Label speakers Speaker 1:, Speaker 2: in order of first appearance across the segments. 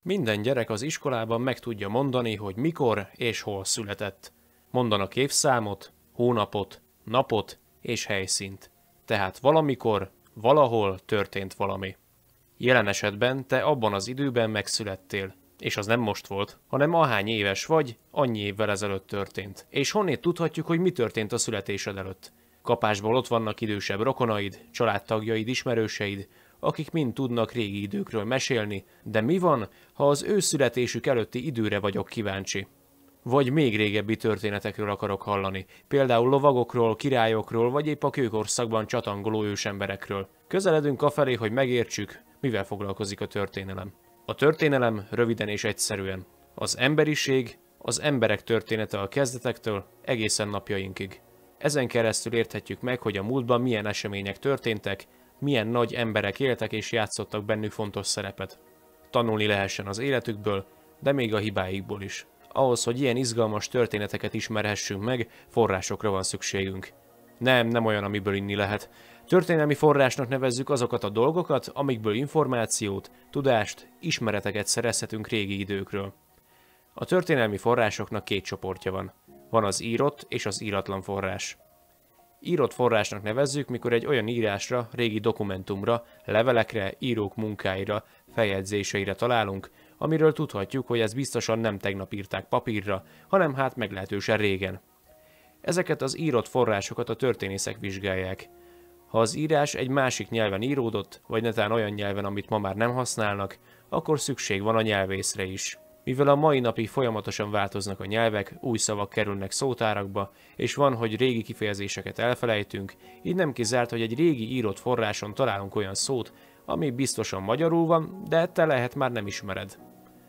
Speaker 1: Minden gyerek az iskolában meg tudja mondani, hogy mikor és hol született. Mondanak évszámot, hónapot, napot és helyszínt. Tehát valamikor, valahol történt valami. Jelen esetben te abban az időben megszülettél. És az nem most volt, hanem ahány éves vagy, annyi évvel ezelőtt történt. És honnét tudhatjuk, hogy mi történt a születésed előtt? Kapásból ott vannak idősebb rokonaid, családtagjaid, ismerőseid, akik mind tudnak régi időkről mesélni, de mi van, ha az ő születésük előtti időre vagyok kíváncsi? Vagy még régebbi történetekről akarok hallani, például lovagokról, királyokról, vagy épp a kőkorszakban csatangoló ősemberekről. Közeledünk afelé, hogy megértsük, mivel foglalkozik a történelem. A történelem röviden és egyszerűen az emberiség, az emberek története a kezdetektől egészen napjainkig. Ezen keresztül érthetjük meg, hogy a múltban milyen események történtek, milyen nagy emberek éltek és játszottak bennük fontos szerepet. Tanulni lehessen az életükből, de még a hibáikból is. Ahhoz, hogy ilyen izgalmas történeteket ismerhessünk meg, forrásokra van szükségünk. Nem olyan, amiből inni lehet. Történelmi forrásnak nevezzük azokat a dolgokat, amikből információt, tudást, ismereteket szerezhetünk régi időkről. A történelmi forrásoknak két csoportja van. Van az írott és az íratlan forrás. Írott forrásnak nevezzük, mikor egy olyan írásra, régi dokumentumra, levelekre, írók munkáira, feljegyzéseire találunk, amiről tudhatjuk, hogy ezt biztosan nem tegnap írták papírra, hanem hát meglehetősen régen. Ezeket az írott forrásokat a történészek vizsgálják. Ha az írás egy másik nyelven íródott, vagy netán olyan nyelven, amit ma már nem használnak, akkor szükség van a nyelvészre is. Mivel a mai napig folyamatosan változnak a nyelvek, új szavak kerülnek szótárakba, és van, hogy régi kifejezéseket elfelejtünk, így nem kizárt, hogy egy régi írott forráson találunk olyan szót, ami biztosan magyarul van, de te lehet már nem ismered.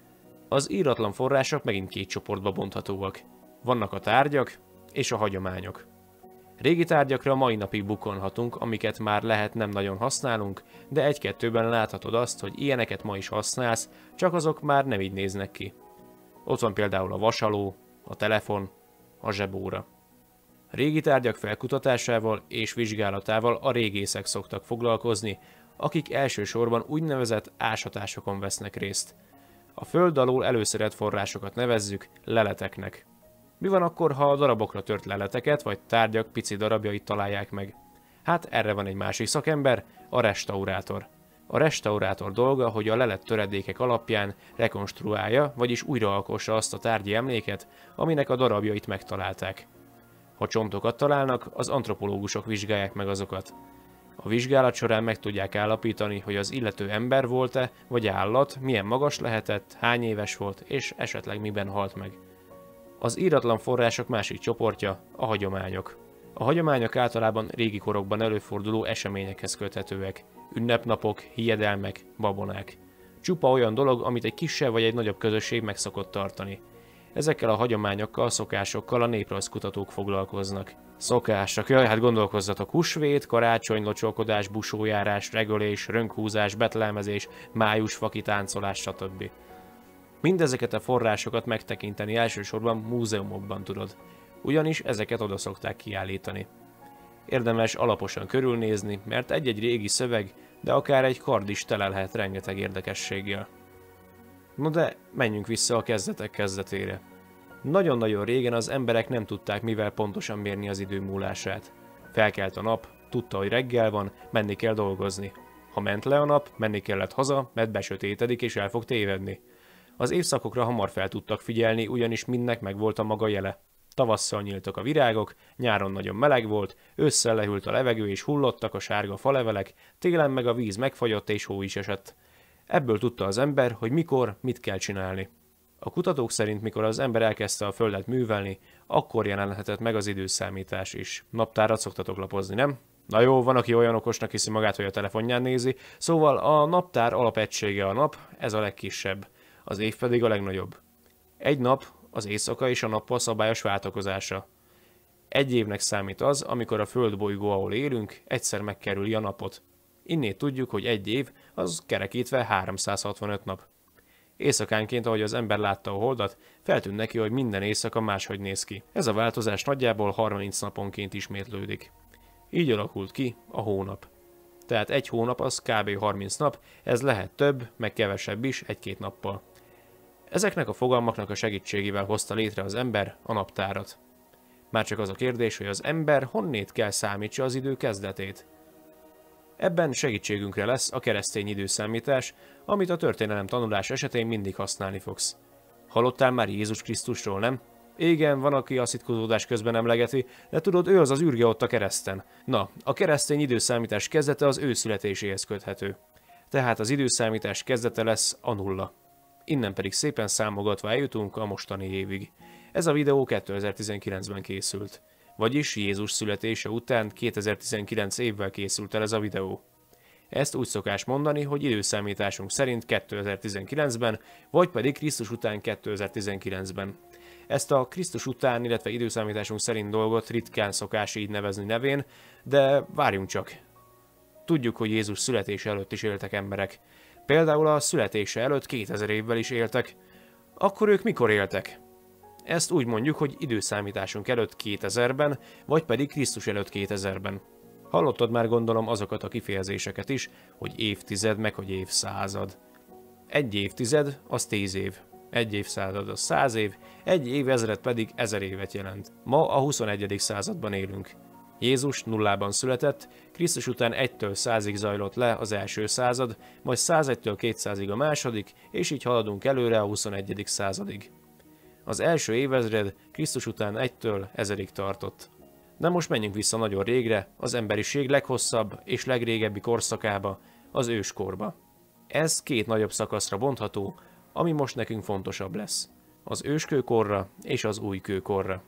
Speaker 1: Az íratlan források megint két csoportba bonthatóak. Vannak a tárgyak és a hagyományok. Régi tárgyakra mai napig bukkanhatunk, amiket már lehet nem nagyon használunk, de egy-kettőben láthatod azt, hogy ilyeneket ma is használsz, csak azok már nem így néznek ki. Ott van például a vasaló, a telefon, a zsebóra. Régi tárgyak felkutatásával és vizsgálatával a régészek szoktak foglalkozni, akik elsősorban úgynevezett ásatásokon vesznek részt. A föld alól előszedett forrásokat nevezzük leleteknek. Mi van akkor, ha a darabokra tört leleteket vagy tárgyak pici darabjait találják meg? Hát erre van egy másik szakember, a restaurátor. A restaurátor dolga, hogy a lelet töredékek alapján rekonstruálja, vagyis újraalkossa azt a tárgyi emléket, aminek a darabjait megtalálták. Ha csontokat találnak, az antropológusok vizsgálják meg azokat. A vizsgálat során meg tudják állapítani, hogy az illető ember volt-e, vagy állat, milyen magas lehetett, hány éves volt, és esetleg miben halt meg. Az íratlan források másik csoportja a hagyományok. A hagyományok általában régi korokban előforduló eseményekhez köthetőek. Ünnepnapok, hiedelmek, babonák. Csupa olyan dolog, amit egy kisebb vagy egy nagyobb közösség meg szokott tartani. Ezekkel a hagyományokkal, szokásokkal a néprajzkutatók foglalkoznak. Szokások, jaj, hát gondolkozzatok, húsvét, karácsony, locsolkodás, busójárás, regölés, rönkhúzás, betlelmezés, májusfaki táncolás, stb. Mindezeket a forrásokat megtekinteni elsősorban múzeumokban tudod, ugyanis ezeket oda szokták kiállítani. Érdemes alaposan körülnézni, mert egy-egy régi szöveg, de akár egy kard is tele lehet rengeteg érdekességgel. No de menjünk vissza a kezdetek kezdetére. Nagyon-nagyon régen az emberek nem tudták mivel pontosan mérni az idő múlását. Felkelt a nap, tudta, hogy reggel van, menni kell dolgozni. Ha ment le a nap, menni kellett haza, mert besötétedik és el fog tévedni. Az évszakokra hamar fel tudtak figyelni, ugyanis mindnek megvolt a maga jele. Tavasszal nyíltak a virágok, nyáron nagyon meleg volt, ősszel lehűlt a levegő és hullottak a sárga falevelek, télen meg a víz megfagyott és hó is esett. Ebből tudta az ember, hogy mikor, mit kell csinálni. A kutatók szerint, mikor az ember elkezdte a földet művelni, akkor jelenhetett meg az időszámítás is. Naptárat szoktatok lapozni, nem? Na jó, van, aki olyan okosnak hiszi magát, hogy a telefonján nézi, szóval a naptár alapegysége a nap, ez a legkisebb, az év pedig a legnagyobb. Egy nap az éjszaka és a nappal szabályos váltakozása. Egy évnek számít az, amikor a földbolygó, ahol élünk, egyszer megkerüli a napot. Innét tudjuk, hogy egy év, az kerekítve 365 nap. Éjszakánként, ahogy az ember látta a holdat, feltűnt neki, hogy minden éjszaka máshogy néz ki. Ez a változás nagyjából 30 naponként ismétlődik. Így alakult ki a hónap. Tehát egy hónap az kb. 30 nap, ez lehet több, meg kevesebb is egy-két nappal. Ezeknek a fogalmaknak a segítségével hozta létre az ember a naptárat. Már csak az a kérdés, hogy az ember honnét kell számítsa az idő kezdetét. Ebben segítségünkre lesz a keresztény időszámítás, amit a történelem tanulás esetén mindig használni fogsz. Hallottál már Jézus Krisztusról, nem? Igen, van, aki a szitkozódás közben emlegeti, de tudod, ő az űrge ott a kereszten. Na, a keresztény időszámítás kezdete az ő születéséhez köthető. Tehát az időszámítás kezdete lesz a nulla. Innen pedig szépen számogatva eljutunk a mostani évig. Ez a videó 2019-ben készült. Vagyis Jézus születése után 2019 évvel készült el ez a videó. Ezt úgy szokás mondani, hogy időszámításunk szerint 2019-ben, vagy pedig Krisztus után 2019-ben. Ezt a Krisztus után, illetve időszámításunk szerint dolgot ritkán szokás így nevezni nevén, de várjunk csak. Tudjuk, hogy Jézus születése előtt is éltek emberek. Például a születése előtt 2000 évvel is éltek. Akkor ők mikor éltek? Ezt úgy mondjuk, hogy időszámításunk előtt 2000-ben, vagy pedig Krisztus előtt 2000-ben. Hallottad már gondolom azokat a kifejezéseket is, hogy évtized meg hogy évszázad. Egy évtized az 10 év, egy évszázad az 100 év, egy évezred pedig 1000 évet jelent. Ma a 21. században élünk. Jézus nullában született, Krisztus után 1-től 100-ig zajlott le az első század, majd 101-től 200-ig a második, és így haladunk előre a 21. századig. Az első évezred Krisztus után 1-től 1000-ig tartott. De most menjünk vissza nagyon régre, az emberiség leghosszabb és legrégebbi korszakába, az őskorba. Ez két nagyobb szakaszra bontható, ami most nekünk fontosabb lesz. Az őskőkorra és az újkőkorra.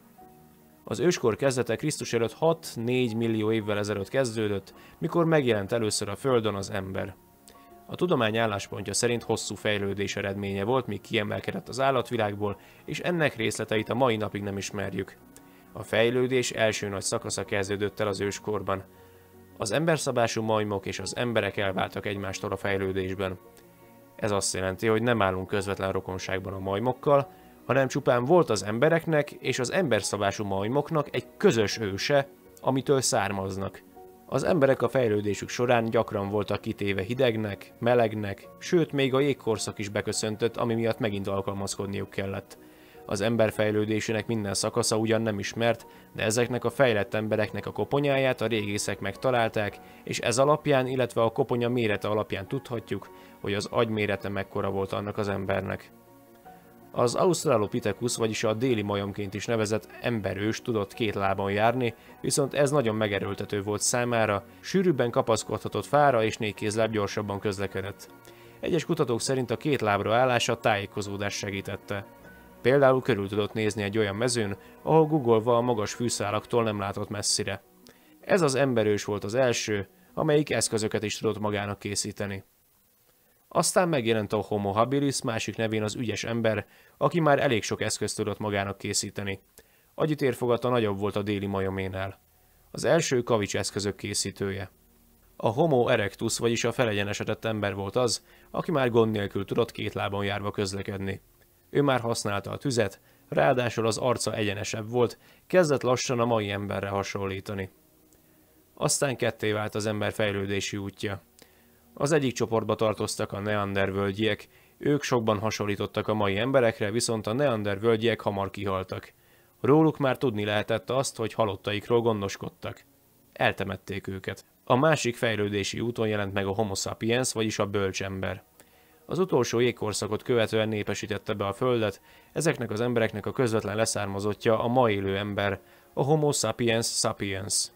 Speaker 1: Az őskor kezdete Krisztus előtt 6-4 millió évvel ezelőtt kezdődött, mikor megjelent először a Földön az ember. A tudomány álláspontja szerint hosszú fejlődés eredménye volt, míg kiemelkedett az állatvilágból, és ennek részleteit a mai napig nem ismerjük. A fejlődés első nagy szakasza kezdődött el az őskorban. Az emberszabású majmok és az emberek elváltak egymástól a fejlődésben. Ez azt jelenti, hogy nem állunk közvetlen rokonságban a majmokkal, hanem csupán volt az embereknek és az emberszabású majmoknak egy közös őse, amitől származnak. Az emberek a fejlődésük során gyakran voltak kitéve hidegnek, melegnek, sőt még a jégkorszak is beköszöntött, ami miatt megint alkalmazkodniuk kellett. Az ember fejlődésének minden szakasza ugyan nem ismert, de ezeknek a fejlett embereknek a koponyáját a régészek megtalálták, és ez alapján, illetve a koponya mérete alapján tudhatjuk, hogy az agy mérete mekkora volt annak az embernek. Az Australopithecus, vagyis a déli majomként is nevezett emberős tudott két lábon járni, viszont ez nagyon megerőltető volt számára, sűrűbben kapaszkodhatott fára és 4 kézláb gyorsabban közlekedett. Egyes kutatók szerint a két lábra állása tájékozódás segítette. Például körül tudott nézni egy olyan mezőn, ahol guggolva a magas fűszálaktól nem látott messzire. Ez az emberős volt az első, amelyik eszközöket is tudott magának készíteni. Aztán megjelent a Homo habilis, másik nevén az ügyes ember, aki már elég sok eszközt tudott magának készíteni. Agyi térfogata nagyobb volt a déli majoménál. Az első kavics eszközök készítője. A Homo erectus, vagyis a felegyenesedett ember volt az, aki már gond nélkül tudott két lábon járva közlekedni. Ő már használta a tüzet, ráadásul az arca egyenesebb volt, kezdett lassan a mai emberre hasonlítani. Aztán ketté vált az ember fejlődési útja. Az egyik csoportba tartoztak a neandervölgyiek, ők sokban hasonlítottak a mai emberekre, viszont a neandervölgyiek hamar kihaltak. Róluk már tudni lehetett azt, hogy halottaikról gondoskodtak. Eltemették őket. A másik fejlődési úton jelent meg a Homo sapiens, vagyis a bölcsember. Az utolsó jégkorszakot követően népesítette be a Földet, ezeknek az embereknek a közvetlen leszármazottja a ma élő ember, a Homo sapiens sapiens.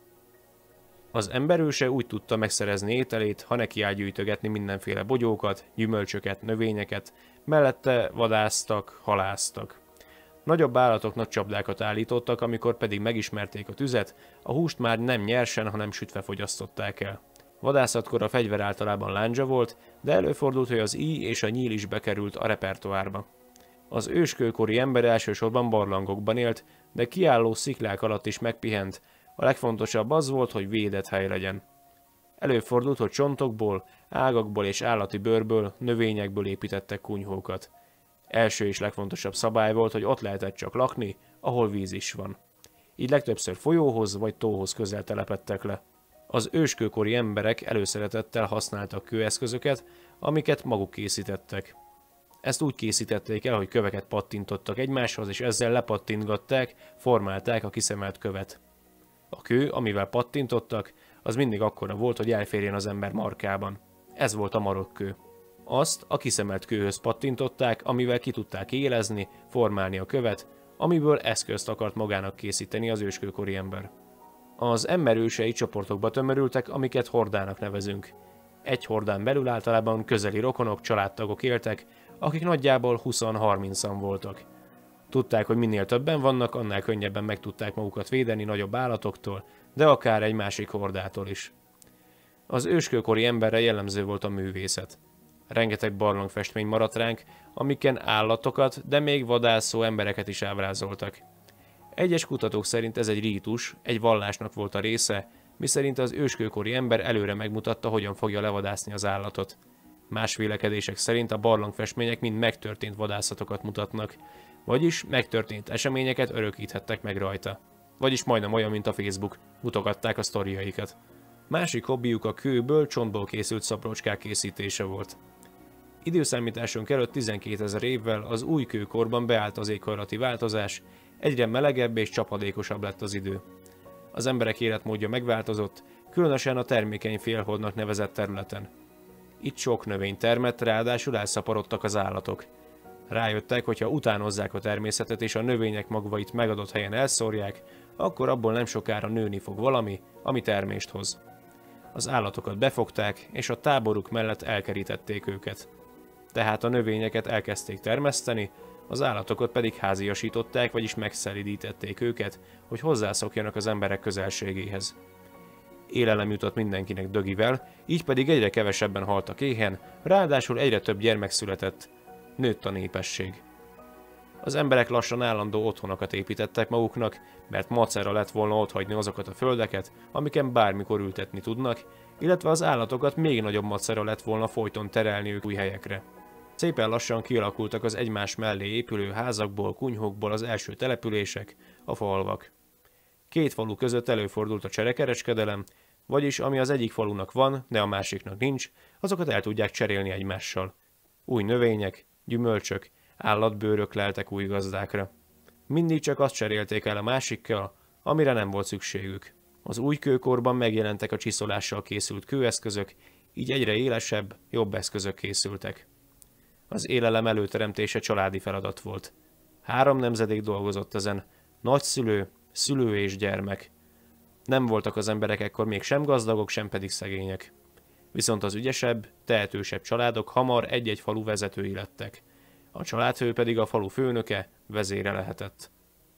Speaker 1: Az emberőse úgy tudta megszerezni ételét, ha nekiáll gyűjtögetni mindenféle bogyókat, gyümölcsöket, növényeket, mellette vadásztak, halásztak. Nagyobb állatoknak csapdákat állítottak, amikor pedig megismerték a tüzet, a húst már nem nyersen, hanem sütve fogyasztották el. Vadászatkor a fegyver általában lándzsa volt, de előfordult, hogy az íj és a nyíl is bekerült a repertoárba. Az őskőkori ember elsősorban barlangokban élt, de kiálló sziklák alatt is megpihent. A legfontosabb az volt, hogy védett hely legyen. Előfordult, hogy csontokból, ágakból és állati bőrből, növényekből építettek kunyhókat. Első és legfontosabb szabály volt, hogy ott lehetett csak lakni, ahol víz is van. Így legtöbbször folyóhoz vagy tóhoz közel telepedtek le. Az őskőkori emberek előszeretettel használtak kőeszközöket, amiket maguk készítettek. Ezt úgy készítették el, hogy köveket pattintottak egymáshoz, és ezzel lepattintgatták, formálták a kiszemelt követ. A kő, amivel pattintottak, az mindig akkora volt, hogy elférjen az ember markában. Ez volt a marokkő. Azt a kiszemelt kőhöz pattintották, amivel ki tudták élezni, formálni a követ, amiből eszközt akart magának készíteni az őskőkori ember. Az ember ősei csoportokba tömörültek, amiket hordának nevezünk. Egy hordán belül általában közeli rokonok, családtagok éltek, akik nagyjából 20-30-an voltak. Tudták, hogy minél többen vannak, annál könnyebben meg tudták magukat védeni nagyobb állatoktól, de akár egy másik hordától is. Az őskőkori emberre jellemző volt a művészet. Rengeteg barlangfestmény maradt ránk, amiken állatokat, de még vadászó embereket is ábrázoltak. Egyes kutatók szerint ez egy rítus, egy vallásnak volt a része, miszerint az őskőkori ember előre megmutatta, hogyan fogja levadászni az állatot. Más vélekedések szerint a barlangfestmények mind megtörtént vadászatokat mutatnak, vagyis megtörtént eseményeket örökíthettek meg rajta. Vagyis majdnem olyan, mint a Facebook, mutogatták a sztoriaikat. Másik hobbiuk a kőből, csontból készült szaprocskák készítése volt. Időszámításunk előtt 12 000 évvel az új kőkorban beállt az éghajlati változás, egyre melegebb és csapadékosabb lett az idő. Az emberek életmódja megváltozott, különösen a termékeny félholdnak nevezett területen. Itt sok növény termett, ráadásul elszaporodtak az állatok. Rájöttek, hogy ha utánozzák a természetet és a növények magvait megadott helyen elszórják, akkor abból nem sokára nőni fog valami, ami termést hoz. Az állatokat befogták, és a táboruk mellett elkerítették őket. Tehát a növényeket elkezdték termeszteni, az állatokat pedig háziasították, vagyis megszelídítették őket, hogy hozzászokjanak az emberek közelségéhez. Élelem jutott mindenkinek dögivel, így pedig egyre kevesebben haltak éhen, ráadásul egyre több gyermek született. Nőtt a népesség. Az emberek lassan állandó otthonokat építettek maguknak, mert macera lett volna otthagyni azokat a földeket, amiken bármikor ültetni tudnak, illetve az állatokat még nagyobb macera lett volna folyton terelni ők új helyekre. Szépen lassan kialakultak az egymás mellé épülő házakból, kunyhókból az első települések, a falvak. Két falu között előfordult a cserekereskedelem, vagyis ami az egyik falunak van, de a másiknak nincs, azokat el tudják cserélni egymással. Új növények, gyümölcsök, állatbőrök leltek új gazdákra. Mindig csak azt cserélték el a másikkal, amire nem volt szükségük. Az új kőkorban megjelentek a csiszolással készült kőeszközök, így egyre élesebb, jobb eszközök készültek. Az élelem előteremtése családi feladat volt. 3 nemzedék dolgozott ezen, nagyszülő, szülő és gyermek. Nem voltak az emberek ekkor még sem gazdagok, sem pedig szegények. Viszont az ügyesebb, tehetősebb családok hamar egy-egy falu vezetői lettek. A családfő pedig a falu főnöke, vezére lehetett.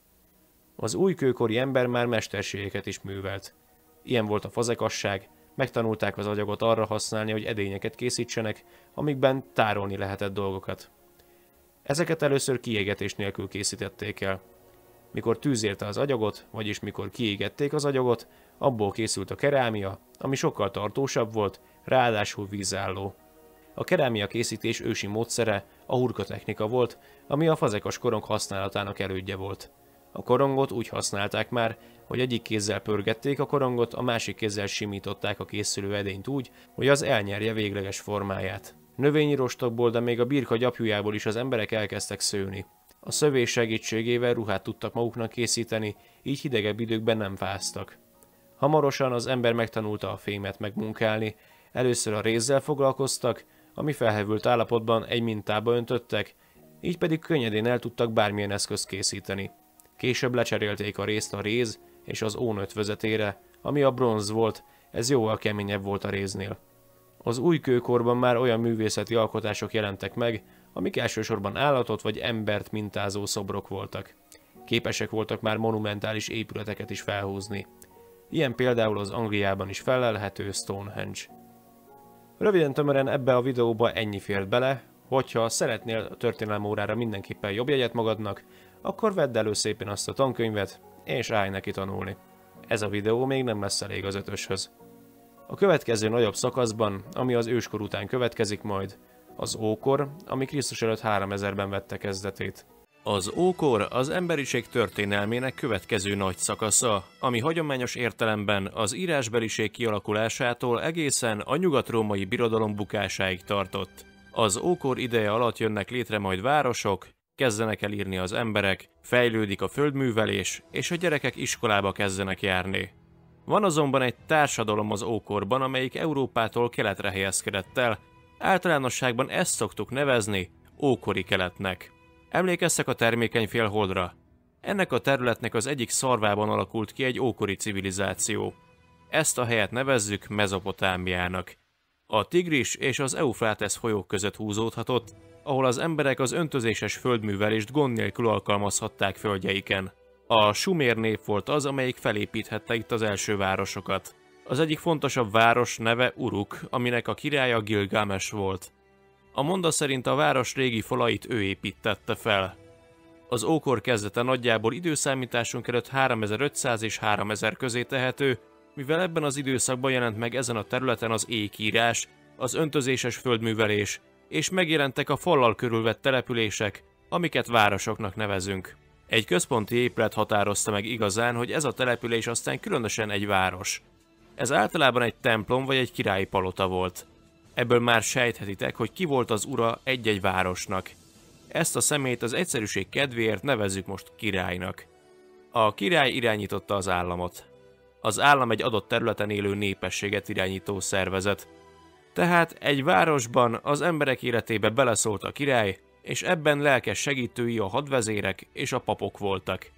Speaker 1: Az újkőkori ember már mesterségeket is művelt. Ilyen volt a fazekasság, megtanulták az agyagot arra használni, hogy edényeket készítsenek, amikben tárolni lehetett dolgokat. Ezeket először kiégetés nélkül készítették el. Mikor tűz érte az agyagot, vagyis mikor kiégették az agyagot, abból készült a kerámia, ami sokkal tartósabb volt, ráadásul vízálló. A kerámia készítés ősi módszere a hurka technika volt, ami a fazekas korong használatának elődje volt. A korongot úgy használták már, hogy egyik kézzel pörgették a korongot, a másik kézzel simították a készülő edényt úgy, hogy az elnyerje végleges formáját. Növényi rostokból, de még a birka gyapjújából is az emberek elkezdtek szőni. A szövés segítségével ruhát tudtak maguknak készíteni, így hidegebb időkben nem fáztak. Hamarosan az ember megtanulta a fémet megmunkálni, először a rézzel foglalkoztak, ami felhevült állapotban egy mintába öntöttek, így pedig könnyedén el tudtak bármilyen eszközt készíteni. Később lecserélték a részt a réz és az ón ötvözetére, ami a bronz volt, ez jóval keményebb volt a réznél. Az új kőkorban már olyan művészeti alkotások jelentek meg, amik elsősorban állatot vagy embert mintázó szobrok voltak. Képesek voltak már monumentális épületeket is felhúzni. Ilyen például az Angliában is fellelhető Stonehenge. Röviden tömören ebbe a videóba ennyi fért bele, hogyha szeretnél a történelemórára mindenképpen jobb jegyet magadnak, akkor vedd elő szépen azt a tankönyvet, és állj neki tanulni. Ez a videó még nem lesz elég az 5-öshöz. A következő nagyobb szakaszban, ami az őskor után következik majd, az ókor, ami Krisztus előtt 3000-ben vette kezdetét. Az ókor az emberiség történelmének következő nagy szakasza, ami hagyományos értelemben az írásbeliség kialakulásától egészen a nyugat-római birodalom bukásáig tartott. Az ókor ideje alatt jönnek létre majd városok, kezdenek el írni az emberek, fejlődik a földművelés, és a gyerekek iskolába kezdenek járni. Van azonban egy társadalom az ókorban, amelyik Európától keletre helyezkedett el, általánosságban ezt szoktuk nevezni ókori keletnek. Emlékeztek a termékeny félholdra? Ennek a területnek az egyik szarvában alakult ki egy ókori civilizáció. Ezt a helyet nevezzük Mezopotámiának. A Tigris és az Eufrátesz folyók között húzódhatott, ahol az emberek az öntözéses földművelést gond nélkül alkalmazhatták földjeiken. A sumér nép volt az, amelyik felépíthette itt az első városokat. Az egyik fontosabb város neve Uruk, aminek a királya Gilgames volt. A monda szerint a város régi falait ő építtette fel. Az ókor kezdete nagyjából időszámításunk előtt 3500 és 3000 közé tehető, mivel ebben az időszakban jelent meg ezen a területen az ékírás, az öntözéses földművelés, és megjelentek a fallal körülvett települések, amiket városoknak nevezünk. Egy központi épület határozta meg igazán, hogy ez a település aztán különösen egy város. Ez általában egy templom vagy egy királyi palota volt. Ebből már sejthetitek, hogy ki volt az ura egy-egy városnak. Ezt a személyt az egyszerűség kedvéért nevezzük most királynak. A király irányította az államot. Az állam egy adott területen élő népességet irányító szervezet. Tehát egy városban az emberek életébe beleszólt a király, és ebben lelkes segítői a hadvezérek és a papok voltak.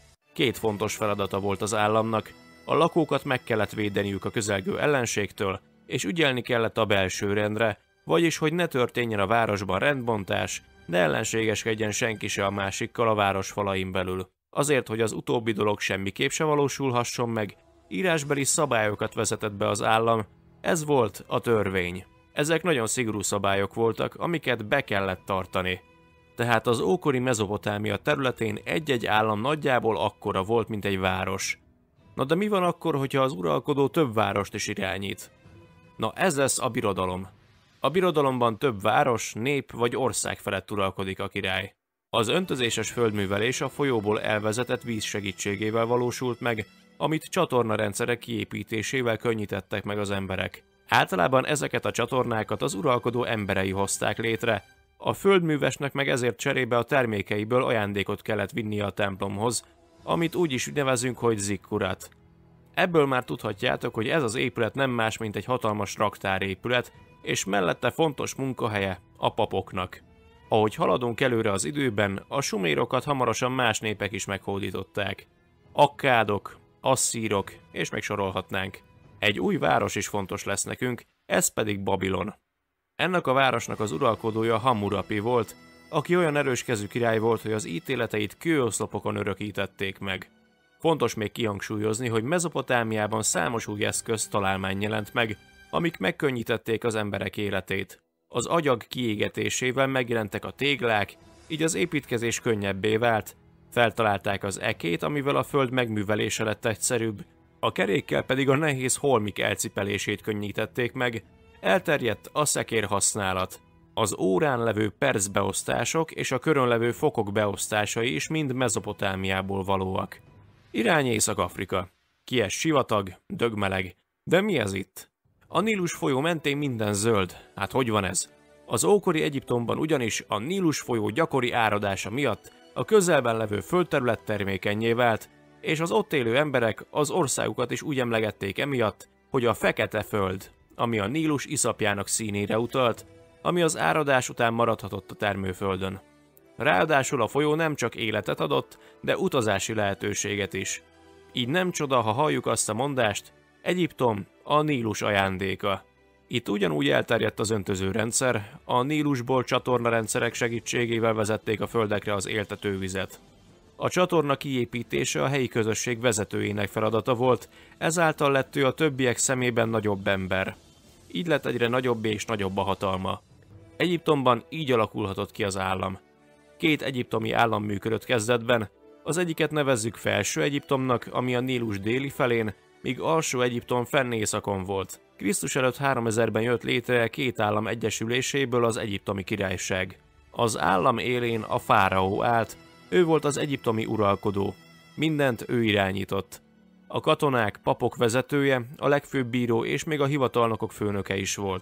Speaker 1: Két fontos feladata volt az államnak, a lakókat meg kellett védeniük a közelgő ellenségtől, és ügyelni kellett a belső rendre, vagyis hogy ne történjen a városban rendbontás, ne ellenségeskedjen senki se a másikkal a város falain belül. Azért, hogy az utóbbi dolog semmiképp se valósulhasson meg, írásbeli szabályokat vezetett be az állam, ez volt a törvény. Ezek nagyon szigorú szabályok voltak, amiket be kellett tartani. Tehát az ókori Mezopotámia területén egy-egy állam nagyjából akkora volt, mint egy város. Na de mi van akkor, hogyha az uralkodó több várost is irányít? Na ez lesz a birodalom. A birodalomban több város, nép vagy ország felett uralkodik a király. Az öntözéses földművelés a folyóból elvezetett víz segítségével valósult meg, amit csatornarendszerek kiépítésével könnyítettek meg az emberek. Általában ezeket a csatornákat az uralkodó emberei hozták létre, a földművesnek meg ezért cserébe a termékeiből ajándékot kellett vinnie a templomhoz, amit úgy is nevezünk, hogy zikkurat. Ebből már tudhatjátok, hogy ez az épület nem más, mint egy hatalmas raktárépület, és mellette fontos munkahelye a papoknak. Ahogy haladunk előre az időben, a sumérokat hamarosan más népek is meghódították. Akkádok, asszírok, és még sorolhatnánk. Egy új város is fontos lesz nekünk, ez pedig Babilon. Ennek a városnak az uralkodója Hammurapi volt, aki olyan erőskezű király volt, hogy az ítéleteit kőoszlopokon örökítették meg. Fontos még kihangsúlyozni, hogy Mezopotámiában számos új eszköz találmány jelent meg, amik megkönnyítették az emberek életét. Az agyag kiégetésével megjelentek a téglák, így az építkezés könnyebbé vált. Feltalálták az ekét, amivel a föld megművelése lett egyszerűbb, a kerékkel pedig a nehéz holmik elcipelését könnyítették meg, elterjedt a szekér használat. Az órán levő percbeosztások és a körön levő fokok beosztásai is mind Mezopotámiából valóak. Irány Észak-Afrika. Kies sivatag, dögmeleg. De mi ez itt? A Nílus folyó mentén minden zöld. Hát hogy van ez? Az ókori Egyiptomban ugyanis a Nílus folyó gyakori áradása miatt a közelben levő földterület termékennyé vált, és az ott élő emberek az országukat is úgy emlegették emiatt, hogy a fekete föld, ami a Nílus iszapjának színére utalt, ami az áradás után maradhatott a termőföldön. Ráadásul a folyó nem csak életet adott, de utazási lehetőséget is. Így nem csoda, ha halljuk azt a mondást, Egyiptom a Nílus ajándéka. Itt ugyanúgy elterjedt az öntözőrendszer, a Nílusból csatornarendszerek segítségével vezették a földekre az éltetővizet. A csatorna kiépítése a helyi közösség vezetőjének feladata volt, ezáltal lett ő a többiek szemében nagyobb ember. Így lett egyre nagyobb és nagyobb a hatalma. Egyiptomban így alakulhatott ki az állam. Két egyiptomi állam működött kezdetben, az egyiket nevezzük Felső Egyiptomnak, ami a Nílus déli felén, míg Alsó Egyiptom fenn északon volt. Krisztus előtt 3000-ben jött létre két állam egyesüléséből az egyiptomi királyság. Az állam élén a fáraó állt, ő volt az egyiptomi uralkodó. Mindent ő irányított. A katonák, papok vezetője, a legfőbb bíró és még a hivatalnokok főnöke is volt.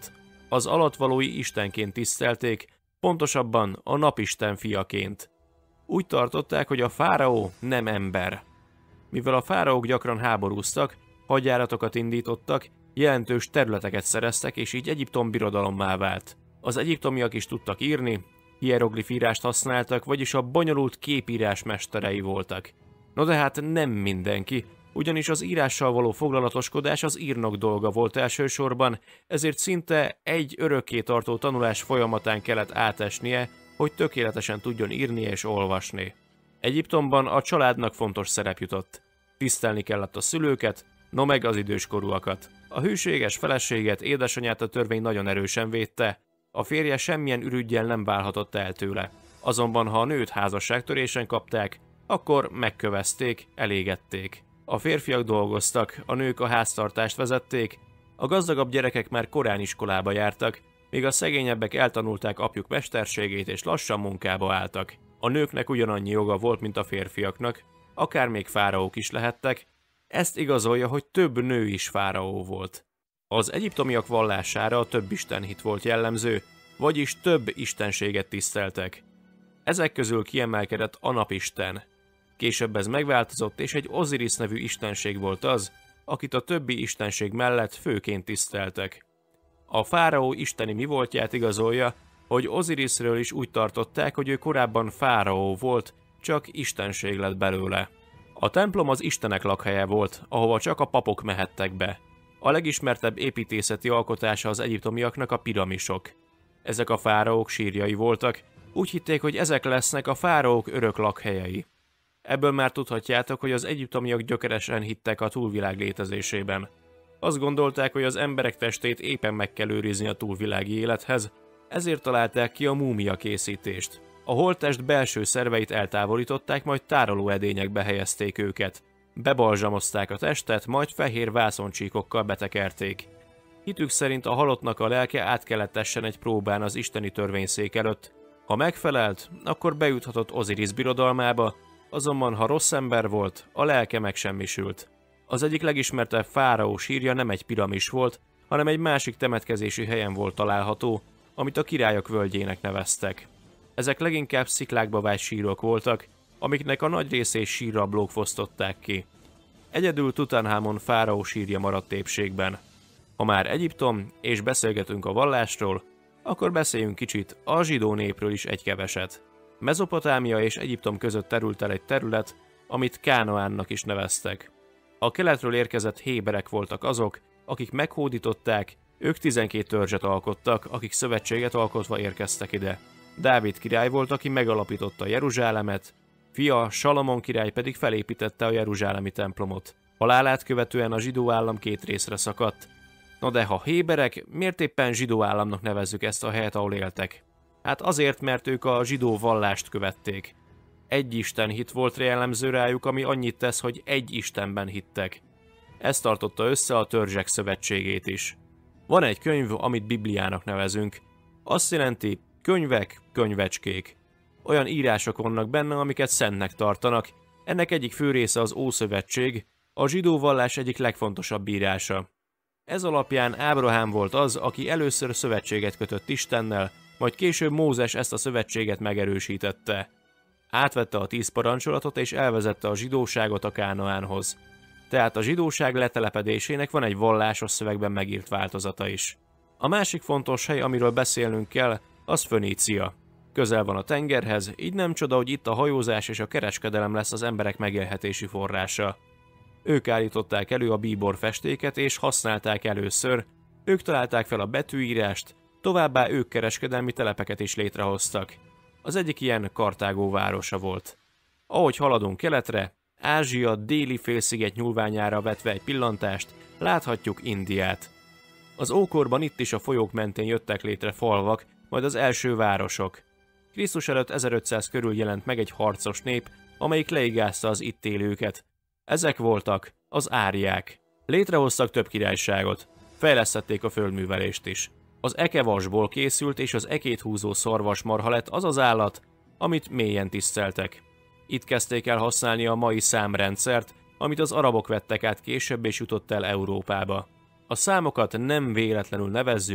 Speaker 1: Az alattvalói istenként tisztelték, pontosabban a napisten fiaként. Úgy tartották, hogy a fáraó nem ember. Mivel a fáraók gyakran háborúztak, hadjáratokat indítottak, jelentős területeket szereztek, és így Egyiptom birodalommá vált. Az egyiptomiak is tudtak írni, hieroglif írást használtak, vagyis a bonyolult képírás mesterei voltak. No de hát nem mindenki, ugyanis az írással való foglalatoskodás az írnok dolga volt elsősorban, ezért szinte egy örökké tartó tanulás folyamatán kellett átesnie, hogy tökéletesen tudjon írni és olvasni. Egyiptomban a családnak fontos szerep jutott. Tisztelni kellett a szülőket, no meg az időskorúakat. A hűséges feleséget, édesanyját a törvény nagyon erősen védte, a férje semmilyen ürüggyel nem válhatott el tőle. Azonban ha a nőt házasságtörésen kapták, akkor megkövezték, elégették. A férfiak dolgoztak, a nők a háztartást vezették, a gazdagabb gyerekek már korán iskolába jártak, míg a szegényebbek eltanulták apjuk mesterségét és lassan munkába álltak. A nőknek ugyanannyi joga volt, mint a férfiaknak, akár még fáraók is lehettek, ezt igazolja, hogy több nő is fáraó volt. Az egyiptomiak vallására a több istenhit volt jellemző, vagyis több istenséget tiszteltek. Ezek közül kiemelkedett a napisten. Később ez megváltozott, és egy Osiris nevű istenség volt az, akit a többi istenség mellett főként tiszteltek. A fáraó isteni mivoltját igazolja, hogy Osirisről is úgy tartották, hogy ő korábban fáraó volt, csak istenség lett belőle. A templom az istenek lakhelye volt, ahova csak a papok mehettek be. A legismertebb építészeti alkotása az egyiptomiaknak a piramisok. Ezek a fáraók sírjai voltak, úgy hitték, hogy ezek lesznek a fáraók örök lakhelyei. Ebből már tudhatjátok, hogy az egyiptomiak gyökeresen hittek a túlvilág létezésében. Azt gondolták, hogy az emberek testét éppen meg kell őrizni a túlvilági élethez, ezért találták ki a múmia készítést. A holttest belső szerveit eltávolították, majd tárolóedényekbe helyezték őket. Bebalzsamozták a testet, majd fehér vászoncsíkokkal betekerték. Hitük szerint a halottnak a lelke át kellett essen egy próbán az isteni törvényszék előtt. Ha megfelelt, akkor bejuthatott Osiris birodalmába, azonban ha rossz ember volt, a lelke megsemmisült. Az egyik legismertebb fáraó sírja nem egy piramis volt, hanem egy másik temetkezési helyen volt található, amit a királyok völgyének neveztek. Ezek leginkább sziklákba vájt sírok voltak, amiknek a nagy részét sírrablók fosztották ki. Egyedül Tutanhamon fáraó sírja maradt épségben. Ha már Egyiptom, és beszélgetünk a vallásról, akkor beszéljünk kicsit a zsidó népről is egy keveset. Mezopotámia és Egyiptom között terült el egy terület, amit Kánaánnak is neveztek. A keletről érkezett héberek voltak azok, akik meghódították, ők 12 törzset alkottak, akik szövetséget alkotva érkeztek ide. Dávid király volt, aki megalapította Jeruzsálemet, fia Salamon király pedig felépítette a jeruzsálemi templomot. Halálát követően a zsidó állam két részre szakadt. No de ha héberek, miért éppen zsidó államnak nevezzük ezt a helyet, ahol éltek? Hát azért, mert ők a zsidó vallást követték. Egy isten hit volt jellemző rájuk, ami annyit tesz, hogy egy istenben hittek. Ez tartotta össze a törzsek szövetségét is. Van egy könyv, amit Bibliának nevezünk. Azt jelenti, könyvek, könyvecskék. Olyan írások vannak benne, amiket szentnek tartanak. Ennek egyik fő része az Ószövetség, a zsidó vallás egyik legfontosabb írása. Ez alapján Ábrahám volt az, aki először szövetséget kötött Istennel, majd később Mózes ezt a szövetséget megerősítette. Átvette a 10 parancsolatot és elvezette a zsidóságot a Kánaánhoz. Tehát a zsidóság letelepedésének van egy vallásos szövegben megírt változata is. A másik fontos hely, amiről beszélnünk kell, az Fönícia. Közel van a tengerhez, így nem csoda, hogy itt a hajózás és a kereskedelem lesz az emberek megélhetési forrása. Ők állították elő a bíbor festéket és használták először, ők találták fel a betűírást, továbbá ők kereskedelmi telepeket is létrehoztak. Az egyik ilyen Kartágó városa volt. Ahogy haladunk keletre, Ázsia déli félsziget nyúlványára vetve egy pillantást, láthatjuk Indiát. Az ókorban itt is a folyók mentén jöttek létre falvak, majd az első városok. Krisztus előtt 1500 körül jelent meg egy harcos nép, amelyik leigázta az itt élőket. Ezek voltak az áriák. Létrehoztak több királyságot, fejlesztették a földművelést is. Az ekevasból készült és az ekét húzó szarvasmarha lett az az állat, amit mélyen tiszteltek. Itt kezdték el használni a mai számrendszert, amit az arabok vettek át később és jutott el Európába. A számokat nem véletlenül nevezzük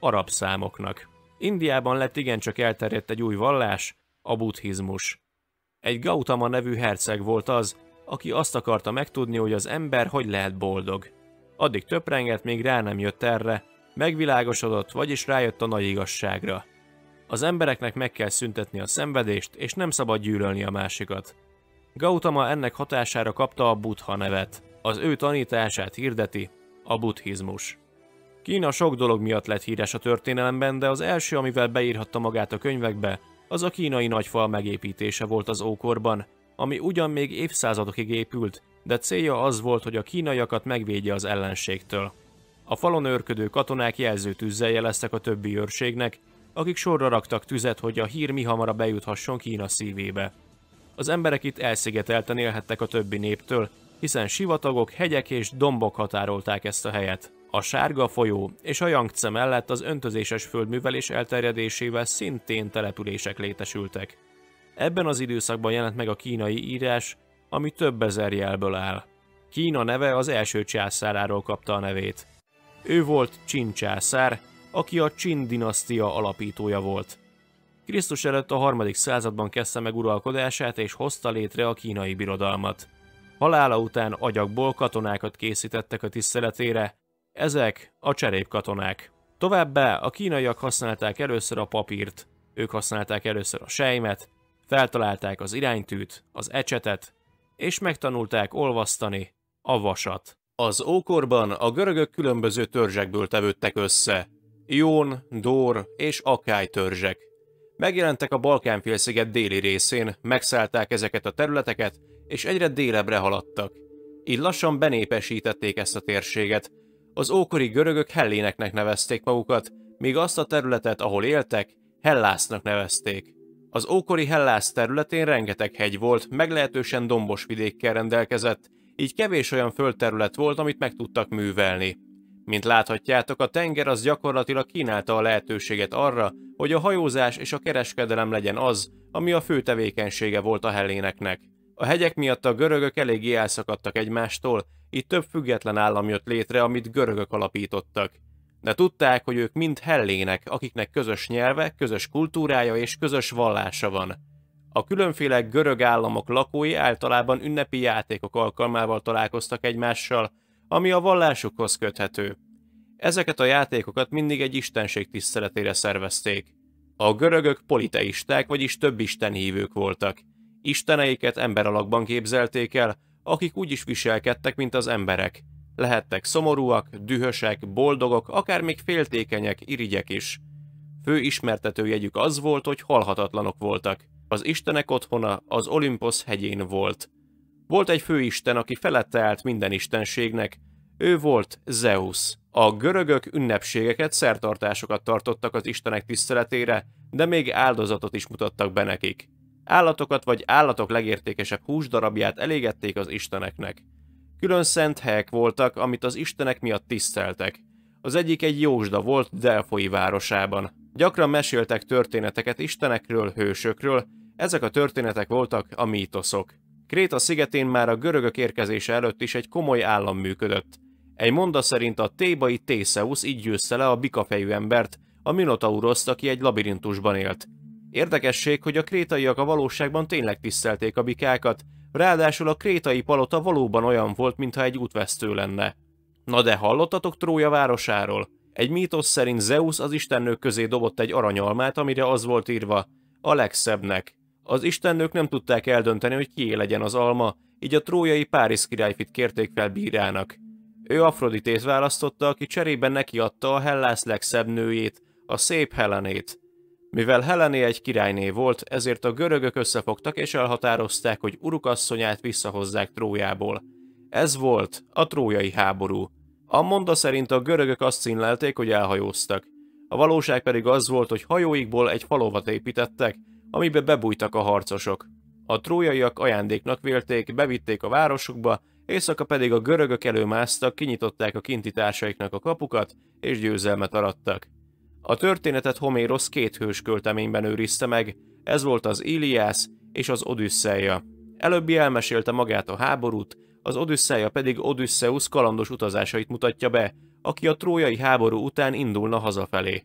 Speaker 1: arab számoknak. Indiában lett igencsak elterjedt egy új vallás, a buddhizmus. Egy Gautama nevű herceg volt az, aki azt akarta megtudni, hogy az ember hogy lehet boldog. Addig töprengett, még rá nem jött erre, megvilágosodott, vagyis rájött a nagy igazságra. Az embereknek meg kell szüntetni a szenvedést, és nem szabad gyűlölni a másikat. Gautama ennek hatására kapta a Buddha nevet. Az ő tanítását hirdeti a buddhizmus. Kína sok dolog miatt lett híres a történelemben, de az első, amivel beírhatta magát a könyvekbe, az a kínai nagyfal megépítése volt az ókorban, ami ugyan még évszázadokig épült, de célja az volt, hogy a kínaiakat megvédje az ellenségtől. A falon őrködő katonák jelzőtűzzel jeleztek a többi őrségnek, akik sorra raktak tüzet, hogy a hír mihamarabb bejuthasson Kína szívébe. Az emberek itt elszigetelten élhettek a többi néptől, hiszen sivatagok, hegyek és dombok határolták ezt a helyet. A Sárga folyó és a Jangtsze mellett az öntözéses földművelés elterjedésével szintén települések létesültek. Ebben az időszakban jelent meg a kínai írás, ami több ezer jelből áll. Kína neve az első császáráról kapta a nevét. Ő volt Csin császár, aki a Csin dinasztia alapítója volt. Krisztus előtt a 3. században kezdte meg uralkodását és hozta létre a kínai birodalmat. Halála után agyagból katonákat készítettek a tiszteletére, ezek a cserépkatonák. Továbbá a kínaiak használták először a papírt, ők használták először a selymet, feltalálták az iránytűt, az ecsetet, és megtanulták olvasztani a vasat. Az ókorban a görögök különböző törzsekből tevődtek össze. Jón, Dór és Akkály törzsek. Megjelentek a Balkán-félsziget déli részén, megszállták ezeket a területeket, és egyre délebbre haladtak. Így lassan benépesítették ezt a térséget. Az ókori görögök helléneknek nevezték magukat, míg azt a területet, ahol éltek, Hellásznak nevezték. Az ókori Hellász területén rengeteg hegy volt, meglehetősen dombos vidékkel rendelkezett, így kevés olyan földterület volt, amit meg tudtak művelni. Mint láthatjátok, a tenger az gyakorlatilag kínálta a lehetőséget arra, hogy a hajózás és a kereskedelem legyen az, ami a fő tevékenysége volt a helléneknek. A hegyek miatt a görögök eléggé elszakadtak egymástól, így több független állam jött létre, amit görögök alapítottak. De tudták, hogy ők mind hellének, akiknek közös nyelve, közös kultúrája és közös vallása van. A különféle görög államok lakói általában ünnepi játékok alkalmával találkoztak egymással, ami a vallásukhoz köthető. Ezeket a játékokat mindig egy istenség tiszteletére szervezték. A görögök politeisták, vagyis több istenhívők voltak. Isteneiket emberalakban képzelték el, akik úgy is viselkedtek, mint az emberek. Lehettek szomorúak, dühösek, boldogok, akár még féltékenyek, irigyek is. Fő ismertetőjegyük az volt, hogy halhatatlanok voltak. Az istenek otthona az Olimposz hegyén volt. Volt egy főisten, aki felette állt minden istenségnek. Ő volt Zeus. A görögök ünnepségeket, szertartásokat tartottak az istenek tiszteletére, de még áldozatot is mutattak be nekik. Állatokat vagy állatok legértékesebb húsdarabját elégették az isteneknek. Külön szent helyek voltak, amit az istenek miatt tiszteltek. Az egyik egy jósda volt Delfoi városában. Gyakran meséltek történeteket istenekről, hősökről, ezek a történetek voltak a mítoszok. Kréta szigetén már a görögök érkezése előtt is egy komoly állam működött. Egy monda szerint a thébai Thészeusz így győzte le a bikafejű embert, a Minotauroszt, aki egy labirintusban élt. Érdekesség, hogy a krétaiak a valóságban tényleg tisztelték a bikákat, ráadásul a krétai palota valóban olyan volt, mintha egy útvesztő lenne. Na de hallottatok Trója városáról? Egy mítosz szerint Zeus az istennők közé dobott egy aranyalmát, amire az volt írva, a legszebbnek. Az istennők nem tudták eldönteni, hogy kié legyen az alma, így a trójai Párisz királyfit kérték fel bírának. Ő Afroditét választotta, aki cserében nekiadta a Hellász legszebb nőjét, a szép Helenét. Mivel Helené egy királyné volt, ezért a görögök összefogtak és elhatározták, hogy urukasszonyát visszahozzák Trójából. Ez volt a trójai háború. A monda szerint a görögök azt színlelték, hogy elhajóztak. A valóság pedig az volt, hogy hajóikból egy falovat építettek, amibe bebújtak a harcosok. A trójaiak ajándéknak vélték, bevitték a városukba, éjszaka pedig a görögök előmásztak, kinyitották a kinti társaiknak a kapukat, és győzelmet arattak. A történetet Homérosz két hős költeményben őrizte meg, ez volt az Iliász és az Odüsszeia. Előbbi elmesélte magát a háborút, az Odüsszeia pedig Odüsszeusz kalandos utazásait mutatja be, aki a trójai háború után indulna hazafelé.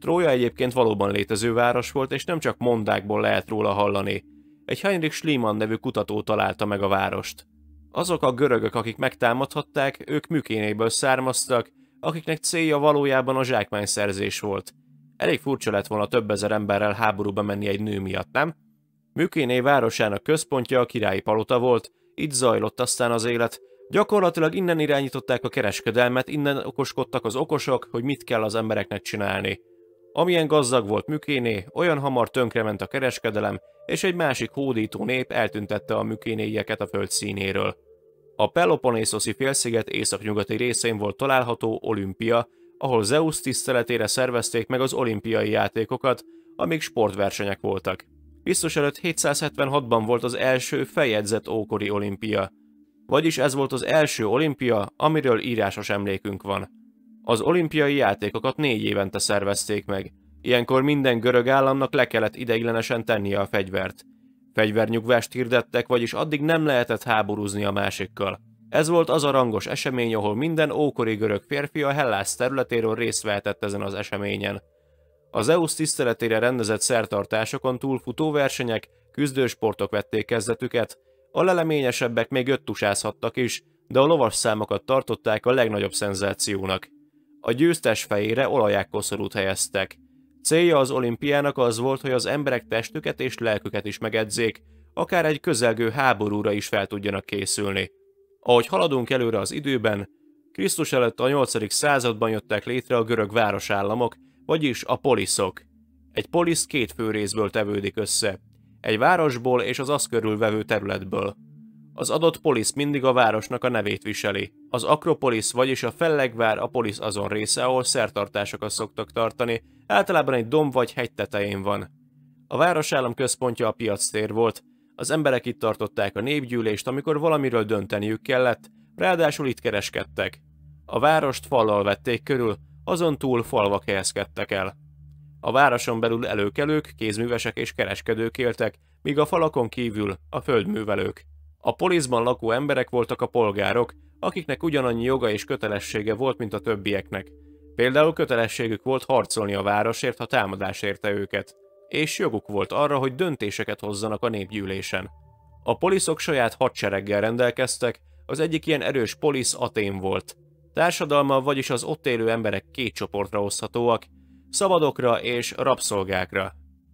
Speaker 1: Trója egyébként valóban létező város volt, és nem csak mondákból lehet róla hallani. Egy Heinrich Schliemann nevű kutató találta meg a várost. Azok a görögök, akik megtámadhatták, ők Mykénéből származtak, akiknek célja valójában a zsákmányszerzés volt. Elég furcsa lett volna több ezer emberrel háborúba menni egy nő miatt, nem? Mykéné városának központja a királyi palota volt, itt zajlott aztán az élet. Gyakorlatilag innen irányították a kereskedelmet, innen okoskodtak az okosok, hogy mit kell az embereknek csinálni. Amilyen gazdag volt Mykéné, olyan hamar tönkrement a kereskedelem, és egy másik hódító nép eltüntette a mykénéieket a föld színéről. A Peloponnészoszi félsziget északnyugati részén volt található Olimpia, ahol Zeus tiszteletére szervezték meg az olimpiai játékokat, amik sportversenyek voltak. Krisztus előtt 776-ban volt az első feljegyzett ókori olimpia. Vagyis ez volt az első olimpia, amiről írásos emlékünk van. Az olimpiai játékokat 4 évente szervezték meg. Ilyenkor minden görög államnak le kellett ideiglenesen tennie a fegyvert. Fegyvernyugvást hirdettek, vagyis addig nem lehetett háborúzni a másikkal. Ez volt az a rangos esemény, ahol minden ókori görög férfi a Hellász területéről részt vehetett ezen az eseményen. Az Zeus tiszteletére rendezett szertartásokon túl futóversenyek, küzdősportok vették kezdetüket, a leleményesebbek még öttusázhattak is, de a lovas számokat tartották a legnagyobb szenzációnak. A győztes fejére olajákkoszorút helyeztek. Célja az olimpiának az volt, hogy az emberek testüket és lelküket is megedzék, akár egy közelgő háborúra is fel tudjanak készülni. Ahogy haladunk előre az időben, Krisztus előtt a 8. században jöttek létre a görög városállamok, vagyis a poliszok. Egy polisz 2 fő részből tevődik össze, egy városból és az azt körülvevő területből. Az adott polisz mindig a városnak a nevét viseli. Az akropolisz, vagyis a fellegvár a polisz azon része, ahol szertartásokat szoktak tartani, általában egy domb vagy hegy tetején van. A városállam központja a piactér volt, az emberek itt tartották a népgyűlést, amikor valamiről dönteniük kellett, ráadásul itt kereskedtek. A várost fallal vették körül, azon túl falvak helyezkedtek el. A városon belül előkelők, kézművesek és kereskedők éltek, míg a falakon kívül a földművelők. A poliszban lakó emberek voltak a polgárok, akiknek ugyanannyi joga és kötelessége volt, mint a többieknek. Például kötelességük volt harcolni a városért, ha támadás érte őket. És joguk volt arra, hogy döntéseket hozzanak a népgyűlésen. A poliszok saját hadsereggel rendelkeztek, az egyik ilyen erős polisz Atén volt. Társadalma, vagyis az ott élő emberek 2 csoportra oszthatóak, szabadokra és rabszolgákra.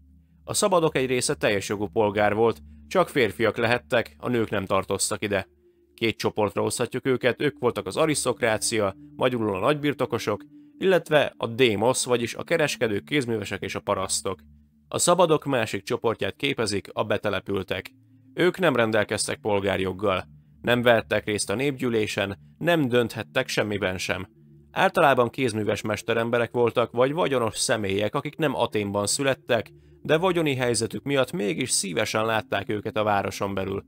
Speaker 1: A szabadok egy része teljes jogú polgár volt, csak férfiak lehettek, a nők nem tartoztak ide. 2 csoportra oszthatjuk őket, ők voltak az arisztokrácia, magyarul a nagybirtokosok, illetve a démosz, vagyis a kereskedők, kézművesek és a parasztok. A szabadok másik csoportját képezik a betelepültek. Ők nem rendelkeztek polgárjoggal, nem vehettek részt a népgyűlésen, nem dönthettek semmiben sem. Általában kézműves mesteremberek voltak, vagy vagyonos személyek, akik nem Athénban születtek, de vagyoni helyzetük miatt mégis szívesen látták őket a városon belül.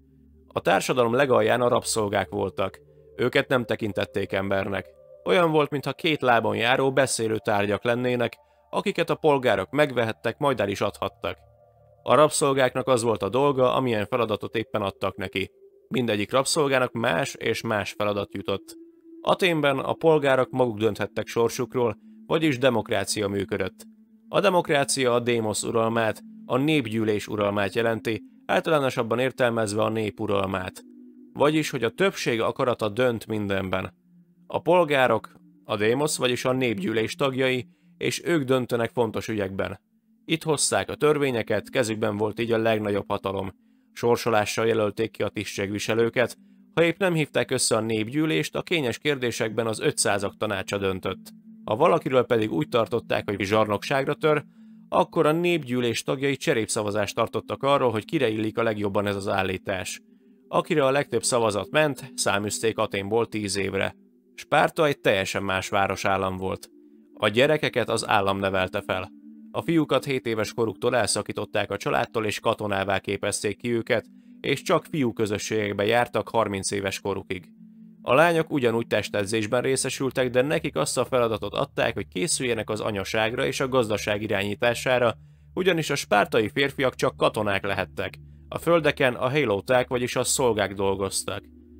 Speaker 1: A társadalom legalján a rabszolgák voltak. Őket nem tekintették embernek. Olyan volt, mintha 2 lábon járó beszélő tárgyak lennének, akiket a polgárok megvehettek, majd el is adhattak. A rabszolgáknak az volt a dolga, amilyen feladatot éppen adtak neki. Mindegyik rabszolgának más és más feladat jutott. Athénben a polgárok maguk dönthettek sorsukról, vagyis demokrácia működött. A demokrácia a démosz uralmát, a népgyűlés uralmát jelenti, általánosabban értelmezve a nép uralmát. Vagyis, hogy a többség akarata dönt mindenben. A polgárok, a démosz, vagyis a népgyűlés tagjai, és ők döntenek fontos ügyekben. Itt hozták a törvényeket, kezükben volt így a legnagyobb hatalom. Sorsolással jelölték ki a tisztségviselőket, ha épp nem hívták össze a népgyűlést, a kényes kérdésekben az 500-ak tanácsa döntött. Ha valakiről pedig úgy tartották, hogy zsarnokságra tör, akkor a népgyűlés tagjai cserépszavazást tartottak arról, hogy kire illik a legjobban ez az állítás. Akire a legtöbb szavazat ment, száműzték Athénból 10 évre. Spárta egy teljesen más városállam volt. A gyerekeket az állam nevelte fel. A fiúkat 7 éves koruktól elszakították a családtól és katonává képezték ki őket, és csak fiú közösségekbe jártak 30 éves korukig. A lányok ugyanúgy testedzésben részesültek, de nekik azt a feladatot adták, hogy készüljenek az anyaságra és a gazdaság irányítására, ugyanis a spártai férfiak csak katonák lehettek. A földeken a hélóták, vagyis a szolgák dolgoztak.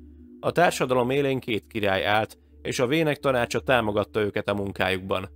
Speaker 1: A társadalom élén 2 király állt, és a vének tanácsa támogatta őket a munkájukban.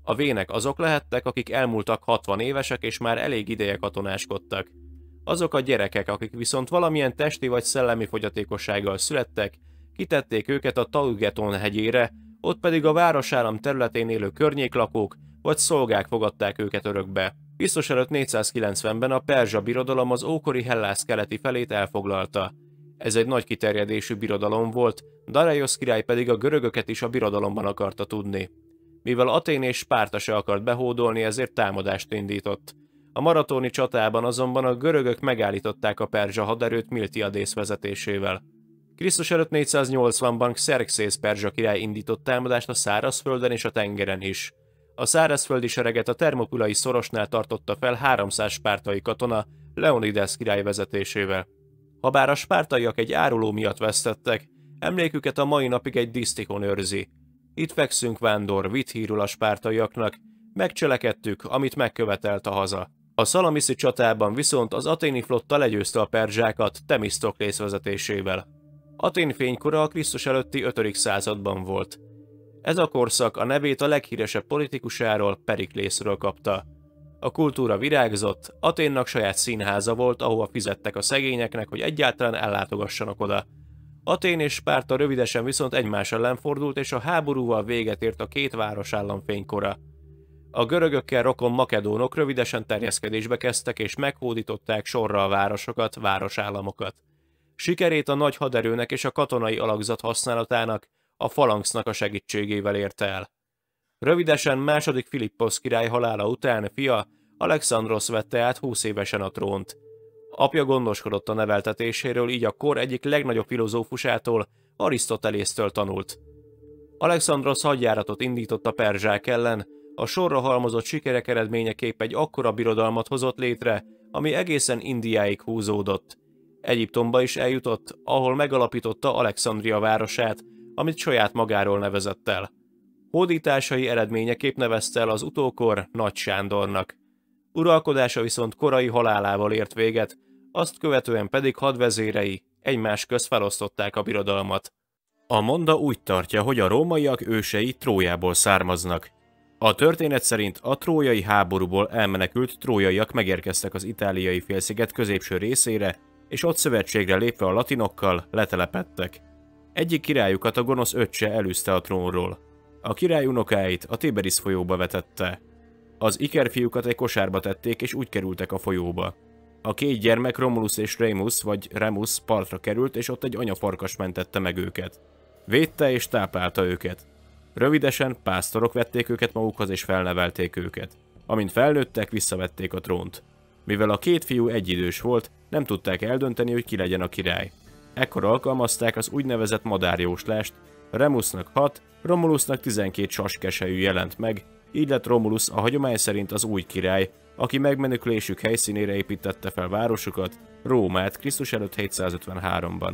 Speaker 1: A vének azok lehettek, akik elmúltak 60 évesek és már elég ideje katonáskodtak. Azok a gyerekek, akik viszont valamilyen testi vagy szellemi fogyatékossággal születtek, kitették őket a Taugeton hegyére, ott pedig a városállam területén élő környéklakók vagy szolgák fogadták őket örökbe. Krisztus előtt 490-ben a perzsa birodalom az ókori Hellász keleti felét elfoglalta. Ez egy nagy kiterjedésű birodalom volt, Dareiosz király pedig a görögöket is a birodalomban akarta tudni. Mivel Atén és Spárta se akart behódolni, ezért támadást indított. A maratoni csatában azonban a görögök megállították a perzsa haderőt Miltiadész vezetésével. Krisztus előtt 480-ban Xerxész perzsa király indított támadást a szárazföldön és a tengeren is. A szárazföldi sereget a Termopülai szorosnál tartotta fel 300 spártai katona Leonidas király vezetésével. Habár a spártaiak egy áruló miatt vesztettek, emléküket a mai napig egy disztikon őrzi. Itt fekszünk, vándor, vitt hírul a spártaiaknak, megcselekedtük, amit megkövetelt a haza. A szalamiszi csatában viszont az aténi flotta legyőzte a perzsákat Themisztoklész vezetésével. Atén fénykora a Krisztus előtti 5. században volt. Ez a korszak a nevét a leghíresebb politikusáról, Periklészről kapta. A kultúra virágzott, Aténnak saját színháza volt, ahova fizettek a szegényeknek, hogy egyáltalán ellátogassanak oda. Atén és Spárta rövidesen viszont egymás ellen fordult, és a háborúval véget ért a két városállam fénykora. A görögökkel rokon makedónok rövidesen terjeszkedésbe kezdtek, és meghódították sorra a városokat, városállamokat. Sikerét a nagy haderőnek és a katonai alakzat használatának, a falanxnak a segítségével érte el. Rövidesen második Philipposz király halála után fia, Alexandrosz vette át 20 évesen a trónt. Apja gondoskodott a neveltetéséről, így a kor egyik legnagyobb filozófusától, Arisztotelésztől tanult. Alexandrosz hadjáratot indított a perzsák ellen, a sorra halmozott sikerek eredményeképp egy akkora birodalmat hozott létre, ami egészen Indiáig húzódott. Egyiptomba is eljutott, ahol megalapította Alexandria városát, amit saját magáról nevezett el. Hódításai eredményeképp nevezte el az utókor Nagy Sándornak. Uralkodása viszont korai halálával ért véget, azt követően pedig hadvezérei egymás közt felosztották a birodalmat. A monda úgy tartja, hogy a rómaiak ősei Trójából származnak. A történet szerint a trójai háborúból elmenekült trójaiak megérkeztek az itáliai félsziget középső részére, és ott szövetségre lépve a latinokkal letelepedtek. Egyik királyukat a gonosz öccse elűzte a trónról. A király unokáit a Tiberis folyóba vetette. Az ikerfiúkat egy kosárba tették, és úgy kerültek a folyóba. A két gyermek, Romulus és Remus vagy Remus partra került, és ott egy anyafarkas mentette meg őket. Védte és táplálta őket. Rövidesen pásztorok vették őket magukhoz és felnevelték őket. Amint felnőttek, visszavették a trónt. Mivel a két fiú egyidős volt, nem tudták eldönteni, hogy ki legyen a király. Ekkor alkalmazták az úgynevezett madárjóslást, Remusnak 6, Romulusnak 12 saskeselyű jelent meg, így lett Romulus a hagyomány szerint az új király, aki megmenekülésük helyszínére építette fel városukat, Rómát Krisztus előtt 753-ban.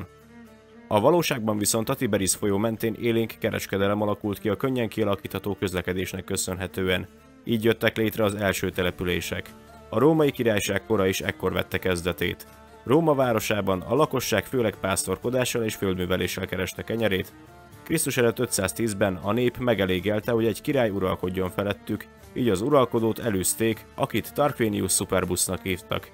Speaker 1: A valóságban viszont a Tiberis folyó mentén élénk kereskedelem alakult ki a könnyen kialakítható közlekedésnek köszönhetően, így jöttek létre az első települések. A római királyság kora is ekkor vette kezdetét. Róma városában a lakosság főleg pásztorkodással és földműveléssel kereste kenyerét. Krisztus előtt 510-ben a nép megelégelte, hogy egy király uralkodjon felettük, így az uralkodót elűzték, akit Tarquinius Superbusnak hívtak.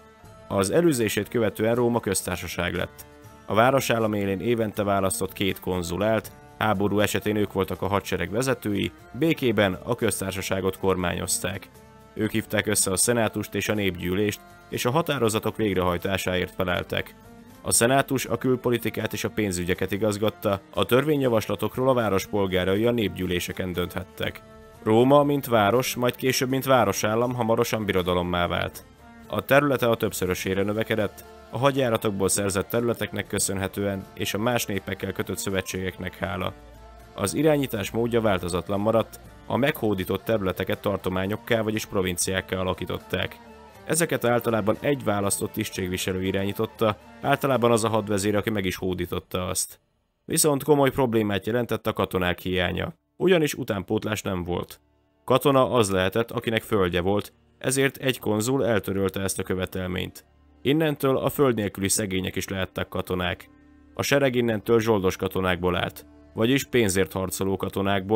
Speaker 1: Az elűzését követően Róma köztársaság lett. A városállam élén évente választott 2 konzulált, háború esetén ők voltak a hadsereg vezetői, békében a köztársaságot kormányozták. Ők hívták össze a szenátust és a népgyűlést, és a határozatok végrehajtásáért feleltek. A szenátus a külpolitikát és a pénzügyeket igazgatta, a törvényjavaslatokról a város polgárai a népgyűléseken dönthettek. Róma, mint város, majd később, mint városállam, hamarosan birodalommá vált. A területe a többszörösére növekedett, a hadjáratokból szerzett területeknek köszönhetően és a más népekkel kötött szövetségeknek hála. Az irányítás módja változatlan maradt, a meghódított területeket tartományokká, vagyis provinciákká alakították. Ezeket általában egy választott tisztségviselő irányította, általában az a hadvezér, aki meg is hódította azt. Viszont komoly problémát jelentett a katonák hiánya, ugyanis utánpótlás nem volt. Katona az lehetett, akinek földje volt, ezért egy konzul eltörölte ezt a követelményt. Innentől a föld nélküli szegények is lehettek katonák. A sereg innentől zsoldos katonákból állt, vagyis pénzért harcoló katonákból,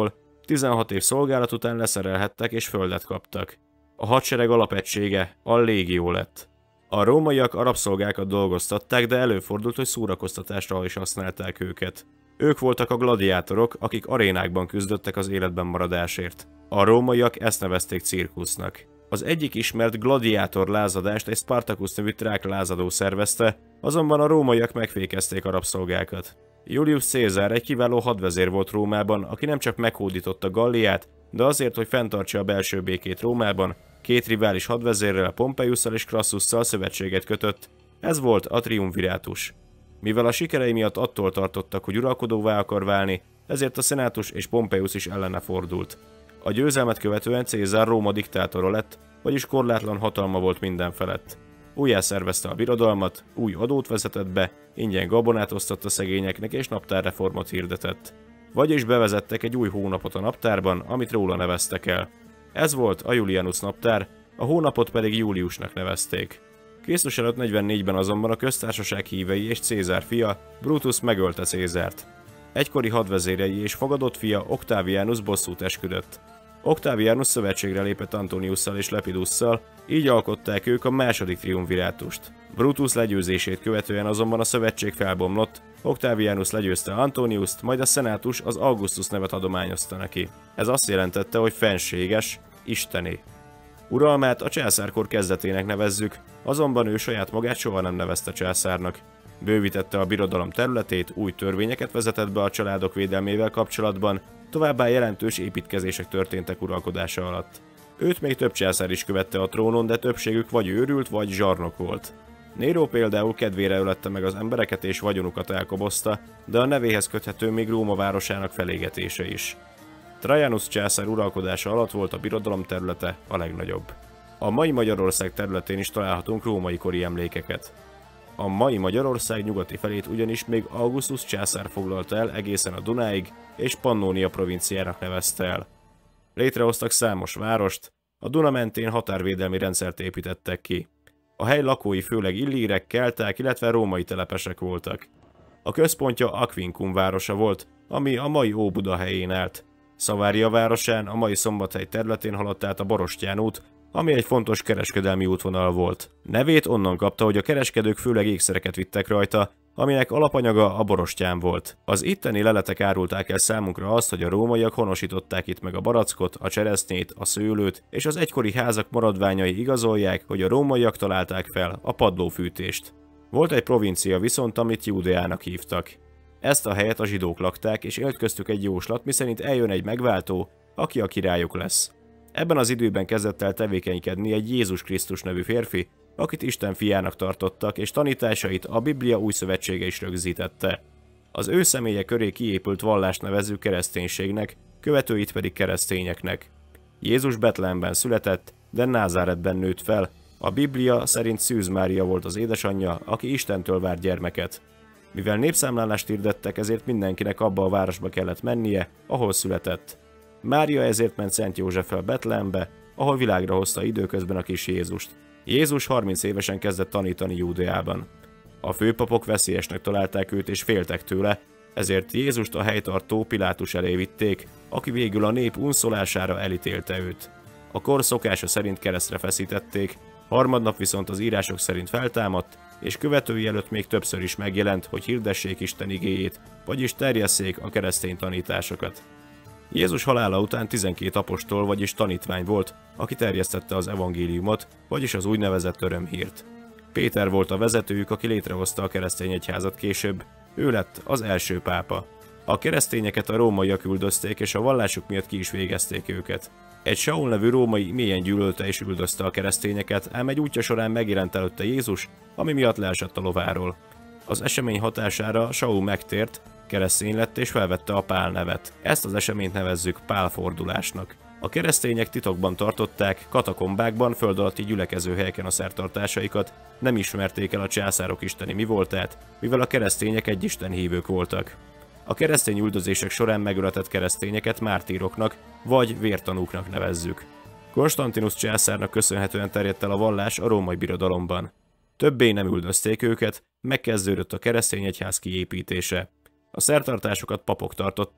Speaker 2: 16 év szolgálat után leszerelhettek és földet kaptak. A hadsereg alapegysége a légió lett. A rómaiak a rabszolgákat dolgoztatták, de előfordult, hogy szórakoztatásra is használták őket. Ők voltak a gladiátorok, akik arénákban küzdöttek az életben maradásért. A rómaiak ezt nevezték cirkusznak. Az egyik ismert gladiátor lázadást egy Spartacus nevű trák lázadó szervezte, azonban a rómaiak megfékezték a rabszolgákat. Julius Caesar egy kiváló hadvezér volt Rómában, aki nem csak meghódította Galliát, de azért, hogy fenntartsa a belső békét Rómában, két rivális hadvezérrel, Pompeiusszal és Crassusszal szövetséget kötött. Ez volt a triumvirátus. Mivel a sikerei miatt attól tartottak, hogy uralkodóvá akar válni, ezért a szenátus és Pompeius is ellene fordult. A győzelmet követően Cézár Róma diktátora lett, vagyis korlátlan hatalma volt minden felett. Újjászervezte a birodalmat, új adót vezetett be, ingyen gabonát osztott a szegényeknek és naptárreformot hirdetett. Vagyis bevezettek egy új hónapot a naptárban, amit róla neveztek el. Ez volt a Julianus naptár, a hónapot pedig Júliusnak nevezték. Krisztus előtt 44-ben azonban a köztársaság hívei és Cézár fia, Brutus megölte Cézárt. Egykori hadvezérei és fogadott fia Octavianus bosszút esküdött. Octavianus szövetségre lépett Antoniusszal és Lepidusszal, így alkották ők a második triumvirátust. Brutus legyőzését követően azonban a szövetség felbomlott, Octavianus legyőzte Antoniust, majd a szenátus az Augustus nevet adományozta neki. Ez azt jelentette, hogy fenséges, isteni. Uralmát a császárkor kezdetének nevezzük, azonban ő saját magát soha nem nevezte császárnak. Bővítette a birodalom területét, új törvényeket vezetett be a családok védelmével kapcsolatban, továbbá jelentős építkezések történtek uralkodása alatt. Őt még több császár is követte a trónon, de többségük vagy őrült, vagy zsarnok volt. Nero például kedvére ölette meg az embereket és vagyonukat elkobozta, de a nevéhez köthető még Róma városának felégetése is. Trajanus császár uralkodása alatt volt a birodalom területe a legnagyobb. A mai Magyarország területén is találhatunk római kori emlékeket. A mai Magyarország nyugati felét ugyanis még Augustus császár foglalta el egészen a Dunáig, és Pannónia provinciának nevezte el. Létrehoztak számos várost, a Duna mentén határvédelmi rendszert építettek ki. A hely lakói főleg illírek, kelták, illetve római telepesek voltak. A központja Aquincum városa volt, ami a mai Óbuda helyén állt. Szavária városán, a mai Szombathely területén haladt át a Borostyán út, ami egy fontos kereskedelmi útvonal volt. Nevét onnan kapta, hogy a kereskedők főleg ékszereket vittek rajta, aminek alapanyaga a borostyán volt. Az itteni leletek árulták el számunkra azt, hogy a rómaiak honosították itt meg a barackot, a cseresznyét, a szőlőt, és az egykori házak maradványai igazolják, hogy a rómaiak találták fel a padlófűtést. Volt egy provincia viszont, amit Júdeának hívtak. Ezt a helyet a zsidók lakták, és élt köztük egy jóslat, miszerint eljön egy megváltó, aki a királyuk lesz. Ebben az időben kezdett el tevékenykedni egy Jézus Krisztus nevű férfi, akit Isten fiának tartottak, és tanításait a Biblia új szövetsége is rögzítette. Az ő személye köré kiépült vallást nevezzük kereszténységnek, követőit pedig keresztényeknek. Jézus Betlehemben született, de Názáretben nőtt fel. A Biblia szerint Szűz Mária volt az édesanyja, aki Istentől várt gyermeket. Mivel népszámlálást hirdettek, ezért mindenkinek abba a városba kellett mennie, ahol született. Mária ezért ment Szent Józseffel Betlehembe, ahol világra hozta időközben a kis Jézust. Jézus 30 évesen kezdett tanítani Júdeában. A főpapok veszélyesnek találták őt és féltek tőle, ezért Jézust a helytartó Pilátus elé vitték, aki végül a nép unszolására elítélte őt. A kor szokása szerint keresztre feszítették, harmadnap viszont az írások szerint feltámadt, és követői előtt még többször is megjelent, hogy hirdessék Isten igéjét, vagyis terjesszék a keresztény tanításokat. Jézus halála után 12 apostol, vagyis tanítvány volt, aki terjesztette az evangéliumot, vagyis az úgynevezett örömhírt. Péter volt a vezetőjük, aki létrehozta a keresztény egyházat később, ő lett az első pápa. A keresztényeket a rómaiak üldözték, és a vallásuk miatt ki is végezték őket. Egy Saul nevű római mélyen gyűlölte és üldözte a keresztényeket, ám egy útja során megjelent előtte Jézus, ami miatt leesett a lováról. Az esemény hatására Saul megtért, keresztény lett és felvette a Pál nevet. Ezt az eseményt nevezzük Pálfordulásnak. A keresztények titokban tartották, katakombákban, föld alatti gyülekezőhelyeken a szertartásaikat, nem ismerték el a császárok isteni mi voltát, mivel a keresztények egyisten hívők voltak. A keresztény üldözések során megöletett keresztényeket mártíroknak vagy vértanúknak nevezzük. Konstantinus császárnak köszönhetően terjedt el a vallás a római birodalomban. Többé nem üldözték őket, megkezdődött a keresztény egyház kiépítése. A szertartásokat papok tartották,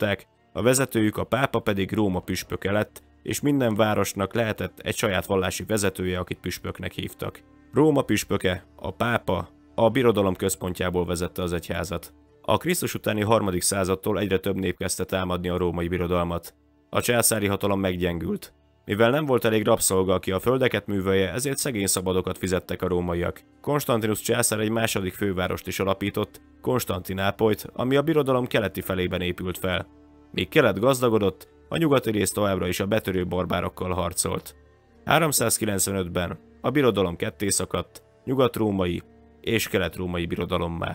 Speaker 2: A vezetőjük, a pápa pedig Róma püspöke lett, és minden városnak lehetett egy saját vallási vezetője, akit püspöknek hívtak. Róma püspöke, a pápa, a birodalom központjából vezette az egyházat. A Krisztus utáni 3. századtól egyre több nép kezdte támadni a római birodalmat. A császári hatalom meggyengült. Mivel nem volt elég rabszolga, aki a földeket művelje, ezért szegény szabadokat fizettek a rómaiak. Konstantinus császár egy második fővárost is alapított, Konstantinápolyt, ami a birodalom keleti felében épült fel. Míg kelet gazdagodott, a nyugati rész továbbra is a betörő barbárokkal harcolt. 395-ben a birodalom ketté szakadt, nyugat-római és kelet-római birodalommá.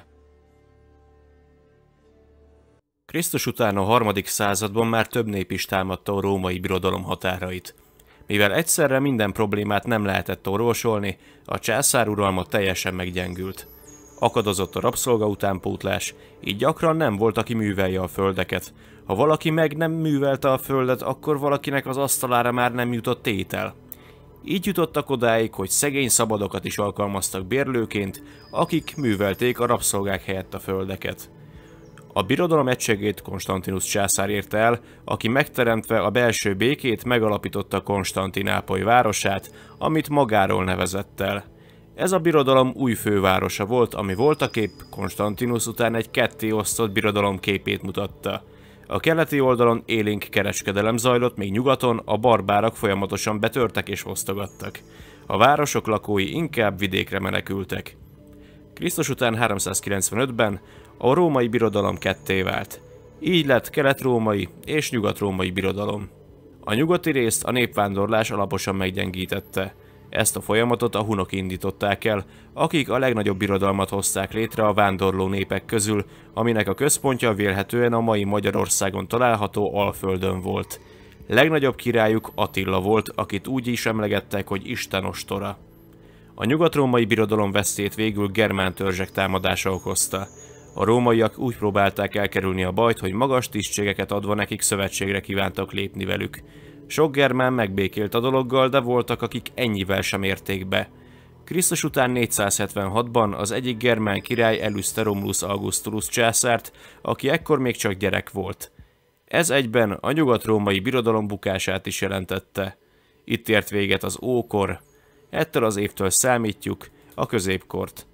Speaker 2: Krisztus után a 3. században már több nép is támadta a római birodalom határait. Mivel egyszerre minden problémát nem lehetett orvosolni, a császár uralma teljesen meggyengült. Akadozott a rabszolga utánpótlás, így gyakran nem volt, aki művelje a földeket. Ha valaki meg nem művelte a földet, akkor valakinek az asztalára már nem jutott étel. Így jutottak odáig, hogy szegény szabadokat is alkalmaztak bérlőként, akik művelték a rabszolgák helyett a földeket. A birodalom egységét Konstantinus császár érte el, aki megteremtve a belső békét megalapította Konstantinápoly városát, amit magáról nevezett el. Ez a birodalom új fővárosa volt, ami voltaképp Konstantinus után egy ketté osztott birodalom képét mutatta. A keleti oldalon élénk kereskedelem zajlott, míg nyugaton a barbárok folyamatosan betörtek és osztogattak. A városok lakói inkább vidékre menekültek. Krisztus után 395-ben a római birodalom ketté vált. Így lett kelet-római és nyugat-római birodalom. A nyugati részt a népvándorlás alaposan meggyengítette. Ezt a folyamatot a hunok indították el, akik a legnagyobb birodalmat hozták létre a vándorló népek közül, aminek a központja vélhetően a mai Magyarországon található Alföldön volt. Legnagyobb királyuk Attila volt, akit úgy is emlegettek, hogy Isten ostora. A nyugat-római birodalom vesztét végül germán törzsek támadása okozta. A rómaiak úgy próbálták elkerülni a bajt, hogy magas tisztségeket adva nekik szövetségre kívántak lépni velük. Sok germán megbékélt a dologgal, de voltak, akik ennyivel sem érték be. Krisztus után 476-ban az egyik germán király elűzte Romulus Augustulus császárt, aki ekkor még csak gyerek volt. Ez egyben a nyugat-római birodalom bukását is jelentette. Itt ért véget az ókor, ettől az évtől számítjuk a középkort.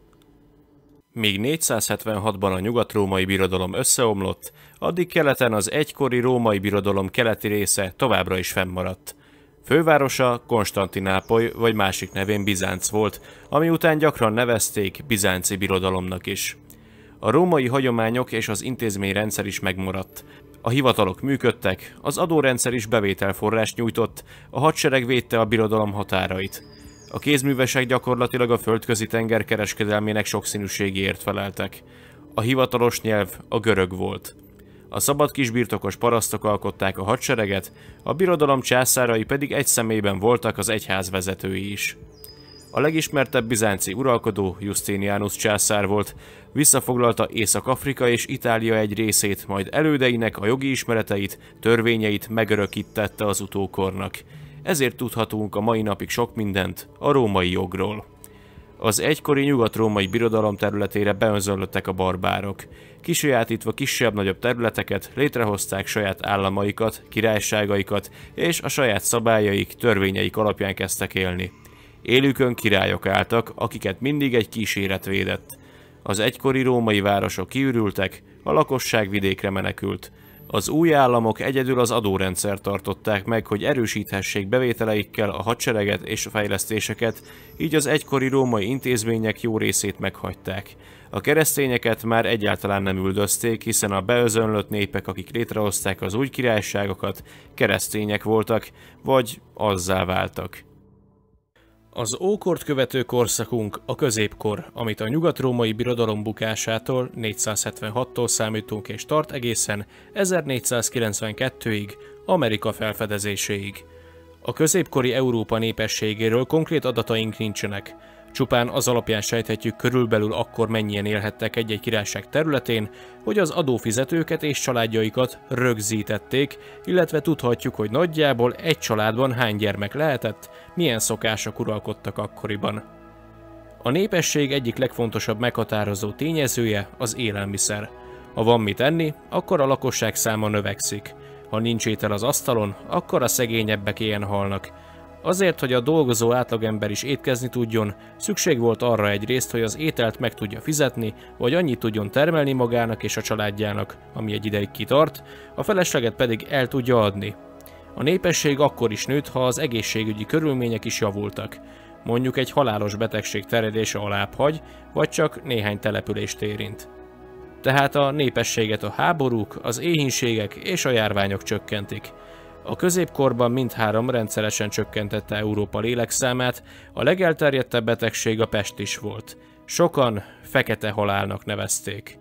Speaker 2: Míg 476-ban a nyugat-római birodalom összeomlott, addig keleten az egykori római birodalom keleti része továbbra is fennmaradt. Fővárosa Konstantinápoly vagy másik nevén Bizánc volt, ami után gyakran nevezték Bizánci birodalomnak is. A római hagyományok és az intézményrendszer is megmaradt. A hivatalok működtek, az adórendszer is bevételforrást nyújtott, a hadsereg védte a birodalom határait. A kézművesek gyakorlatilag a földközi tenger kereskedelmének sokszínűségéért feleltek. A hivatalos nyelv a görög volt. A szabad kisbirtokos parasztok alkották a hadsereget, a birodalom császárai pedig egy személyben voltak az egyház vezetői is. A legismertebb bizánci uralkodó Justinianus császár volt, visszafoglalta Észak-Afrika és Itália egy részét, majd elődeinek a jogi ismereteit, törvényeit megörökítette az utókornak. Ezért tudhatunk a mai napig sok mindent a római jogról. Az egykori nyugat-római birodalom területére beönzöllöttek a barbárok. Kisajátítva kisebb-nagyobb területeket létrehozták saját államaikat, királyságaikat, és a saját szabályaik, törvényeik alapján kezdtek élni. Élükön királyok álltak, akiket mindig egy kíséret védett. Az egykori római városok kiürültek, a lakosság vidékre menekült. Az új államok egyedül az adórendszer tartották meg, hogy erősíthessék bevételeikkel a hadsereget és a fejlesztéseket, így az egykori római intézmények jó részét meghagyták. A keresztényeket már egyáltalán nem üldözték, hiszen a beözönlött népek, akik létrehozták az új királyságokat, keresztények voltak, vagy azzá váltak.
Speaker 1: Az ókort követő korszakunk a középkor, amit a nyugat-római birodalom bukásától 476-tól számítunk és tart egészen 1492-ig, Amerika felfedezéséig. A középkori Európa népességéről konkrét adataink nincsenek. Csupán az alapján sejthetjük körülbelül akkor mennyien élhettek egy-egy királyság területén, hogy az adófizetőket és családjaikat rögzítették, illetve tudhatjuk, hogy nagyjából egy családban hány gyermek lehetett, milyen szokások uralkodtak akkoriban. A népesség egyik legfontosabb meghatározó tényezője az élelmiszer. Ha van mit enni, akkor a lakosság száma növekszik. Ha nincs étel az asztalon, akkor a szegényebbek éhen halnak. Azért, hogy a dolgozó átlagember is étkezni tudjon, szükség volt arra egyrészt, hogy az ételt meg tudja fizetni, vagy annyit tudjon termelni magának és a családjának, ami egy ideig kitart, a felesleget pedig el tudja adni. A népesség akkor is nőtt, ha az egészségügyi körülmények is javultak. Mondjuk egy halálos betegség terjedése alább hagy, vagy csak néhány települést érint. Tehát a népességet a háborúk, az éhínségek és a járványok csökkentik. A középkorban mindhárom rendszeresen csökkentette Európa lélekszámát, a legelterjedtebb betegség a pest is volt. Sokan fekete halálnak nevezték.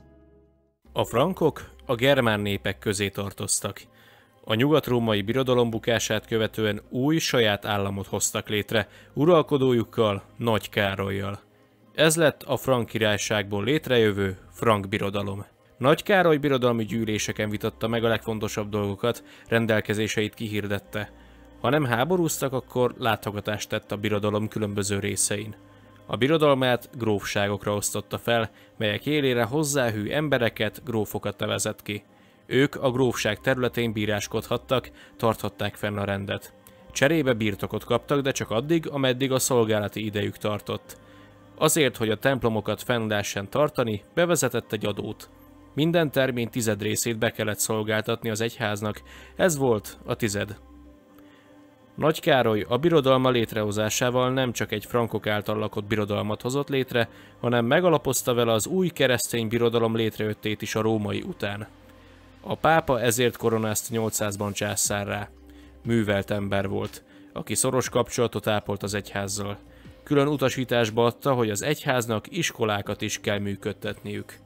Speaker 1: A frankok a germán népek közé tartoztak. A nyugat-római birodalom bukását követően új saját államot hoztak létre, uralkodójukkal, Nagy Károllyal. Ez lett a frank királyságból létrejövő frank birodalom. Nagy Károly birodalmi gyűléseken vitatta meg a legfontosabb dolgokat, rendelkezéseit kihirdette. Ha nem háborúztak, akkor látogatást tett a birodalom különböző részein. A birodalmát grófságokra osztotta fel, melyek élére hozzáhű embereket, grófokat nevezett ki. Ők a grófság területén bíráskodhattak, tarthatták fenn a rendet. Cserébe birtokot kaptak, de csak addig, ameddig a szolgálati idejük tartott. Azért, hogy a templomokat fenn lehessen tartani, bevezetett egy adót. Minden termény 10 részét be kellett szolgáltatni az egyháznak, ez volt a 10. Nagy Károly a birodalma létrehozásával nem csak egy frankok által lakott birodalmat hozott létre, hanem megalapozta vele az új keresztény birodalom létrejöttét is a római után. A pápa ezért koronázta 800-ban császárrá. Művelt ember volt, aki szoros kapcsolatot ápolt az egyházzal. Külön utasításba adta, hogy az egyháznak iskolákat is kell működtetniük.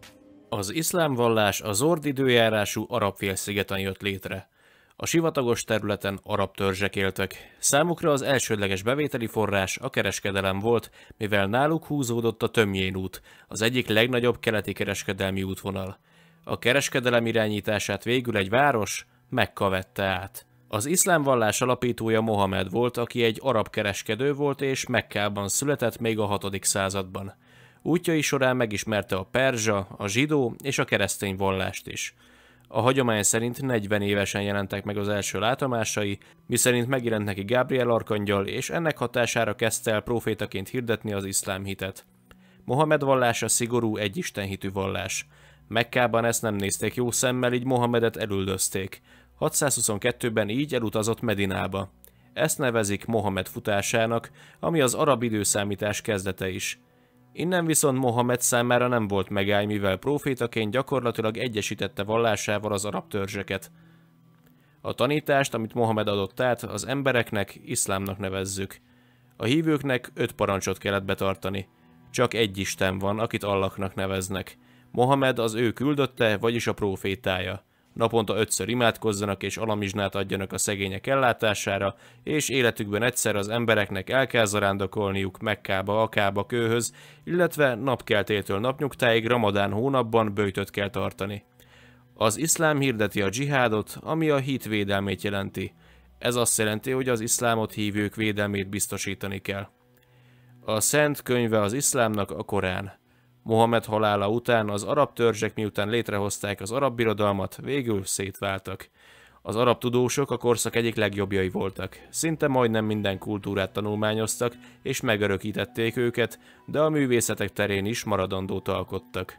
Speaker 1: Az iszlám vallás a zord időjárású Arab-félszigeten jött létre. A sivatagos területen arab törzsek éltek. Számukra az elsődleges bevételi forrás a kereskedelem volt, mivel náluk húzódott a Tömjén út, az egyik legnagyobb keleti kereskedelmi útvonal. A kereskedelem irányítását végül egy város, Mekka vette át. Az iszlám vallás alapítója Mohamed volt, aki egy arab kereskedő volt és Mekkában született még a 6. században. Útjai során megismerte a perzsa, a zsidó és a keresztény vallást is. A hagyomány szerint 40 évesen jelentek meg az első látomásai, miszerint megjelent neki Gábriel arkangyal, és ennek hatására kezdte el prófétaként hirdetni az iszlám hitet. Mohamed vallása szigorú egyistenhitű vallás. Mekkában ezt nem nézték jó szemmel, így Mohamedet elüldözték. 622-ben így elutazott Medinába. Ezt nevezik Mohamed futásának, ami az arab időszámítás kezdete is. Innen viszont Mohamed számára nem volt megáll, mivel prófétaként gyakorlatilag egyesítette vallásával az arab törzseket. A tanítást, amit Mohamed adott át, az embereknek iszlámnak nevezzük. A hívőknek 5 parancsot kellett betartani. Csak egy Isten van, akit Allahnak neveznek. Mohamed az ő küldötte, vagyis a prófétája. Naponta 5-ször imádkozzanak és alamizsnát adjanak a szegények ellátására, és életükben egyszer az embereknek el kell zarándokolniuk Mekkába, a Kába kőhöz, illetve napkeltétől napnyugtáig Ramadán hónapban böjtöt kell tartani. Az iszlám hirdeti a dzsihádot, ami a hit védelmét jelenti. Ez azt jelenti, hogy az iszlámot hívők védelmét biztosítani kell. A szent könyve az iszlámnak a Korán. Mohamed halála után az arab törzsek miután létrehozták az arab birodalmat, végül szétváltak. Az arab tudósok a korszak egyik legjobbjai voltak. Szinte majdnem minden kultúrát tanulmányoztak, és megörökítették őket, de a művészetek terén is maradandót alkottak.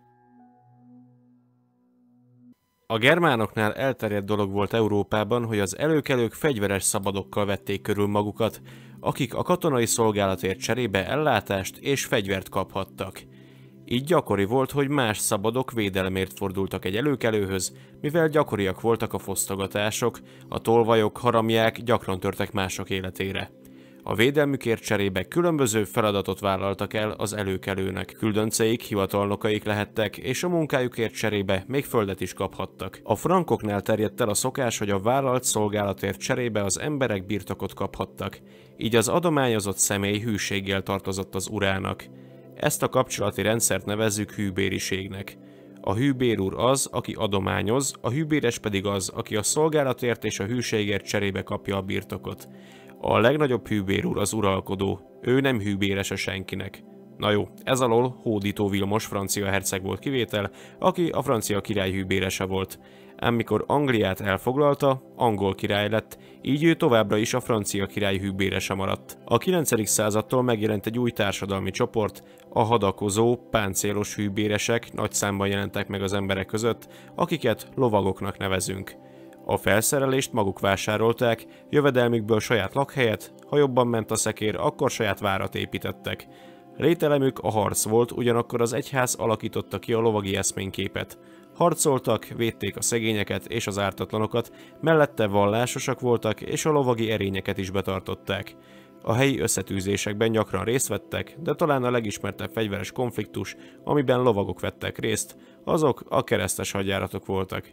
Speaker 1: A germánoknál elterjedt dolog volt Európában, hogy az előkelők fegyveres szabadokkal vették körül magukat, akik a katonai szolgálatért cserébe ellátást és fegyvert kaphattak. Így gyakori volt, hogy más szabadok védelemért fordultak egy előkelőhöz, mivel gyakoriak voltak a fosztogatások, a tolvajok, haramják gyakran törtek mások életére. A védelmükért cserébe különböző feladatot vállaltak el az előkelőnek. Küldönceik, hivatalnokaik lehettek, és a munkájukért cserébe még földet is kaphattak. A frankoknál terjedt el a szokás, hogy a vállalt szolgálatért cserébe az emberek birtokot kaphattak. Így az adományozott személy hűséggel tartozott az urának. Ezt a kapcsolati rendszert nevezzük hűbériségnek. A hűbér úr az, aki adományoz, a hűbéres pedig az, aki a szolgálatért és a hűségért cserébe kapja a birtokot. A legnagyobb hűbér úr az uralkodó, ő nem hűbérese senkinek. Na jó, ez alól Hódító Vilmos francia herceg volt kivétel, aki a francia király hűbérese volt.
Speaker 2: ám mikor Angliát elfoglalta, angol király lett, így ő továbbra is a francia király hűbérese maradt. A 9. századtól megjelent egy új társadalmi csoport, a hadakozó, páncélos hűbéresek nagy számban jelentek meg az emberek között, akiket lovagoknak nevezünk. A felszerelést maguk vásárolták, jövedelmükből saját lakhelyet, ha jobban ment a szekér, akkor saját várat építettek. Lételemük a harc volt, ugyanakkor az egyház alakította ki a lovagi eszményképet. Harcoltak, védték a szegényeket és az ártatlanokat, mellette vallásosak voltak és a lovagi erényeket is betartották. A helyi összetűzésekben gyakran részt vettek, de talán a legismertebb fegyveres konfliktus, amiben lovagok vettek részt, azok a keresztes hadjáratok voltak.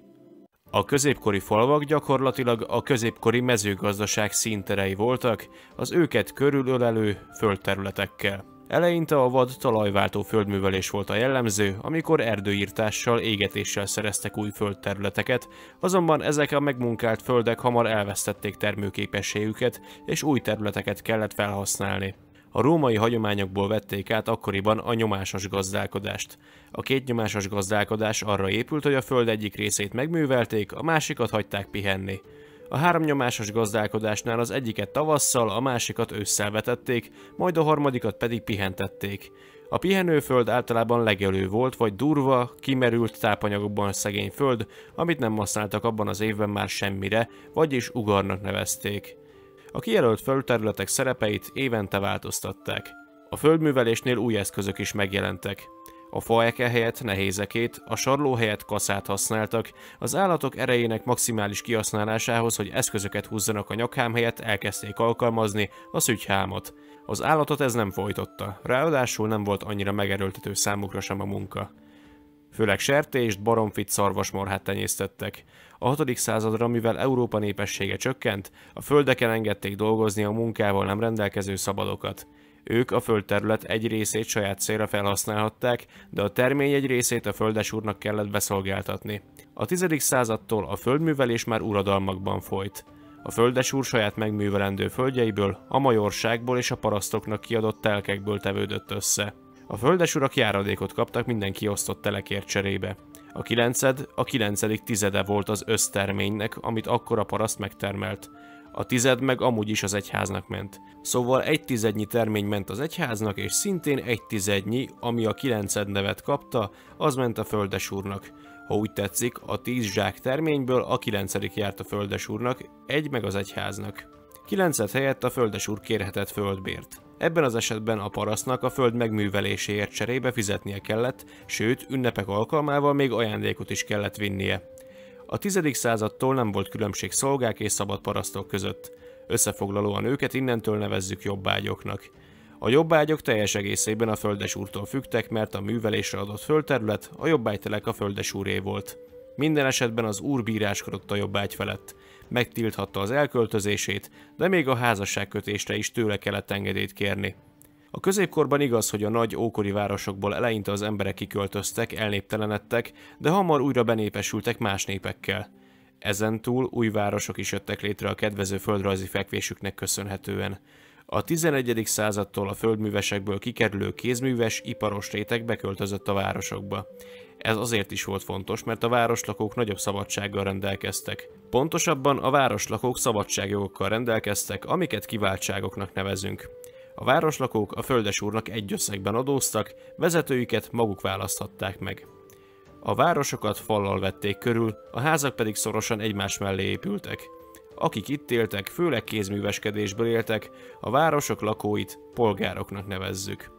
Speaker 2: A középkori falvak gyakorlatilag a középkori mezőgazdaság színterei voltak, az őket körülölelő földterületekkel. Eleinte a vad talajváltó földművelés volt a jellemző, amikor erdőírtással, égetéssel szereztek új földterületeket, azonban ezek a megmunkált földek hamar elvesztették termőképességüket, és új területeket kellett felhasználni. A római hagyományokból vették át akkoriban a nyomásos gazdálkodást. A kétnyomásos gazdálkodás arra épült, hogy a föld egyik részét megművelték, a másikat hagyták pihenni. A háromnyomásos gazdálkodásnál az egyiket tavasszal, a másikat ősszel vetették, majd a harmadikat pedig pihentették. A pihenőföld általában legelő volt, vagy durva, kimerült tápanyagokban szegény föld, amit nem használtak abban az évben már semmire, vagyis ugarnak nevezték. A kijelölt földterületek szerepeit évente változtatták. A földművelésnél új eszközök is megjelentek. A faeke helyett nehézekét, a sarló helyett kaszát használtak, az állatok erejének maximális kihasználásához, hogy eszközöket húzzanak a nyakhám helyett, elkezdték alkalmazni a szügyhámot. Az állatot ez nem folytotta, ráadásul nem volt annyira megerőltető számukra sem a munka. Főleg sertést, baromfit, szarvasmarhát tenyésztettek. A 6. századra, mivel Európa népessége csökkent, a földeken engedték dolgozni a munkával nem rendelkező szabadokat. Ők a földterület egy részét saját célra felhasználhatták, de a termény egy részét a földesúrnak kellett beszolgáltatni. A 10. századtól a földművelés már uradalmakban folyt. A földesúr saját megművelendő földjeiből, a majorságból és a parasztoknak kiadott telkekből tevődött össze. A földesurak járadékot kaptak minden kiosztott telekért cserébe. A 9. tizede volt az összterménynek, amit akkor a paraszt megtermelt. A tized meg amúgy is az egyháznak ment. Szóval 1/10 termény ment az egyháznak, és szintén 1/10, ami a 9 nevet kapta, az ment a földesúrnak. Ha úgy tetszik, a 10 zsák terményből a 9. járt a földesúrnak, egy meg az egyháznak. 9 helyett a földesúr kérhetett földbért. Ebben az esetben a parasztnak a föld megműveléséért cserébe fizetnie kellett, sőt, ünnepek alkalmával még ajándékot is kellett vinnie. A 10. századtól nem volt különbség szolgák és szabad parasztok között. Összefoglalóan őket innentől nevezzük jobbágyoknak. A jobbágyok teljes egészében a földesúrtól függtek, mert a művelésre adott földterület a jobbágytelek a földesúré volt. Minden esetben az úr bíráskodott a jobbágy felett. Megtilthatta az elköltözését, de még a házasságkötésre is tőle kellett engedélyt kérni. A középkorban igaz, hogy a nagy ókori városokból eleinte az emberek kiköltöztek, elnéptelenedtek, de hamar újra benépesültek más népekkel. Ezentúl új városok is jöttek létre a kedvező földrajzi fekvésüknek köszönhetően. A 11. századtól a földművesekből kikerülő kézműves, iparos réteg beköltözött a városokba. Ez azért is volt fontos, mert a városlakók nagyobb szabadsággal rendelkeztek. Pontosabban a városlakók szabadságjogokkal rendelkeztek, amiket kiváltságoknak nevezünk. A városlakók a földesúrnak egy összegben adóztak, vezetőiket maguk választhatták meg. A városokat fallal vették körül, a házak pedig szorosan egymás mellé épültek. Akik itt éltek, főleg kézműveskedésből éltek, a városok lakóit polgároknak nevezzük.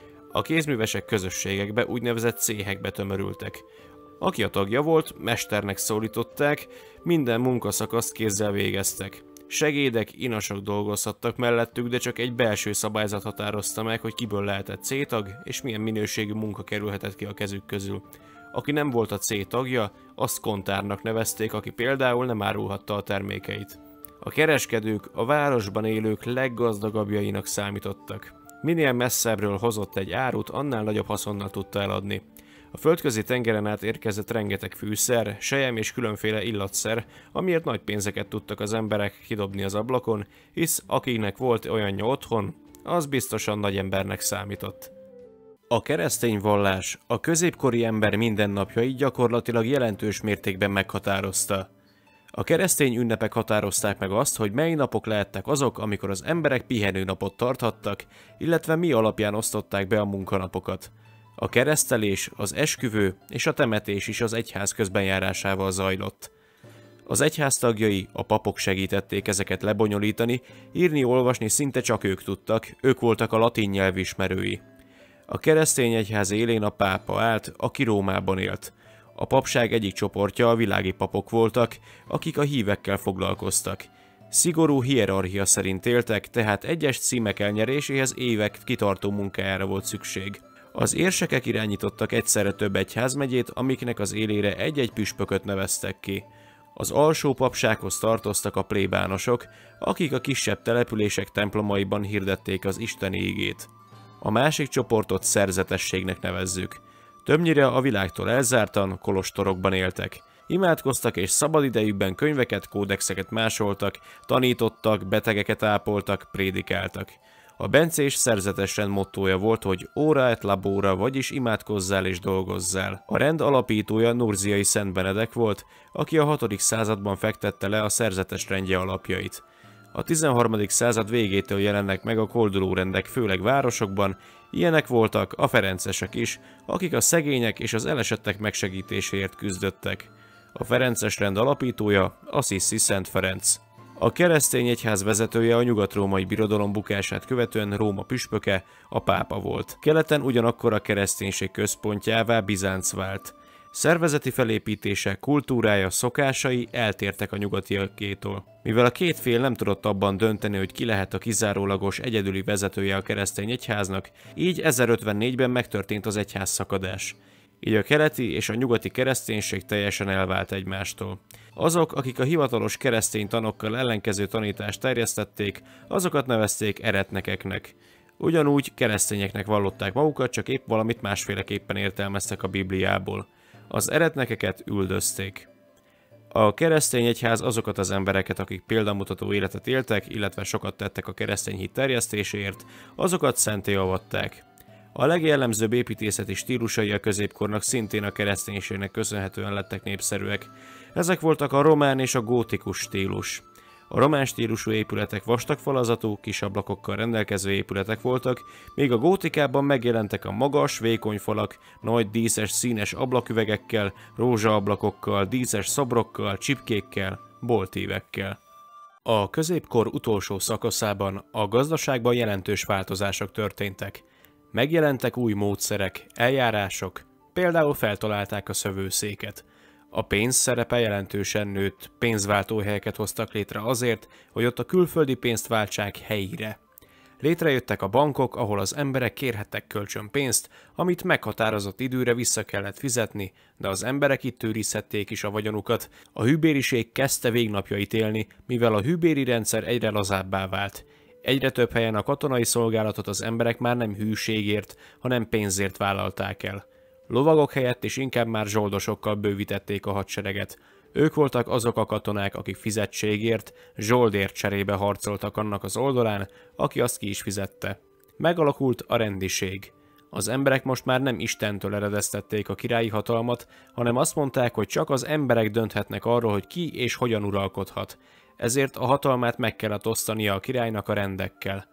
Speaker 2: A kézművesek közösségekbe, úgynevezett céhekbe tömörültek. Aki a tagja volt, mesternek szólították, minden munkaszakaszt kézzel végeztek. Segédek, inasok dolgozhattak mellettük, de csak egy belső szabályzat határozta meg, hogy kiből lehetett C-tag, és milyen minőségű munka kerülhetett ki a kezük közül. Aki nem volt a C tagja, azt kontárnak nevezték, aki például nem árulhatta a termékeit. A kereskedők a városban élők leggazdagabbjainak számítottak. Minél messzebbről hozott egy árut, annál nagyobb haszonnal tudta eladni. A földközi tengeren át érkezett rengeteg fűszer, sejem és különféle illatszer, amiért nagy pénzeket tudtak az emberek kidobni az ablakon, hisz akinek volt olyanja otthon, az biztosan nagy embernek számított.
Speaker 1: A keresztény vallás a középkori ember mindennapjait gyakorlatilag jelentős mértékben meghatározta. A keresztény ünnepek határozták meg azt, hogy mely napok lehettek azok, amikor az emberek pihenőnapot tarthattak, illetve mi alapján osztották be a munkanapokat. A keresztelés, az esküvő és a temetés is az egyház közbenjárásával zajlott. Az egyház tagjai, a papok segítették ezeket lebonyolítani, írni-olvasni szinte csak ők tudtak, ők voltak a latin nyelv ismerői. A keresztény egyház élén a pápa állt, aki Rómában élt. A papság egyik csoportja a világi papok voltak, akik a hívekkel foglalkoztak. Szigorú hierarchia szerint éltek, tehát egyes címek elnyeréséhez évek kitartó munkájára volt szükség. Az érsekek irányítottak egyszerre több egyházmegyét, amiknek az élére egy-egy püspököt neveztek ki. Az alsó papsághoz tartoztak a plébánosok, akik a kisebb települések templomaiban hirdették az isteni igét. A másik csoportot szerzetességnek nevezzük. Többnyire a világtól elzártan, kolostorokban éltek. Imádkoztak és szabadidejükben könyveket, kódexeket másoltak, tanítottak, betegeket ápoltak, prédikáltak. A bencés szerzetes rend mottója volt, hogy ora et labora, vagyis imádkozzál és dolgozzál. A rend alapítója Nurziai Szent Benedek volt, aki a 6. században fektette le a szerzetes rendje alapjait. A 13. század végétől jelennek meg a kolduló rendek főleg városokban, ilyenek voltak a ferencesek is, akik a szegények és az elesettek megsegítéséért küzdöttek. A ferences rend alapítója Assisi Szent Ferenc. A keresztény egyház vezetője a nyugat-római birodalom bukását követően Róma püspöke, a pápa volt. Keleten ugyanakkor a kereszténység központjává Bizánc vált. Szervezeti felépítése, kultúrája, szokásai eltértek a nyugatiakétól. Mivel a két fél nem tudott abban dönteni, hogy ki lehet a kizárólagos egyedüli vezetője a keresztény egyháznak, így 1054-ben megtörtént az egyház szakadás. Így a keleti és a nyugati kereszténység teljesen elvált egymástól. Azok, akik a hivatalos keresztény tanokkal ellenkező tanítást terjesztették, azokat nevezték eretnekeknek. Ugyanúgy keresztényeknek vallották magukat, csak épp valamit másféleképpen értelmeztek a Bibliából. Az eretnekeket üldözték. A keresztény egyház azokat az embereket, akik példamutató életet éltek, illetve sokat tettek a keresztény hit terjesztéséért, azokat szentté avatták. A legjellemzőbb építészeti stílusai a középkornak szintén a kereszténységnek köszönhetően lettek népszerűek. Ezek voltak a román és a gótikus stílus. A román stílusú épületek vastag falazatú, kis ablakokkal rendelkező épületek voltak, míg a gótikában megjelentek a magas, vékony falak, nagy díszes, színes ablaküvegekkel, rózsaablakokkal, díszes szobrokkal, csipkékkel, boltívekkel. A középkor utolsó szakaszában a gazdaságban jelentős változások történtek. Megjelentek új módszerek, eljárások, például feltalálták a szövőszéket. A pénz szerepe jelentősen nőtt, pénzváltóhelyeket hoztak létre azért, hogy ott a külföldi pénzt váltsák helyire. Létrejöttek a bankok, ahol az emberek kérhettek kölcsön pénzt, amit meghatározott időre vissza kellett fizetni, de az emberek itt őrizhették is a vagyonukat. A hűbériség kezdte végnapjait élni, mivel a hűbéri rendszer egyre lazábbá vált. Egyre több helyen a katonai szolgálatot az emberek már nem hűségért, hanem pénzért vállalták el. Lovagok helyett is inkább már zsoldosokkal bővítették a hadsereget. Ők voltak azok a katonák, akik fizetségért, zsoldért cserébe harcoltak annak az oldalán, aki azt ki is fizette. Megalakult a rendiség. Az emberek most már nem Istentől eredeztették a királyi hatalmat, hanem azt mondták, hogy csak az emberek dönthetnek arról, hogy ki és hogyan uralkodhat. Ezért a hatalmát meg kellett osztania a királynak a rendekkel.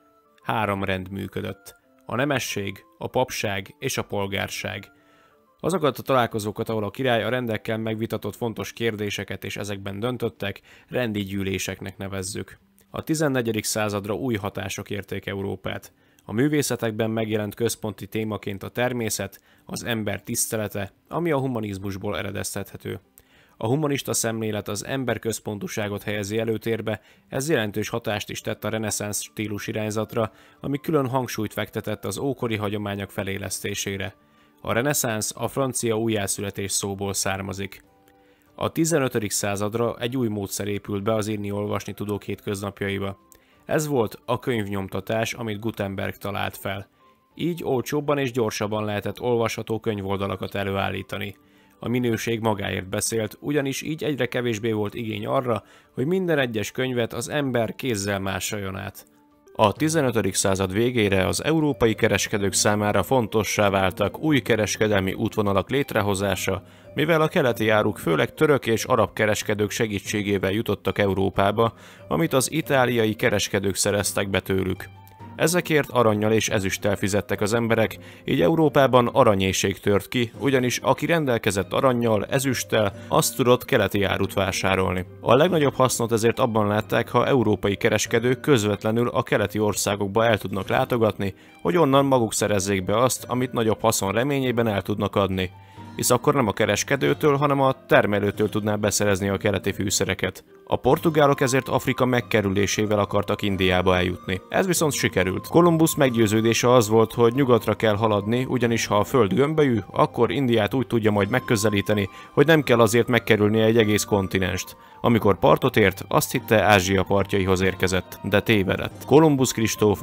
Speaker 1: 3 rend működött. A nemesség, a papság és a polgárság. Azokat a találkozókat, ahol a király a rendekkel megvitatott fontos kérdéseket és ezekben döntöttek, rendi gyűléseknek nevezzük. A 14. századra új hatások érték Európát. A művészetekben megjelent központi témaként a természet, az ember tisztelete, ami a humanizmusból eredeztethető. A humanista szemlélet az emberközpontúságot helyezi előtérbe, ez jelentős hatást is tett a reneszánsz stílus irányzatra, ami külön hangsúlyt fektetett az ókori hagyományok felélesztésére. A reneszánsz a francia újjászületés szóból származik. A 15. századra egy új módszer épült be az írni-olvasni tudók hétköznapjaiba. Ez volt a könyvnyomtatás, amit Gutenberg talált fel. Így olcsóbban és gyorsabban lehetett olvasható könyvoldalakat előállítani. A minőség magáért beszélt, ugyanis így egyre kevésbé volt igény arra, hogy minden egyes könyvet az ember kézzel másoljon át.
Speaker 2: A 15. század végére az európai kereskedők számára fontossá váltak új kereskedelmi útvonalak létrehozása, mivel a keleti áruk főleg török és arab kereskedők segítségével jutottak Európába, amit az itáliai kereskedők szereztek be tőlük. Ezekért arannyal és ezüsttel fizettek az emberek, így Európában aranyéhség tört ki, ugyanis aki rendelkezett arannyal, ezüsttel, azt tudott keleti árut vásárolni. A legnagyobb hasznot ezért abban látták, ha európai kereskedők közvetlenül a keleti országokba el tudnak látogatni, hogy onnan maguk szerezzék be azt, amit nagyobb haszon reményében el tudnak adni. Hisz akkor nem a kereskedőtől, hanem a termelőtől tudná beszerezni a keleti fűszereket. A portugálok ezért Afrika megkerülésével akartak Indiába eljutni. Ez viszont sikerült. Kolumbusz meggyőződése az volt, hogy nyugatra kell haladni, ugyanis ha a föld gömbölyű, akkor Indiát úgy tudja majd megközelíteni, hogy nem kell azért megkerülnie egy egész kontinenst. Amikor partot ért, azt hitte Ázsia partjaihoz érkezett, de tévedett. Kolumbusz Kristóf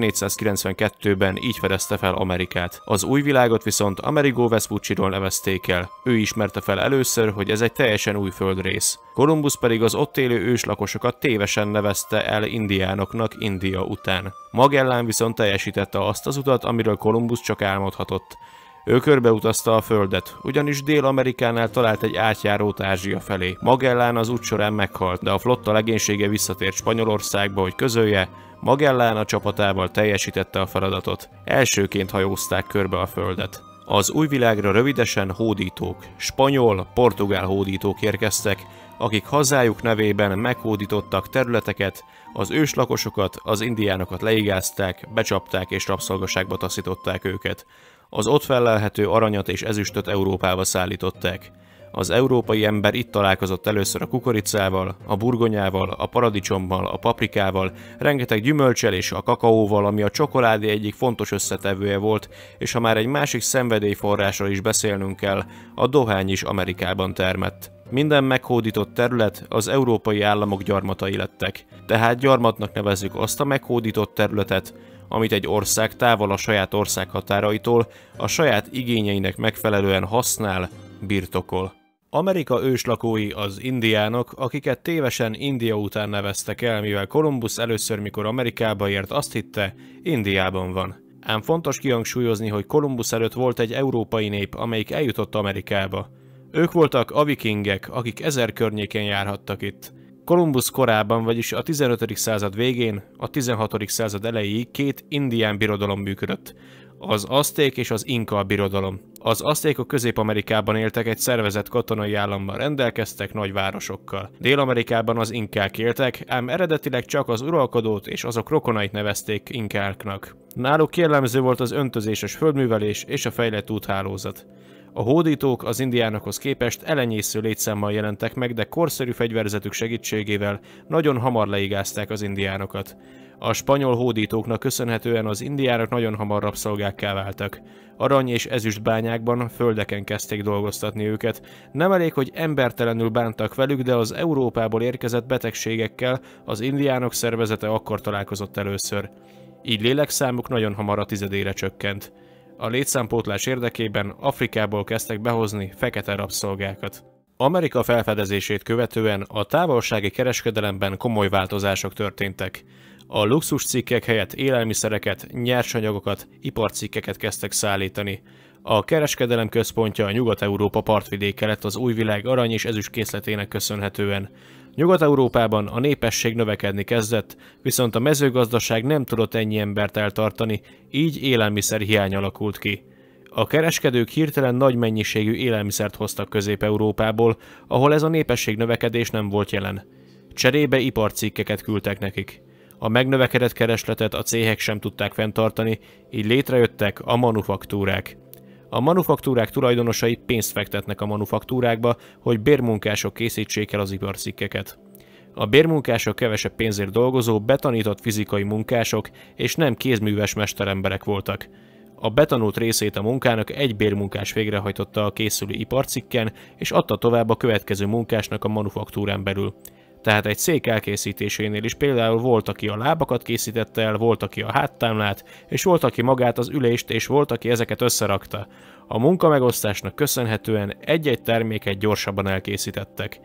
Speaker 2: 1492-ben így fedezte fel Amerikát. Az új világot viszont Amerigo Vespucciról nevezték el. Ő ismerte fel először, hogy ez egy teljesen új földrész. Kolumbusz pedig az ott élő őslakosokat tévesen nevezte el indiánoknak India után. Magellán viszont teljesítette azt az utat, amiről Kolumbusz csak álmodhatott. Ő körbeutazta a földet, ugyanis Dél-Amerikánál talált egy átjárót Ázsia felé. Magellán az út során meghalt, de a flotta legénysége visszatért Spanyolországba, hogy közölje, Magellán a csapatával teljesítette a feladatot. Elsőként hajózták körbe a földet. Az új világra rövidesen hódítók, spanyol, portugál hódítók érkeztek, akik hazájuk nevében meghódítottak területeket, az őslakosokat, az indiánokat leigázták, becsapták és rabszolgaságba taszították őket. Az ott fellelhető aranyat és ezüstöt Európába szállították. Az európai ember itt találkozott először a kukoricával, a burgonyával, a paradicsommal, a paprikával, rengeteg gyümölccsel és a kakaóval, ami a csokoládé egyik fontos összetevője volt, és ha már egy másik szenvedélyforrásról is beszélnünk kell, a dohány is Amerikában termett. Minden meghódított terület az európai államok gyarmatai lettek, tehát gyarmatnak nevezzük azt a meghódított területet, amit egy ország távol a saját ország határaitól, a saját igényeinek megfelelően használ, birtokol. Amerika őslakói az indiánok, akiket tévesen India után neveztek el, mivel Kolumbusz először, mikor Amerikába ért, azt hitte, Indiában van. Ám fontos kihangsúlyozni, hogy Kolumbusz előtt volt egy európai nép, amelyik eljutott Amerikába. Ők voltak a vikingek, akik 1000 környéken járhattak itt. Kolumbusz korában, vagyis a 15. század végén, a 16. század elejéig két indián birodalom működött. Az azték és az inka birodalom. Az aztékok Közép-Amerikában éltek, egy szervezett katonai állammal rendelkeztek, nagy városokkal. Dél-Amerikában az inkák éltek, ám eredetileg csak az uralkodót és azok rokonait nevezték inkáknak. Náluk jellemző volt az öntözéses földművelés és a fejlett úthálózat. A hódítók az indiánokhoz képest elenyésző létszámmal jelentek meg, de korszerű fegyverzetük segítségével nagyon hamar leigázták az indiánokat. A spanyol hódítóknak köszönhetően az indiánok nagyon hamar rabszolgákká váltak. Arany- és ezüstbányákban, földeken kezdték dolgoztatni őket. Nem elég, hogy embertelenül bántak velük, de az Európából érkezett betegségekkel az indiánok szervezete akkor találkozott először. Így lélekszámuk nagyon hamar a tizedére csökkent. A létszámpótlás érdekében Afrikából kezdtek behozni fekete rabszolgákat. Amerika felfedezését követően a távolsági kereskedelemben komoly változások történtek. A luxuscikkek helyett élelmiszereket, nyersanyagokat, iparcikkeket kezdtek szállítani. A kereskedelem központja a Nyugat-Európa partvidéke lett az új világ arany- és ezüstkészletének köszönhetően. Nyugat-Európában a népesség növekedni kezdett, viszont a mezőgazdaság nem tudott ennyi embert eltartani, így élelmiszer hiány alakult ki. A kereskedők hirtelen nagy mennyiségű élelmiszert hoztak Közép-Európából, ahol ez a népesség növekedés nem volt jelen. Cserébe iparcikkeket küldtek nekik. A megnövekedett keresletet a céhek sem tudták fenntartani, így létrejöttek a manufaktúrák. A manufaktúrák tulajdonosai pénzt fektetnek a manufaktúrákba, hogy bérmunkások készítsék el az iparcikkeket. A bérmunkások kevesebb pénzért dolgozó, betanított fizikai munkások és nem kézműves mesteremberek voltak. A betanult részét a munkának egy bérmunkás végrehajtotta a készülő iparcikken, és adta tovább a következő munkásnak a manufaktúrán belül. Tehát egy szék elkészítésénél is például volt, aki a lábakat készítette el, volt, aki a háttámlát, és volt, aki magát az ülést, és volt, aki ezeket összerakta. A munkamegosztásnak köszönhetően egy-egy terméket gyorsabban elkészítettek.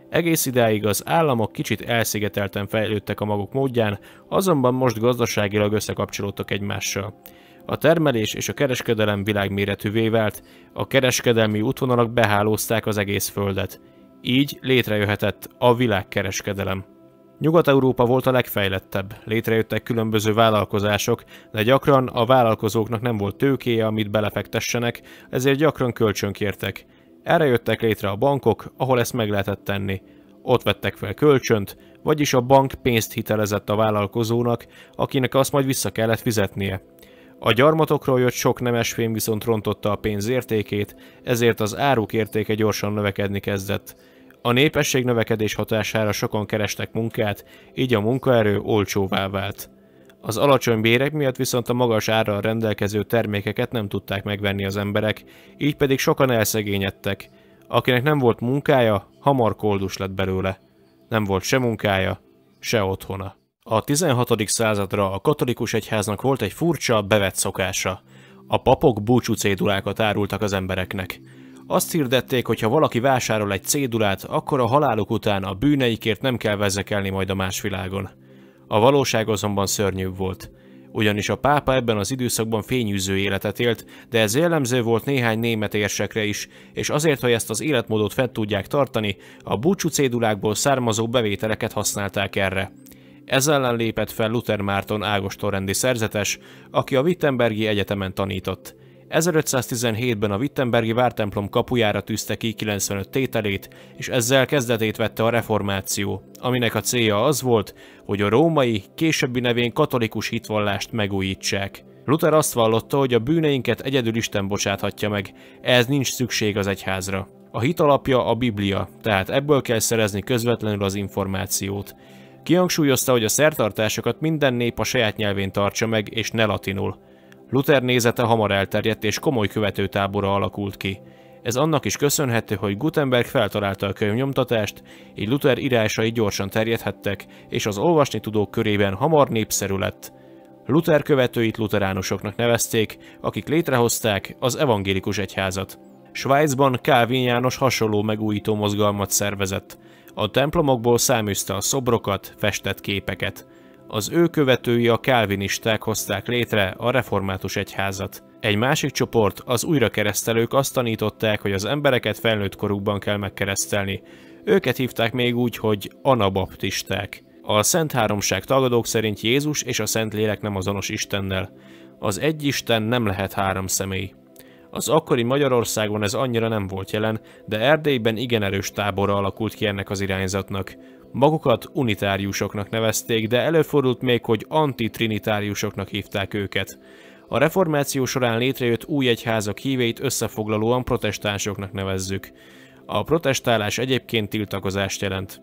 Speaker 1: Egész idáig az államok kicsit elszigetelten fejlődtek a maguk módján, azonban most gazdaságilag összekapcsolódtak egymással. A termelés és a kereskedelem világméretűvé vált, a kereskedelmi útvonalak behálózták az egész földet. Így létrejöhetett a világkereskedelem. Nyugat-Európa volt a legfejlettebb, létrejöttek különböző vállalkozások, de gyakran a vállalkozóknak nem volt tőkéje, amit belefektessenek, ezért gyakran kölcsönkértek. Erre jöttek létre a bankok, ahol ezt meg lehetett tenni. Ott vettek fel kölcsönt, vagyis a bank pénzt hitelezett a vállalkozónak, akinek azt majd vissza kellett fizetnie. A gyarmatokról jött sok nemesfém viszont rontotta a pénz értékét, ezért az áruk értéke gyorsan növekedni kezdett. A népesség növekedés hatására sokan kerestek munkát, így a munkaerő olcsóvá vált. Az alacsony bérek miatt viszont a magas árral rendelkező termékeket nem tudták megvenni az emberek, így pedig sokan elszegényedtek. Akinek nem volt munkája, hamar koldus lett belőle. Nem volt se munkája, se otthona. A 16. századra a katolikus egyháznak volt egy furcsa, bevett szokása. A papok búcsúcédulákat árultak az embereknek. Azt hirdették, hogy ha valaki vásárol egy cédulát, akkor a haláluk után a bűneikért nem kell vezekelni majd a másvilágon. A valóság azonban szörnyűbb volt. Ugyanis a pápa ebben az időszakban fényűző életet élt, de ez jellemző volt néhány német érsekre is, és azért, hogy ezt az életmódot fent tudják tartani, a búcsúcédulákból származó bevételeket használták erre. Ez ellen lépett fel Luther Márton ágostorrendi szerzetes, aki a Wittenbergi Egyetemen tanított. 1517-ben a Wittenbergi vártemplom kapujára tűzte ki 95 tételét, és ezzel kezdetét vette a reformáció, aminek a célja az volt, hogy a római, későbbi nevén katolikus hitvallást megújítsák. Luther azt vallotta, hogy a bűneinket egyedül Isten bocsáthatja meg, ehhez nincs szükség az egyházra. A hit alapja a Biblia, tehát ebből kell szerezni közvetlenül az információt. Kihangsúlyozta, hogy a szertartásokat minden nép a saját nyelvén tartsa meg, és ne latinul. Luther nézete hamar elterjedt és komoly követőtábora alakult ki. Ez annak is köszönhető, hogy Gutenberg feltalálta a könyvnyomtatást, így Luther írásai gyorsan terjedhettek, és az olvasni tudók körében hamar népszerű lett. Luther követőit luteránusoknak nevezték, akik létrehozták az evangélikus egyházat. Svájcban Calvin János hasonló megújító mozgalmat szervezett. A templomokból száműzte a szobrokat, festett képeket. Az ő követői a kálvinisták hozták létre a református egyházat. Egy másik csoport, az újrakeresztelők azt tanították, hogy az embereket felnőtt korukban kell megkeresztelni. Őket hívták még úgy, hogy anabaptisták. A Szent Háromság tagadók szerint Jézus és a Szentlélek nem azonos Istennel. Az egy Isten nem lehet három személy. Az akkori Magyarországon ez annyira nem volt jelen, de Erdélyben igen erős tábora alakult ki ennek az irányzatnak. Magukat unitáriusoknak nevezték, de előfordult még, hogy antitrinitáriusoknak hívták őket. A reformáció során létrejött új egyházak híveit összefoglalóan protestánsoknak nevezzük. A protestálás egyébként tiltakozást jelent.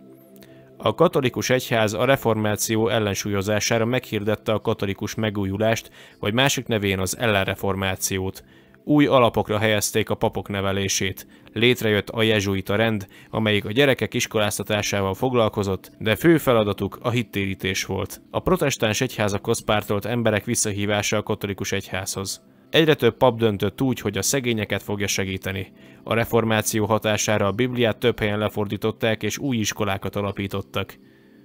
Speaker 1: A katolikus egyház a reformáció ellensúlyozására meghirdette a katolikus megújulást, vagy másik nevén az ellenreformációt. Új alapokra helyezték a papok nevelését. Létrejött a jezsuita rend, amelyik a gyerekek iskoláztatásával foglalkozott, de fő feladatuk a hittérítés volt. A protestáns egyházakhoz pártolt emberek visszahívása a katolikus egyházhoz. Egyre több pap döntött úgy, hogy a szegényeket fogja segíteni. A reformáció hatására a Bibliát több helyen lefordították és új iskolákat alapítottak.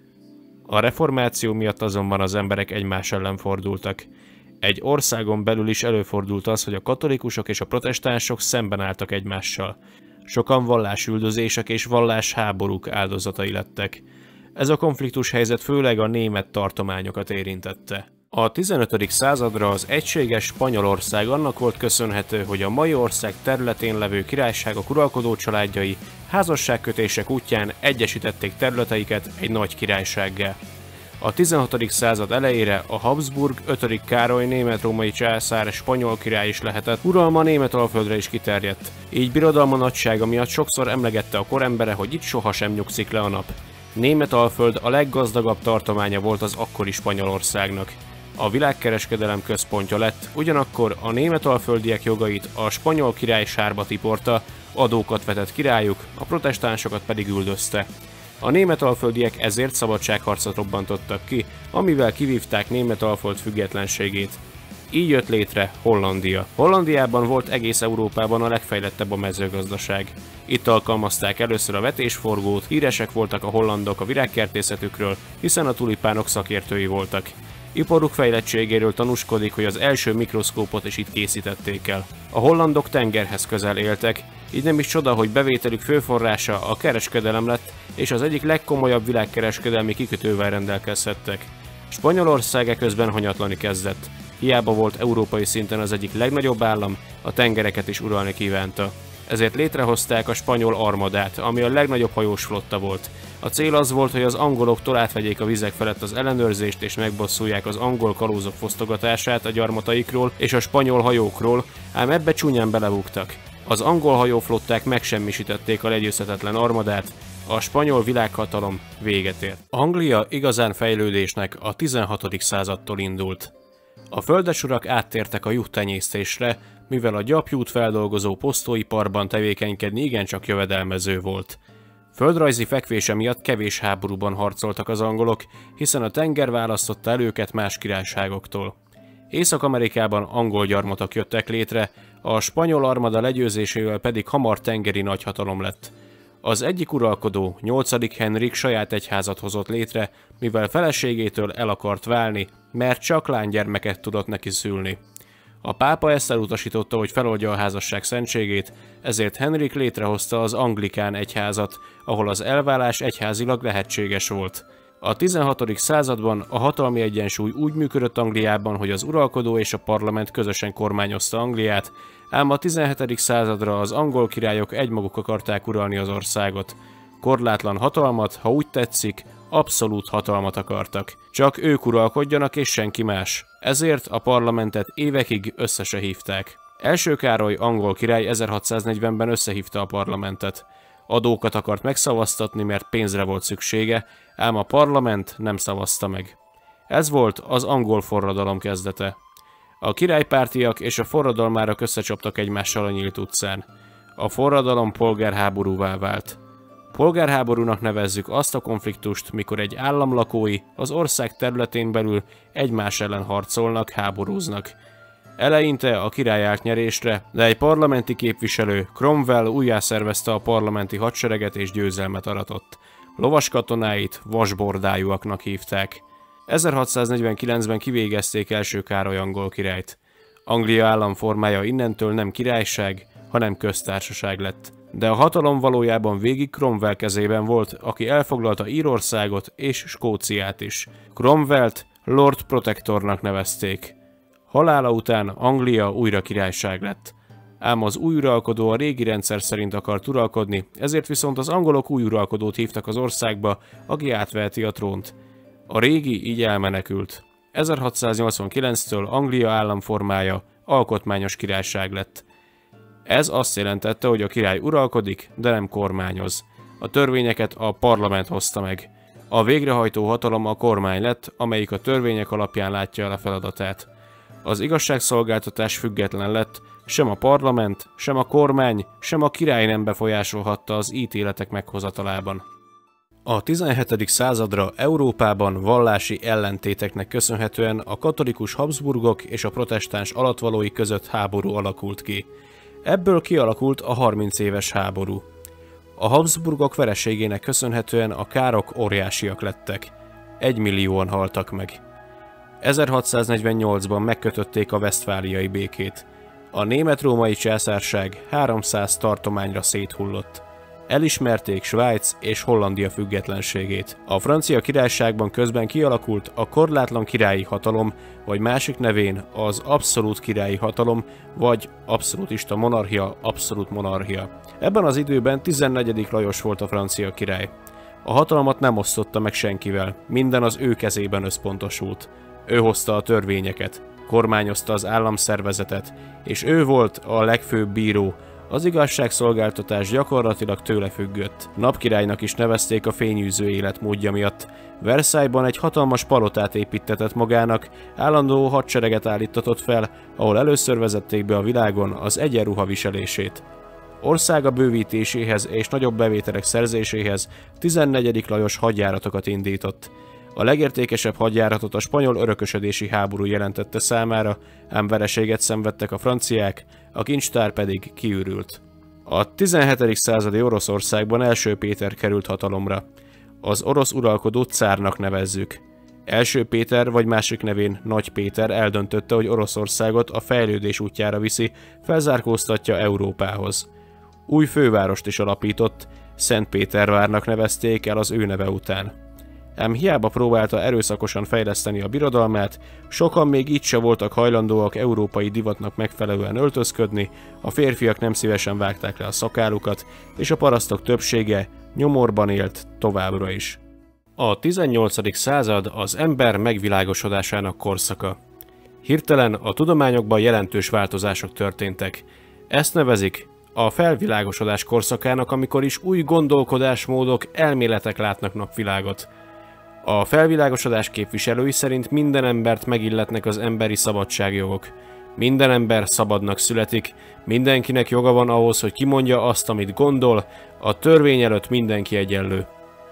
Speaker 1: A reformáció miatt azonban az emberek egymás ellen fordultak. Egy országon belül is előfordult az, hogy a katolikusok és a protestánsok szemben álltak egymással. Sokan vallásüldözések és vallásháborúk áldozatai lettek. Ez a konfliktus helyzet főleg a német tartományokat érintette. A 15. századra az egységes Spanyolország annak volt köszönhető, hogy a mai ország területén levő királyságok uralkodó családjai házasságkötések útján egyesítették területeiket egy nagy királysággá. A 16. század elejére a Habsburg 5. Károly német-római császár spanyol király is lehetett, uralma Németalföldre is kiterjedt. Így birodalma nagysága miatt sokszor emlegette a korembere, hogy itt sohasem nyugszik le a nap. Németalföld a leggazdagabb tartománya volt az akkori Spanyolországnak. A világkereskedelem központja lett, ugyanakkor a németalföldiek jogait a spanyol király sárba tiporta, adókat vetett királyuk, a protestánsokat pedig üldözte. A németalföldiek ezért szabadságharcot robbantottak ki, amivel kivívták Németalföld függetlenségét. Így jött létre Hollandia. Hollandiában volt egész Európában a legfejlettebb a mezőgazdaság.
Speaker 2: Itt alkalmazták először a vetésforgót, híresek voltak a hollandok a virágkertészetükről, hiszen a tulipánok szakértői voltak. Iparuk fejlettségéről tanúskodik, hogy az első mikroszkópot is itt készítették el. A hollandok tengerhez közel éltek, így nem is csoda, hogy bevételük fő forrása a kereskedelem lett, és az egyik legkomolyabb világkereskedelmi kikötővel rendelkezhettek. Spanyolország eközben hanyatlani kezdett. Hiába volt európai szinten az egyik legnagyobb állam, a tengereket is uralni kívánta. Ezért létrehozták a spanyol armadát, ami a legnagyobb hajós flotta volt. A cél az volt, hogy az angoloktól átvegyék a vizek felett az ellenőrzést és megbosszulják az angol kalózok fosztogatását a gyarmataikról és a spanyol hajókról, ám ebbe csúnyán belebuktak. Az angol hajóflották megsemmisítették a legyőzhetetlen armadát, a spanyol világhatalom véget ért. Anglia igazán fejlődésnek a 16. századtól indult. A földesurak áttértek a juhtenyésztésre, mivel a gyapjút feldolgozó posztóiparban tevékenykedni igencsak jövedelmező volt. Földrajzi fekvése miatt kevés háborúban harcoltak az angolok, hiszen a tenger választotta el őket más királyságoktól. Észak-Amerikában angol gyarmatok jöttek létre, a spanyol armada legyőzésével pedig hamar tengeri nagyhatalom lett. Az egyik uralkodó, 8. Henrik saját egyházat hozott létre, mivel feleségétől el akart válni, mert csak lánygyermeket tudott neki szülni. A pápa ezt elutasította, hogy feloldja a házasság szentségét, ezért Henrik létrehozta az anglikán egyházat, ahol az elválás egyházilag lehetséges volt. A 16. században a hatalmi egyensúly úgy működött Angliában, hogy az uralkodó és a parlament közösen kormányozta Angliát, ám a 17. századra az angol királyok egymaguk akarták uralni az országot. Korlátlan hatalmat, ha úgy tetszik, abszolút hatalmat akartak. Csak ők uralkodjanak és senki más. Ezért a parlamentet évekig össze se hívták. Első Károly angol király 1640-ben összehívta a parlamentet. Adókat akart megszavaztatni, mert pénzre volt szüksége, ám a parlament nem szavazta meg. Ez volt az angol forradalom kezdete. A királypártiak és a forradalmárok összecsaptak egymással a nyílt utcán. A forradalom polgárháborúvá vált. Polgárháborúnak nevezzük azt a konfliktust, mikor egy állam lakói az ország területén belül egymás ellen harcolnak, háborúznak. Eleinte a király állt nyerésre, de egy parlamenti képviselő, Cromwell újjászervezte a parlamenti hadsereget és győzelmet aratott. Lovas katonáit vasbordájúaknak hívták. 1649-ben kivégezték első Károly angol királyt. Anglia államformája innentől nem királyság, hanem köztársaság lett. De a hatalom valójában végig Cromwell kezében volt, aki elfoglalta Írországot és Skóciát is. Cromwellt Lord Protectornak nevezték. Halála után Anglia újra királyság lett. Ám az új uralkodó a régi rendszer szerint akart uralkodni, ezért viszont az angolok új uralkodót hívtak az országba, aki átveheti a trónt. A régi így elmenekült. 1689-től Anglia államformája alkotmányos királyság lett. Ez azt jelentette, hogy a király uralkodik, de nem kormányoz. A törvényeket a parlament hozta meg. A végrehajtó hatalom a kormány lett, amelyik a törvények alapján látja el a feladatát. Az igazságszolgáltatás független lett, sem a parlament, sem a kormány, sem a király nem befolyásolhatta az ítéletek meghozatalában. A 17. századra Európában vallási ellentéteknek köszönhetően a katolikus Habsburgok és a protestáns alattvalói között háború alakult ki. Ebből kialakult a 30 éves háború. A Habsburgok vereségének köszönhetően a károk óriásiak lettek. 1 millióan haltak meg. 1648-ban megkötötték a Westfáliai békét. A német-római császárság 300 tartományra széthullott. Elismerték Svájc és Hollandia függetlenségét. A francia királyságban közben kialakult a korlátlan királyi hatalom, vagy másik nevén az abszolút királyi hatalom, vagy abszolútista monarchia, abszolút monarchia. Ebben az időben 14. Lajos volt a francia király. A hatalmat nem osztotta meg senkivel, minden az ő kezében összpontosult. Ő hozta a törvényeket, kormányozta az államszervezetet, és ő volt a legfőbb bíró. Az igazságszolgáltatás gyakorlatilag tőle függött. Napkirálynak is nevezték a fényűző életmódja miatt. Versailles-ban egy hatalmas palotát építtetett magának, állandó hadsereget állíttatott fel, ahol először vezették be a világon az egyenruha viselését. Országa bővítéséhez és nagyobb bevételek szerzéséhez 14. Lajos hadjáratokat indított. A legértékesebb hadjáratot a spanyol örökösödési háború jelentette számára, ám vereséget szenvedtek a franciák, a kincstár pedig kiürült.
Speaker 1: A 17. századi Oroszországban első Péter került hatalomra. Az orosz uralkodót cárnak nevezzük. Első Péter, vagy másik nevén Nagy Péter eldöntötte, hogy Oroszországot a fejlődés útjára viszi, felzárkóztatja Európához. Új fővárost is alapított, Szentpétervárnak nevezték el az ő neve után. Ám hiába próbálta erőszakosan fejleszteni a birodalmát, sokan még így se voltak hajlandóak európai divatnak megfelelően öltözködni, a férfiak nem szívesen vágták le a szakállukat, és a parasztok többsége nyomorban élt továbbra is. A 18. század az ember megvilágosodásának korszaka. Hirtelen a tudományokban jelentős változások történtek. Ezt nevezik a felvilágosodás korszakának, amikor is új gondolkodásmódok, elméletek látnak napvilágot. A felvilágosodás képviselői szerint minden embert megilletnek az emberi szabadságjogok. Minden ember szabadnak születik, mindenkinek joga van ahhoz, hogy kimondja azt, amit gondol, a törvény előtt mindenki egyenlő.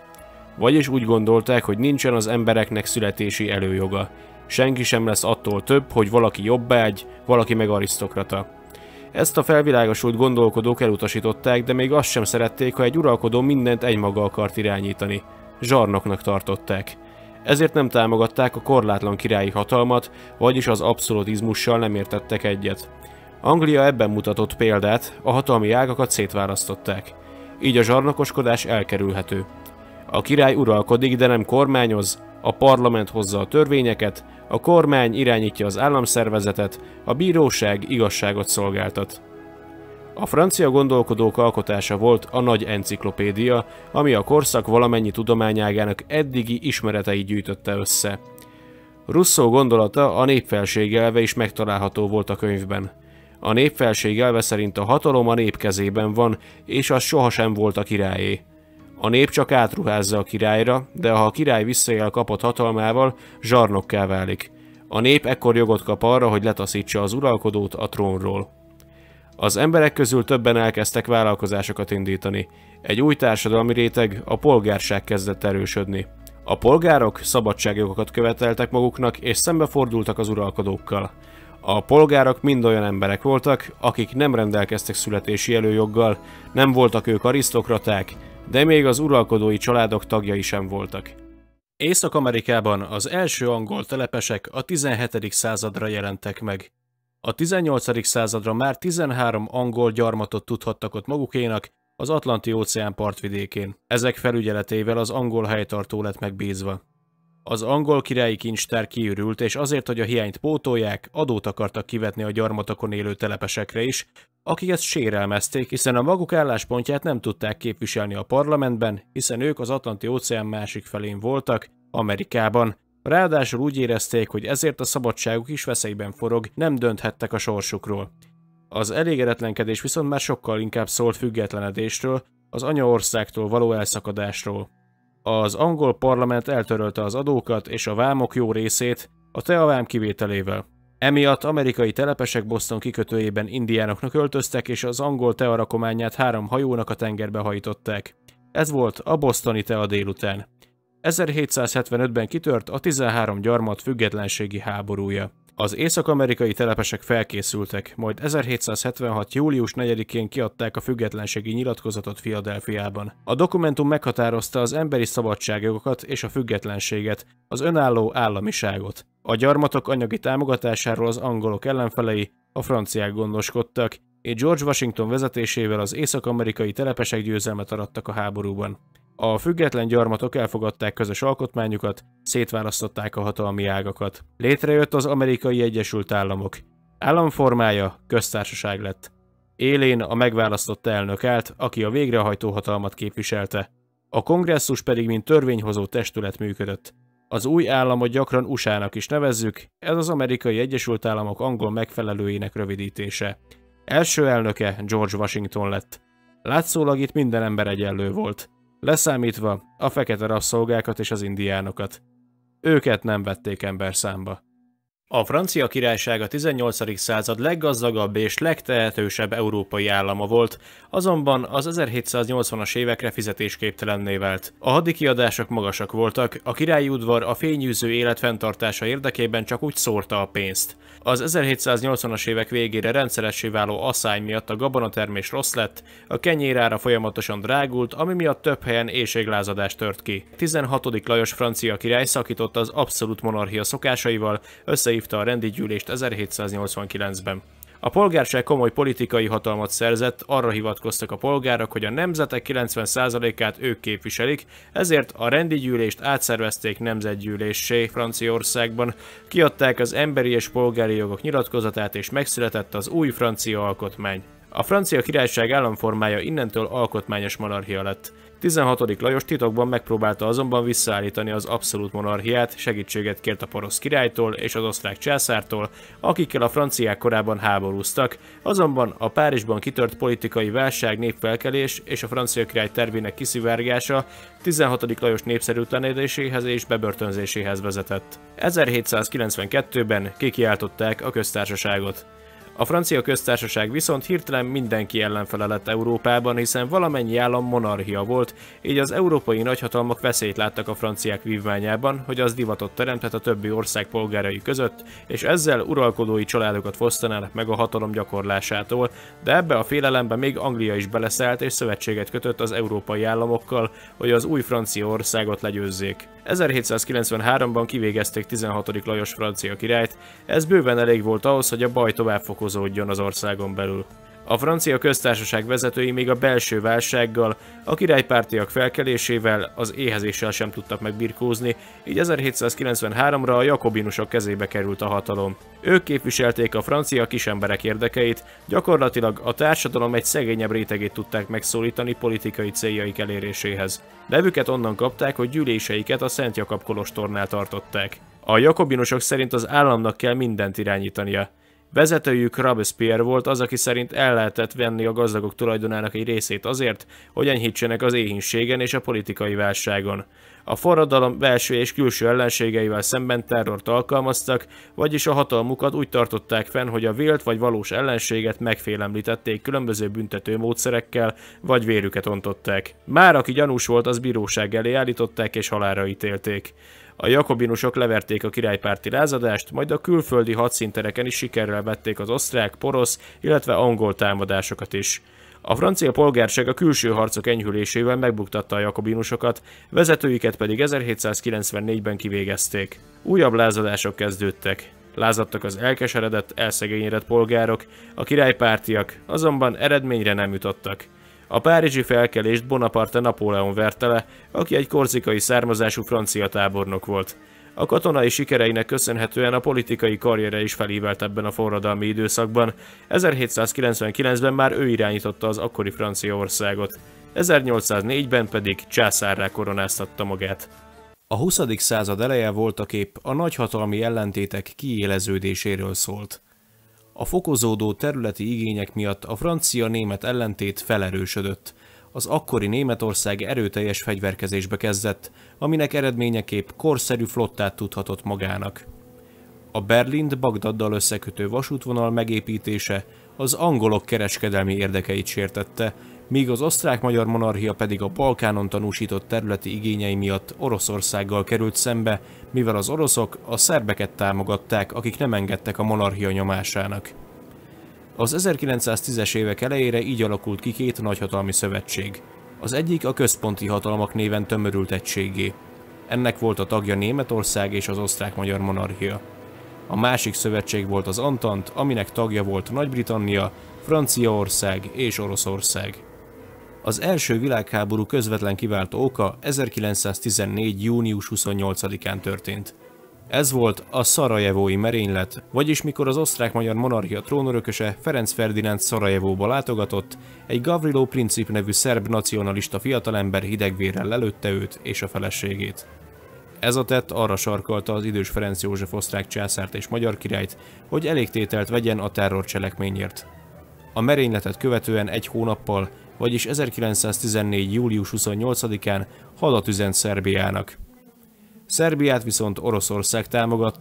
Speaker 1: Vagyis úgy gondolták, hogy nincsen az embereknek születési előjoga. Senki sem lesz attól több, hogy valaki jobbágy, valaki meg arisztokrata. Ezt a felvilágosult gondolkodók elutasították, de még azt sem szerették, ha egy uralkodó mindent egymaga akart irányítani. Zsarnoknak tartották. Ezért nem támogatták a korlátlan királyi hatalmat, vagyis az abszolutizmussal nem értettek egyet. Anglia ebben mutatott példát, a hatalmi ágakat szétválasztották. Így a zsarnokoskodás elkerülhető. A király uralkodik, de nem kormányoz, a parlament hozza a törvényeket, a kormány irányítja az államszervezetet, a bíróság igazságot szolgáltat. A francia gondolkodók alkotása volt a Nagy Enciklopédia, ami a korszak valamennyi tudományágának eddigi ismereteit gyűjtötte össze. Rousseau gondolata, a népfelség elve is megtalálható volt a könyvben. A népfelség elve szerint a hatalom a nép kezében van, és az sohasem volt a királyé. A nép csak átruházza a királyra, de ha a király visszaél kapott hatalmával, zsarnokká válik. A nép ekkor jogot kap arra, hogy letaszítsa az uralkodót a trónról. Az emberek közül többen elkezdtek vállalkozásokat indítani. Egy új társadalmi réteg, a polgárság kezdett erősödni. A polgárok szabadságjogokat követeltek maguknak, és szembefordultak az uralkodókkal. A polgárok mind olyan emberek voltak, akik nem rendelkeztek születési előjoggal, nem voltak ők arisztokraták, de még az uralkodói családok tagjai sem voltak. Észak-Amerikában az első angol telepesek a 17. századra jelentek meg. A 18. századra már 13 angol gyarmatot tudhattak ott magukénak az Atlanti-óceán partvidékén. Ezek felügyeletével az angol helytartó lett megbízva. Az angol királyi kincstár kiürült, és azért, hogy a hiányt pótolják, adót akartak kivetni a gyarmatokon élő telepesekre is, akiket sérelmezték, hiszen a maguk álláspontját nem tudták képviselni a parlamentben, hiszen ők az Atlanti-óceán másik felén voltak, Amerikában. Ráadásul úgy érezték, hogy ezért a szabadságuk is veszélyben forog, nem dönthettek a sorsukról. Az elégedetlenkedés viszont már sokkal inkább szólt függetlenedésről, az anyaországtól való elszakadásról. Az angol parlament eltörölte az adókat és a vámok jó részét, a teavám kivételével. Emiatt amerikai telepesek Boston kikötőjében indiánoknak öltöztek, és az angol tearakományát 3 hajónak a tengerbe hajtották. Ez volt a bostoni tea délután. 1775-ben kitört a 13 gyarmat függetlenségi háborúja. Az észak-amerikai telepesek felkészültek, majd 1776. július 4-én kiadták a függetlenségi nyilatkozatot Philadelphiában. A dokumentum meghatározta az emberi szabadságjogokat és a függetlenséget, az önálló államiságot. A gyarmatok anyagi támogatásáról az angolok ellenfelei, a franciák gondoskodtak, és George Washington vezetésével az észak-amerikai telepesek győzelmet arattak a háborúban. A független gyarmatok elfogadták közös alkotmányukat, szétválasztották a hatalmi ágakat. Létrejött az Amerikai Egyesült Államok. Államformája köztársaság lett. Élén a megválasztott elnök állt, aki a végrehajtó hatalmat képviselte. A kongresszus pedig mint törvényhozó testület működött. Az új államot gyakran USA-nak is nevezzük, ez az Amerikai Egyesült Államok angol megfelelőjének rövidítése. Első elnöke George Washington lett. Látszólag itt minden ember egyenlő volt, leszámítva a fekete rabszolgákat és az indiánokat. Őket nem vették emberszámba. A Francia Királyság a 18. század leggazdagabb és legtehetősebb európai állama volt, azonban az 1780-as évekre fizetésképtelenné vált. A hadikiadások magasak voltak, a királyi udvar a fényűző élet fenntartása érdekében csak úgy szórta a pénzt. Az 1780-as évek végére rendszeressé váló asszály miatt a gabonatermés rossz lett, a kenyérára folyamatosan drágult, ami miatt több helyen éhséglázadás tört ki. 16. Lajos francia király szakított az abszolút monarchia szokásaival, összehívta a rendi gyűlést 1789-ben. A polgárság komoly politikai hatalmat szerzett, arra hivatkoztak a polgárok, hogy a nemzetek 90%-át ők képviselik, ezért a rendi gyűlést átszervezték nemzetgyűléssé Franciaországban, kiadták az emberi és polgári jogok nyilatkozatát és megszületett az új francia alkotmány. A francia királyság államformája innentől alkotmányos monarchia lett. 16. Lajos titokban megpróbálta azonban visszaállítani az abszolút monarchiát, segítséget kért a porosz királytól és az osztrák császártól, akikkel a franciák korábban háborúztak, azonban a Párizsban kitört politikai válság, népfelkelés és a francia király tervének kiszivárgása 16. Lajos népszerűtlenedéséhez és bebörtönzéséhez vezetett. 1792-ben kikiáltották a köztársaságot. A francia köztársaság viszont hirtelen mindenki ellenfele lett Európában, hiszen valamennyi állam monarchia volt, így az európai nagyhatalmak veszélyt láttak a franciák vívmányában, hogy az divatot teremthet a többi ország polgárai között, és ezzel uralkodói családokat fosztanának meg a hatalom gyakorlásától, de ebbe a félelembe még Anglia is beleszállt és szövetséget kötött az európai államokkal, hogy az új Franciaországot legyőzzék. 1793-ban kivégezték 16. Lajos francia királyt, ez bőven elég volt ahhoz, hogy a baj tovább fokozódjon az országon belül. A francia köztársaság vezetői még a belső válsággal, a királypártiak felkelésével, az éhezéssel sem tudtak megbirkózni, így 1793-ra a jakobinusok kezébe került a hatalom. Ők képviselték a francia kisemberek érdekeit, gyakorlatilag a társadalom egy szegényebb rétegét tudták megszólítani politikai céljaik eléréséhez. Nevüket onnan kapták, hogy gyűléseiket a Szent Jakab kolostornál tartották. A jakobinusok szerint az államnak kell mindent irányítania. Vezetőjük Robespierre volt az, aki szerint el lehetett venni a gazdagok tulajdonának egy részét azért, hogy enyhítsenek az éhínségen és a politikai válságon. A forradalom belső és külső ellenségeivel szemben terrort alkalmaztak, vagyis a hatalmukat úgy tartották fenn, hogy a vélt vagy valós ellenséget megfélemlítették különböző büntető módszerekkel, vagy vérüket ontották. Már aki gyanús volt, az bíróság elé állították és halálra ítélték. A jakobinusok leverték a királypárti lázadást, majd a külföldi hadszíntereken is sikerrel vették az osztrák, porosz, illetve angol támadásokat is. A francia polgárság a külső harcok enyhülésével megbuktatta a jakobinusokat, vezetőiket pedig 1794-ben kivégezték. Újabb lázadások kezdődtek. Lázadtak az elkeseredett, elszegényedett polgárok, a királypártiak, azonban eredményre nem jutottak. A párizsi felkelést Bonaparte Napóleon verte le, aki egy korzikai származású francia tábornok volt. A katonai sikereinek köszönhetően a politikai karriere is felívelt ebben a forradalmi időszakban. 1799-ben már ő irányította az akkori Franciaországot. 1804-ben pedig császárrá koronáztatta magát. A 20. század eleje voltaképp a nagyhatalmi ellentétek kiéleződéséről szólt. A fokozódó területi igények miatt a francia-német ellentét felerősödött. Az akkori Németország erőteljes fegyverkezésbe kezdett, aminek eredményeképp korszerű flottát tudhatott magának. A Berlint Bagdaddal összekötő vasútvonal megépítése az angolok kereskedelmi érdekeit sértette, míg az osztrák-magyar monarchia pedig a Balkánon tanúsított területi igényei miatt Oroszországgal került szembe, mivel az oroszok a szerbeket támogatták, akik nem engedtek a monarchia nyomásának. Az 1910-es évek elejére így alakult ki két nagyhatalmi szövetség. Az egyik a központi hatalmak néven tömörült egységgé. Ennek volt a tagja Németország és az osztrák-magyar monarchia. A másik szövetség volt az Antant, aminek tagja volt Nagy-Britannia, Franciaország és Oroszország. Az első világháború közvetlen kiváltó oka 1914. június 28-án történt. Ez volt a szarajevói merénylet, vagyis mikor az osztrák-magyar monarchia trónörököse Ferenc Ferdinánd Szarajevóba látogatott, egy Gavrilo Princip nevű szerb nacionalista fiatalember hidegvérrel lelőtte őt és a feleségét. Ez a tett arra sarkalta az idős Ferenc József osztrák császárt és magyar királyt, hogy elégtételt vegyen a terrorcselekményért. A merényletet követően egy hónappal, vagyis 1914. július 28-án hadat üzent Szerbiának. Szerbiát viszont Oroszország támogatta,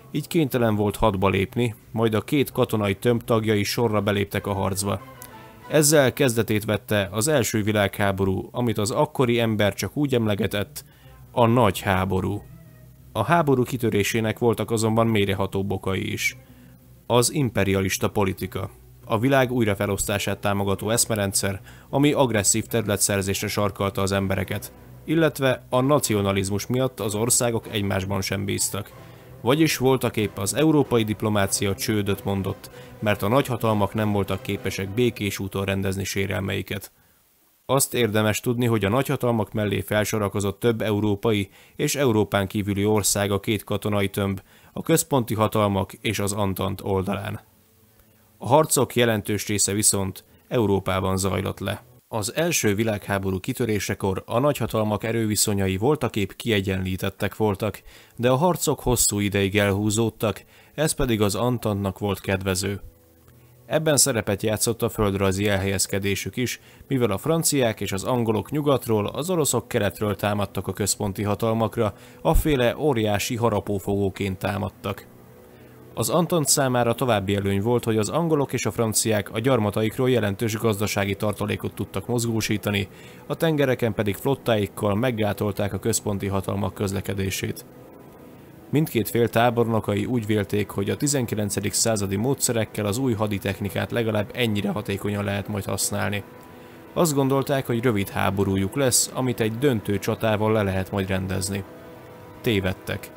Speaker 2: így kénytelen volt hadba lépni, majd a két katonai tömb tagjai sorra beléptek a harcba. Ezzel kezdetét vette az első világháború, amit az akkori ember csak úgy emlegetett, a nagy háború. A háború kitörésének voltak azonban mélyrehatóbb okai is. Az imperialista politika, a világ újrafelosztását támogató eszmerendszer, ami agresszív területszerzésre sarkalta az embereket, illetve a nacionalizmus miatt az országok egymásban sem bíztak. Vagyis voltaképp az európai diplomácia csődöt mondott, mert a nagyhatalmak nem voltak képesek békés úton rendezni sérelmeiket. Azt érdemes tudni, hogy a nagyhatalmak mellé felsorakozott több európai és Európán kívüli ország a két katonai tömb, a központi hatalmak és az Antant oldalán. A harcok jelentős része viszont Európában zajlott le. Az első világháború kitörésekor a nagyhatalmak erőviszonyai voltaképp kiegyenlítettek voltak, de a harcok hosszú ideig elhúzódtak, ez pedig az Antantnak volt kedvező. Ebben szerepet játszott a földrajzi elhelyezkedésük is, mivel a franciák és az angolok nyugatról, az oroszok keletről támadtak a központi hatalmakra, afféle óriási harapófogóként támadtak. Az Antant számára további előny volt, hogy az angolok és a franciák a gyarmataikról jelentős gazdasági tartalékot tudtak mozgósítani, a tengereken pedig flottáikkal meggátolták a központi hatalmak közlekedését. Mindkét fél tábornokai úgy vélték, hogy a 19. századi módszerekkel az új haditechnikát legalább ennyire hatékonyan lehet majd használni. Azt gondolták, hogy rövid háborújuk lesz, amit egy döntő csatával le lehet majd rendezni. Tévedtek.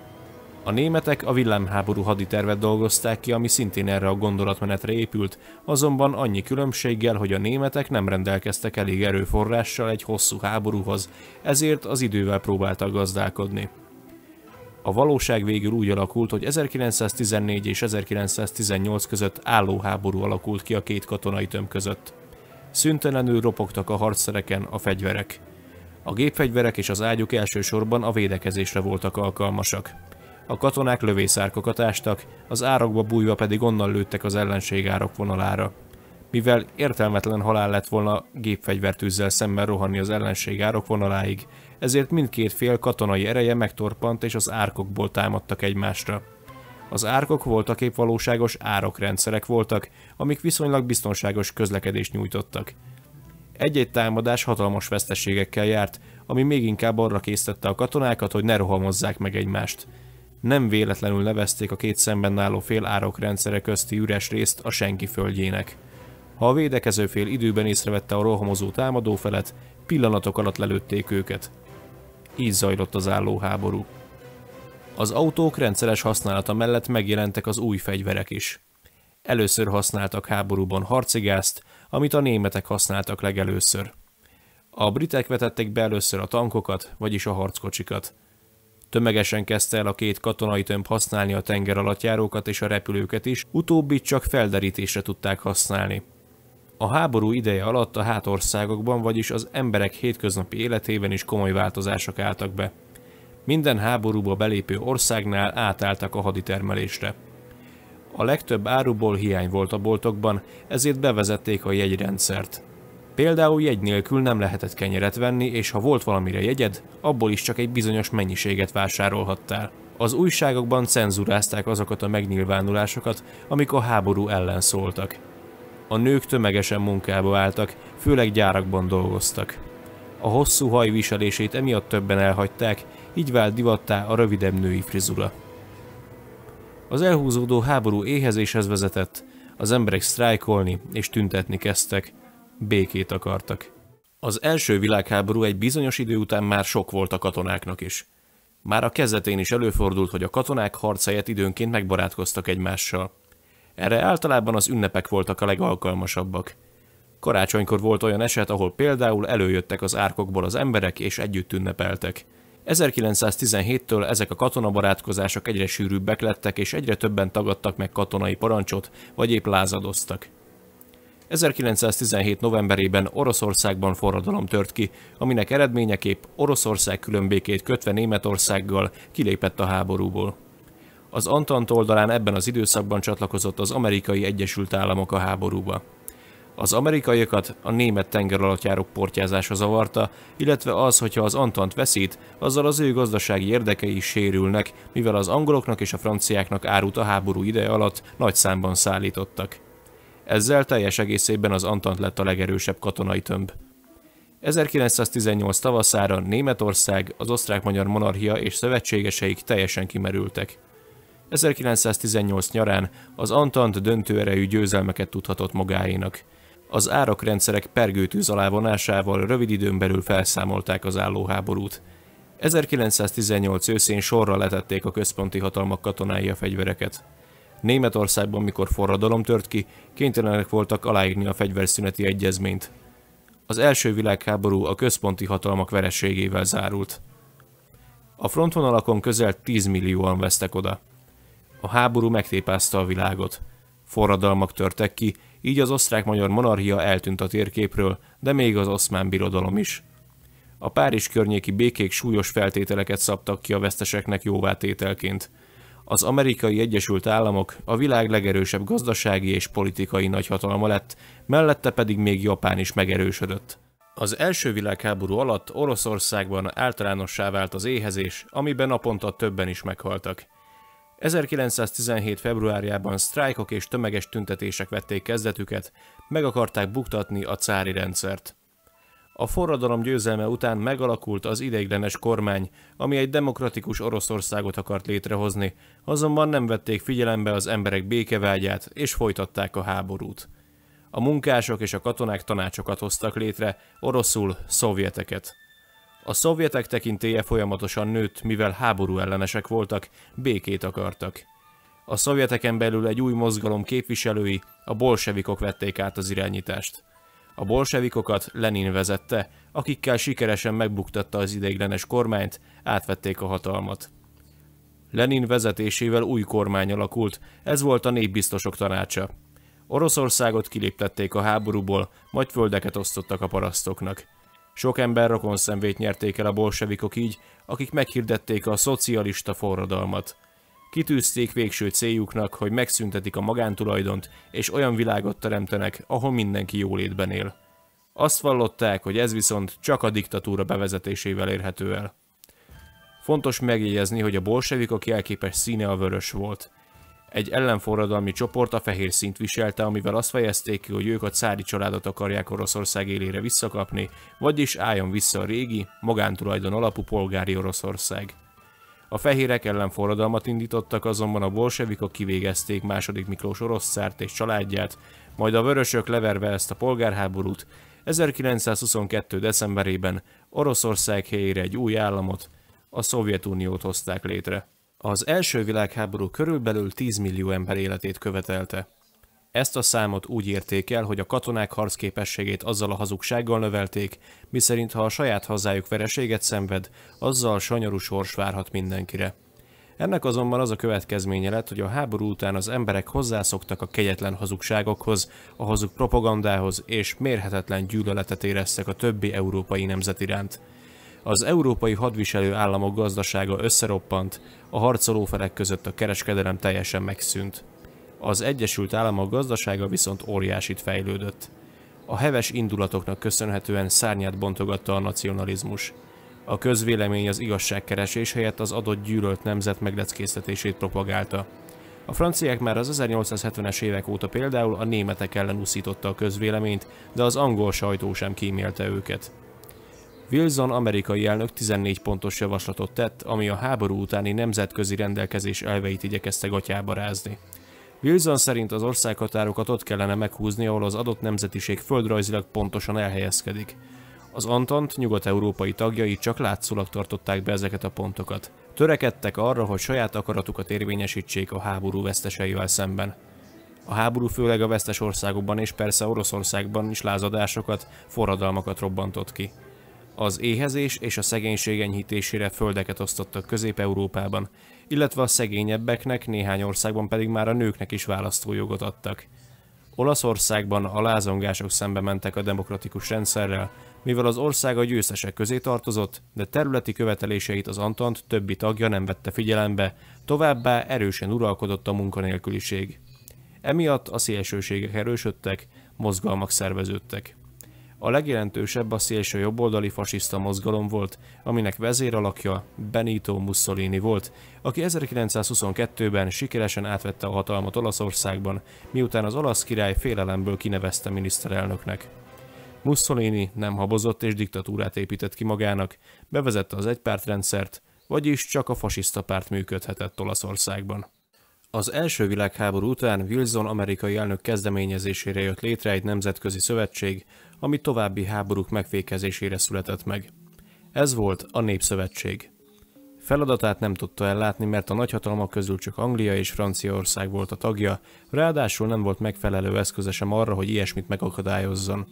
Speaker 2: A németek a villámháború haditervet dolgozták ki, ami szintén erre a gondolatmenetre épült, azonban annyi különbséggel, hogy a németek nem rendelkeztek elég erőforrással egy hosszú háborúhoz, ezért az idővel próbáltak gazdálkodni. A valóság végül úgy alakult, hogy 1914 és 1918 között álló háború alakult ki a két katonai tömb között. Szüntelenül ropogtak a harcszereken a fegyverek. A gépfegyverek és az ágyuk elsősorban a védekezésre voltak alkalmasak. A katonák lövészárkokat ástak, az árokba bújva pedig onnan lőttek az ellenség árokvonalára. Mivel értelmetlen halál lett volna gépfegyvertűzzel szemben rohanni az ellenség árokvonaláig, ezért mindkét fél katonai ereje megtorpant és az árkokból támadtak egymásra. Az árkok voltaképp valóságos árokrendszerek voltak, amik viszonylag biztonságos közlekedést nyújtottak. Egy-egy támadás hatalmas veszteségekkel járt, ami még inkább arra késztette a katonákat, hogy ne rohamozzák meg egymást. Nem véletlenül nevezték a két szemben álló fél árokrendszere közti üres részt a senki földjének. Ha a védekező fél időben észrevette a rohamozó támadó felet, pillanatok alatt lelőtték őket. Így zajlott az álló háború. Az autók rendszeres használata mellett megjelentek az új fegyverek is. Először használtak háborúban harcigázt, amit a németek használtak legelőször. A britek vetették be először a tankokat, vagyis a harckocsikat. Tömegesen kezdte el a két katonai tömb használni a tengeralattjárókat és a repülőket is, utóbbit csak felderítésre tudták használni. A háború ideje alatt a hátországokban, vagyis az emberek hétköznapi életében is komoly változások álltak be. Minden háborúba belépő országnál átálltak a haditermelésre. A legtöbb áruból hiány volt a boltokban, ezért bevezették a jegyrendszert. Például jegy nélkül nem lehetett kenyeret venni, és ha volt valamire jegyed, abból is csak egy bizonyos mennyiséget vásárolhattál. Az újságokban cenzúrázták azokat a megnyilvánulásokat, amik a háború ellen szóltak. A nők tömegesen munkába álltak, főleg gyárakban dolgoztak. A hosszú haj viselését emiatt többen elhagyták, így vált divattá a rövidebb női frizura. Az elhúzódó háború éhezéshez vezetett, az emberek sztrájkolni és tüntetni kezdtek, békét akartak. Az első világháború egy bizonyos idő után már sok volt a katonáknak is. Már a kezdetén is előfordult, hogy a katonák harc helyett időnként megbarátkoztak egymással. Erre általában az ünnepek voltak a legalkalmasabbak. Karácsonykor volt olyan eset, ahol például előjöttek az árkokból az emberek és együtt ünnepeltek. 1917-től ezek a katonabarátkozások egyre sűrűbbek lettek, és egyre többen tagadtak meg katonai parancsot, vagy épp lázadoztak. 1917. novemberében Oroszországban forradalom tört ki, aminek eredményeképp Oroszország különbékét kötve Németországgal kilépett a háborúból. Az Antant oldalán ebben az időszakban csatlakozott az Amerikai Egyesült Államok a háborúba.
Speaker 1: Az amerikaiakat a német tengeralattjárók portyázása zavarta, illetve az, hogyha az Antant veszít, azzal az ő gazdasági érdekei is sérülnek, mivel az angoloknak és a franciáknak árut a háború ideje alatt nagy számban szállítottak. Ezzel teljes egészében az Antant lett a legerősebb katonai tömb. 1918 tavaszára Németország, az osztrák-magyar monarchia és szövetségeseik teljesen kimerültek. 1918 nyarán az Antant döntő erejű győzelmeket tudhatott magáénak. Az árakrendszerek pergőtűz alá vonásával rövid időn belül felszámolták az állóháborút. 1918 őszén sorra letették a központi hatalmak katonái a fegyvereket. Németországban, mikor forradalom tört ki, kénytelenek voltak aláírni a fegyverszüneti egyezményt. Az első világháború a központi hatalmak vereségével zárult. A frontvonalakon közel 10 millióan vesztek oda. A háború megtépázta a világot. Forradalmak törtek ki, így az osztrák-magyar monarchia eltűnt a térképről, de még az Oszmán Birodalom is. A Párizs környéki békék súlyos feltételeket szabtak ki a veszteseknek jóvátételként. Az Amerikai Egyesült Államok a világ legerősebb gazdasági és politikai nagyhatalma lett, mellette pedig még Japán is megerősödött. Az első világháború alatt Oroszországban általánossá vált az éhezés, amiben naponta többen is meghaltak. 1917. februárjában sztrájkok és tömeges tüntetések vették kezdetüket, meg akarták buktatni a cári rendszert. A forradalom győzelme után megalakult az ideiglenes kormány, ami egy demokratikus Oroszországot akart létrehozni, azonban nem vették figyelembe az emberek békevágyát és folytatták a háborút. A munkások és a katonák tanácsokat hoztak létre, oroszul szovjeteket. A szovjetek tekintélye folyamatosan nőtt, mivel háború ellenesek voltak, békét akartak. A szovjeteken belül egy új mozgalom képviselői, a bolsevikok vették át az irányítást. A bolsevikokat Lenin vezette, akikkel sikeresen megbuktatta az ideiglenes kormányt, átvették a hatalmat. Lenin vezetésével új kormány alakult, ez volt a népbiztosok tanácsa. Oroszországot kiléptették a háborúból, majd földeket osztottak a parasztoknak. Sok ember rokonszenvét nyerték el a bolsevikok így, akik meghirdették a szocialista forradalmat. Kitűzték végső céljuknak, hogy megszüntetik a magántulajdont, és olyan világot teremtenek, ahol mindenki jólétben él. Azt vallották, hogy ez viszont csak a diktatúra bevezetésével érhető el. Fontos megjegyezni, hogy a bolsevikok jelképes színe a vörös volt. Egy ellenforradalmi csoport a fehér színt viselte, amivel azt fejezték ki, hogy ők a cári családot akarják Oroszország élére visszakapni, vagyis álljon vissza a régi, magántulajdon alapú polgári Oroszország. A fehérek ellen forradalmat indítottak, azonban a bolsevikok kivégezték II. Miklós orosz cárt és családját, majd a vörösök leverve ezt a polgárháborút 1922. decemberében Oroszország helyére egy új államot, a Szovjetuniót hozták létre. Az első világháború körülbelül 10 millió ember életét követelte. Ezt a számot úgy érték el, hogy a katonák harcképességét azzal a hazugsággal növelték, miszerint ha a saját hazájuk vereséget szenved, azzal sanyarú sors várhat mindenkire. Ennek azonban az a következménye lett, hogy a háború után az emberek hozzászoktak a kegyetlen hazugságokhoz, a hazug propagandához, és mérhetetlen gyűlöletet éreztek a többi európai nemzet iránt. Az európai hadviselő államok gazdasága összeroppant, a harcoló felek között a kereskedelem teljesen megszűnt. Az Egyesült Államok gazdasága viszont óriásit fejlődött. A heves indulatoknak köszönhetően szárnyát bontogatta a nacionalizmus. A közvélemény az igazságkeresés helyett az adott gyűlölt nemzet megleckéztetését propagálta. A franciák már az 1870-es évek óta például a németek ellen uszította a közvéleményt, de az angol sajtó sem kímélte őket. Wilson amerikai elnök 14 pontos javaslatot tett, ami a háború utáni nemzetközi rendelkezés elveit igyekezte gatyába rázni. Wilson szerint az országhatárokat ott kellene meghúzni, ahol az adott nemzetiség földrajzilag pontosan elhelyezkedik. Az Antant nyugat-európai tagjai csak látszólag tartották be ezeket a pontokat. Törekedtek arra, hogy saját akaratukat érvényesítsék a háború veszteseivel szemben. A háború főleg a vesztes országokban és persze Oroszországban is lázadásokat, forradalmakat robbantott ki. Az éhezés és a szegénység enyhítésére földeket osztottak Közép-Európában, illetve a szegényebbeknek, néhány országban pedig már a nőknek is választójogot adtak. Olaszországban a lázongások szembe mentek a demokratikus rendszerrel, mivel az ország a győztesek közé tartozott, de területi követeléseit az Antant többi tagja nem vette figyelembe, továbbá erősen uralkodott a munkanélküliség. Emiatt a szélsőségek erősödtek,
Speaker 2: mozgalmak szerveződtek. A legjelentősebb a szélső jobboldali fasiszta mozgalom volt, aminek vezéralakja Benito Mussolini volt, aki 1922-ben sikeresen átvette a hatalmat Olaszországban, miután az olasz király félelemből kinevezte miniszterelnöknek. Mussolini nem habozott és diktatúrát épített ki magának, bevezette az egypártrendszert, vagyis csak a fasiszta párt működhetett Olaszországban. Az első világháború után Wilson amerikai elnök kezdeményezésére jött létre egy nemzetközi szövetség, ami további háborúk megfékezésére született meg. Ez volt a Népszövetség. Feladatát nem tudta ellátni, mert a nagyhatalmak közül csak Anglia és Franciaország volt a tagja, ráadásul nem volt megfelelő eszköze sem arra, hogy ilyesmit megakadályozzon.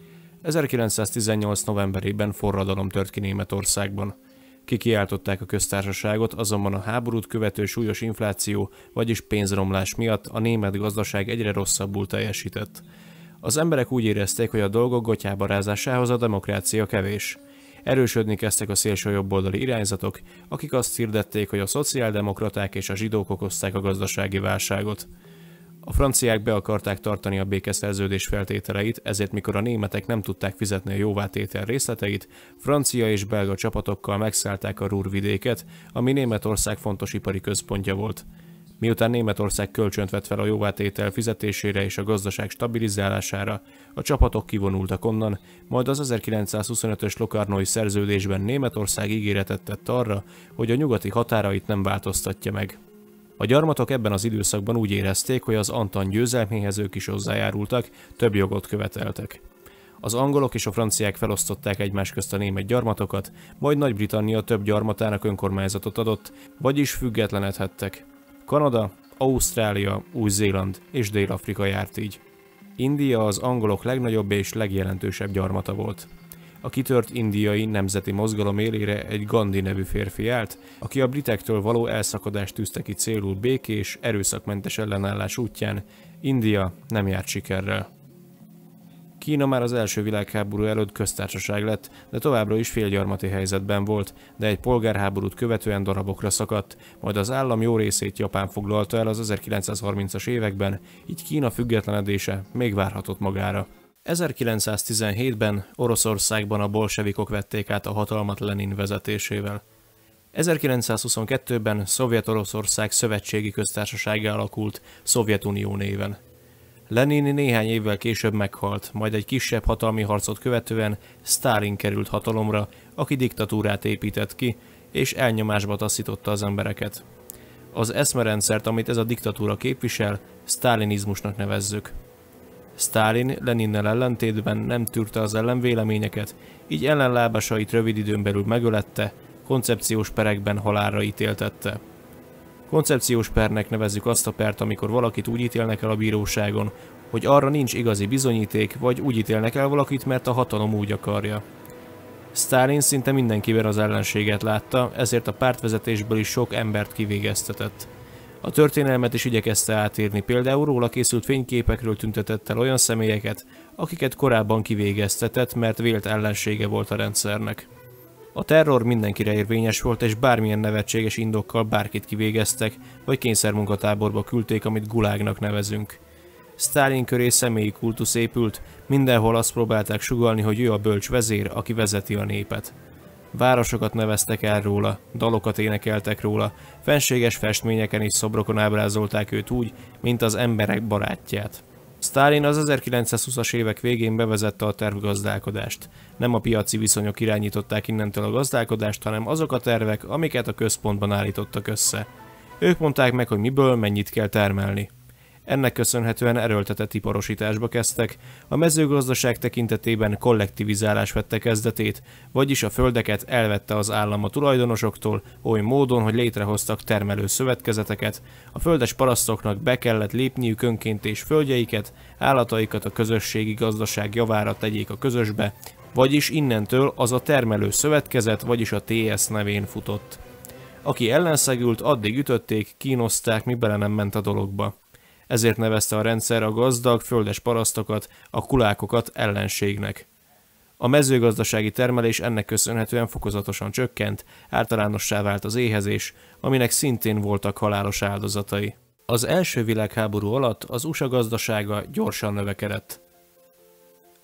Speaker 2: 1918. novemberében forradalom tört ki Németországban. Kikiáltották a köztársaságot, azonban a háborút követő súlyos infláció, vagyis pénzromlás miatt a német gazdaság egyre rosszabbul teljesített. Az emberek úgy érezték, hogy a dolgok gotyába rázásához a demokrácia kevés. Erősödni kezdtek a szélső jobboldali irányzatok, akik azt hirdették, hogy a szociáldemokraták és a zsidók okozták a gazdasági válságot. A franciák be akarták tartani a békeszerződés feltételeit, ezért mikor a németek nem tudták fizetni a jóvátétel részleteit, francia és belga csapatokkal megszállták a Ruhr-vidéket, ami Németország fontos ipari központja volt. Miután Németország kölcsönt vett fel a jóvátétel fizetésére és a gazdaság stabilizálására, a csapatok kivonultak onnan, majd az 1925-ös Locarnói szerződésben Németország ígéretet tett arra, hogy a nyugati határait nem változtatja meg. A gyarmatok ebben az időszakban úgy érezték, hogy az Antant győzelméhez ők is hozzájárultak, több jogot követeltek. Az angolok és a franciák felosztották egymás közt a német gyarmatokat, majd Nagy-Britannia több gyarmatának önkormányzatot adott, vagyis függetlenedhettek. Kanada, Ausztrália, Új-Zéland és Dél-Afrika járt így. India az angolok legnagyobb és legjelentősebb gyarmata volt. A kitört indiai nemzeti mozgalom élére egy Gandhi nevű férfi állt, aki a britektől való elszakadást tűzte ki célul békés, erőszakmentes ellenállás útján. India nem járt sikerrel. Kína már az első világháború előtt köztársaság lett, de továbbra is félgyarmati helyzetben volt, de egy polgárháborút követően darabokra szakadt, majd az állam jó részét Japán foglalta el az 1930-as években, így Kína függetlenedése még várhatott magára. 1917-ben Oroszországban a bolsevikok vették át a hatalmat Lenin vezetésével. 1922-ben Szovjet-Oroszország szövetségi köztársasággá alakult, Szovjetunió néven. Lenin néhány évvel később meghalt, majd egy kisebb hatalmi harcot követően Sztálin került hatalomra, aki diktatúrát épített ki, és elnyomásba taszította az embereket. Az eszmerendszert, amit ez a diktatúra képvisel, sztálinizmusnak nevezzük. Sztálin Leninnel ellentétben nem tűrte az ellenvéleményeket, így ellenlábasait rövid időn belül megölette, koncepciós perekben halálra ítéltette. Koncepciós pernek nevezzük azt a pert, amikor valakit úgy ítélnek el a bíróságon, hogy arra nincs igazi bizonyíték, vagy úgy ítélnek el valakit, mert a hatalom úgy akarja. Sztálin szinte mindenkiben az ellenséget látta, ezért a pártvezetésből is sok embert kivégeztetett. A történelmet is igyekezte átírni, például róla készült fényképekről tüntetett el olyan személyeket, akiket korábban kivégeztetett, mert vélt ellensége volt a rendszernek. A terror mindenkire érvényes volt, és bármilyen nevetséges indokkal bárkit kivégeztek, vagy kényszermunkatáborba küldték, amit gulágnak nevezünk. Sztálin köré személyi kultusz épült, mindenhol azt próbálták sugallni, hogy ő a bölcs vezér, aki vezeti a népet. Városokat neveztek el róla, dalokat énekeltek róla, fenséges festményeken és szobrokon ábrázolták őt úgy, mint az emberek barátját. Sztálin az 1920-as évek végén bevezette a tervgazdálkodást. Nem a piaci viszonyok irányították innentől a gazdálkodást, hanem azok a tervek, amiket a központban állítottak össze. Ők mondták meg, hogy miből mennyit kell termelni. Ennek köszönhetően erőltetett iparosításba kezdtek, a mezőgazdaság tekintetében kollektivizálás vette kezdetét, vagyis a földeket elvette az állam a tulajdonosoktól, oly módon, hogy létrehoztak termelő szövetkezeteket, a földes parasztoknak be kellett lépniük önként és földjeiket, állataikat a közösségi gazdaság javára tegyék a közösbe, vagyis innentől az a termelő szövetkezet, vagyis a TS nevén futott. Aki ellenszegült, addig ütötték, kínozták, mi bele nem ment a dologba. Ezért nevezte a rendszer a gazdag, földes parasztokat, a kulákokat ellenségnek. A mezőgazdasági termelés ennek köszönhetően fokozatosan csökkent, általánossá vált az éhezés, aminek szintén voltak halálos áldozatai. Az első világháború alatt az USA gazdasága gyorsan növekedett.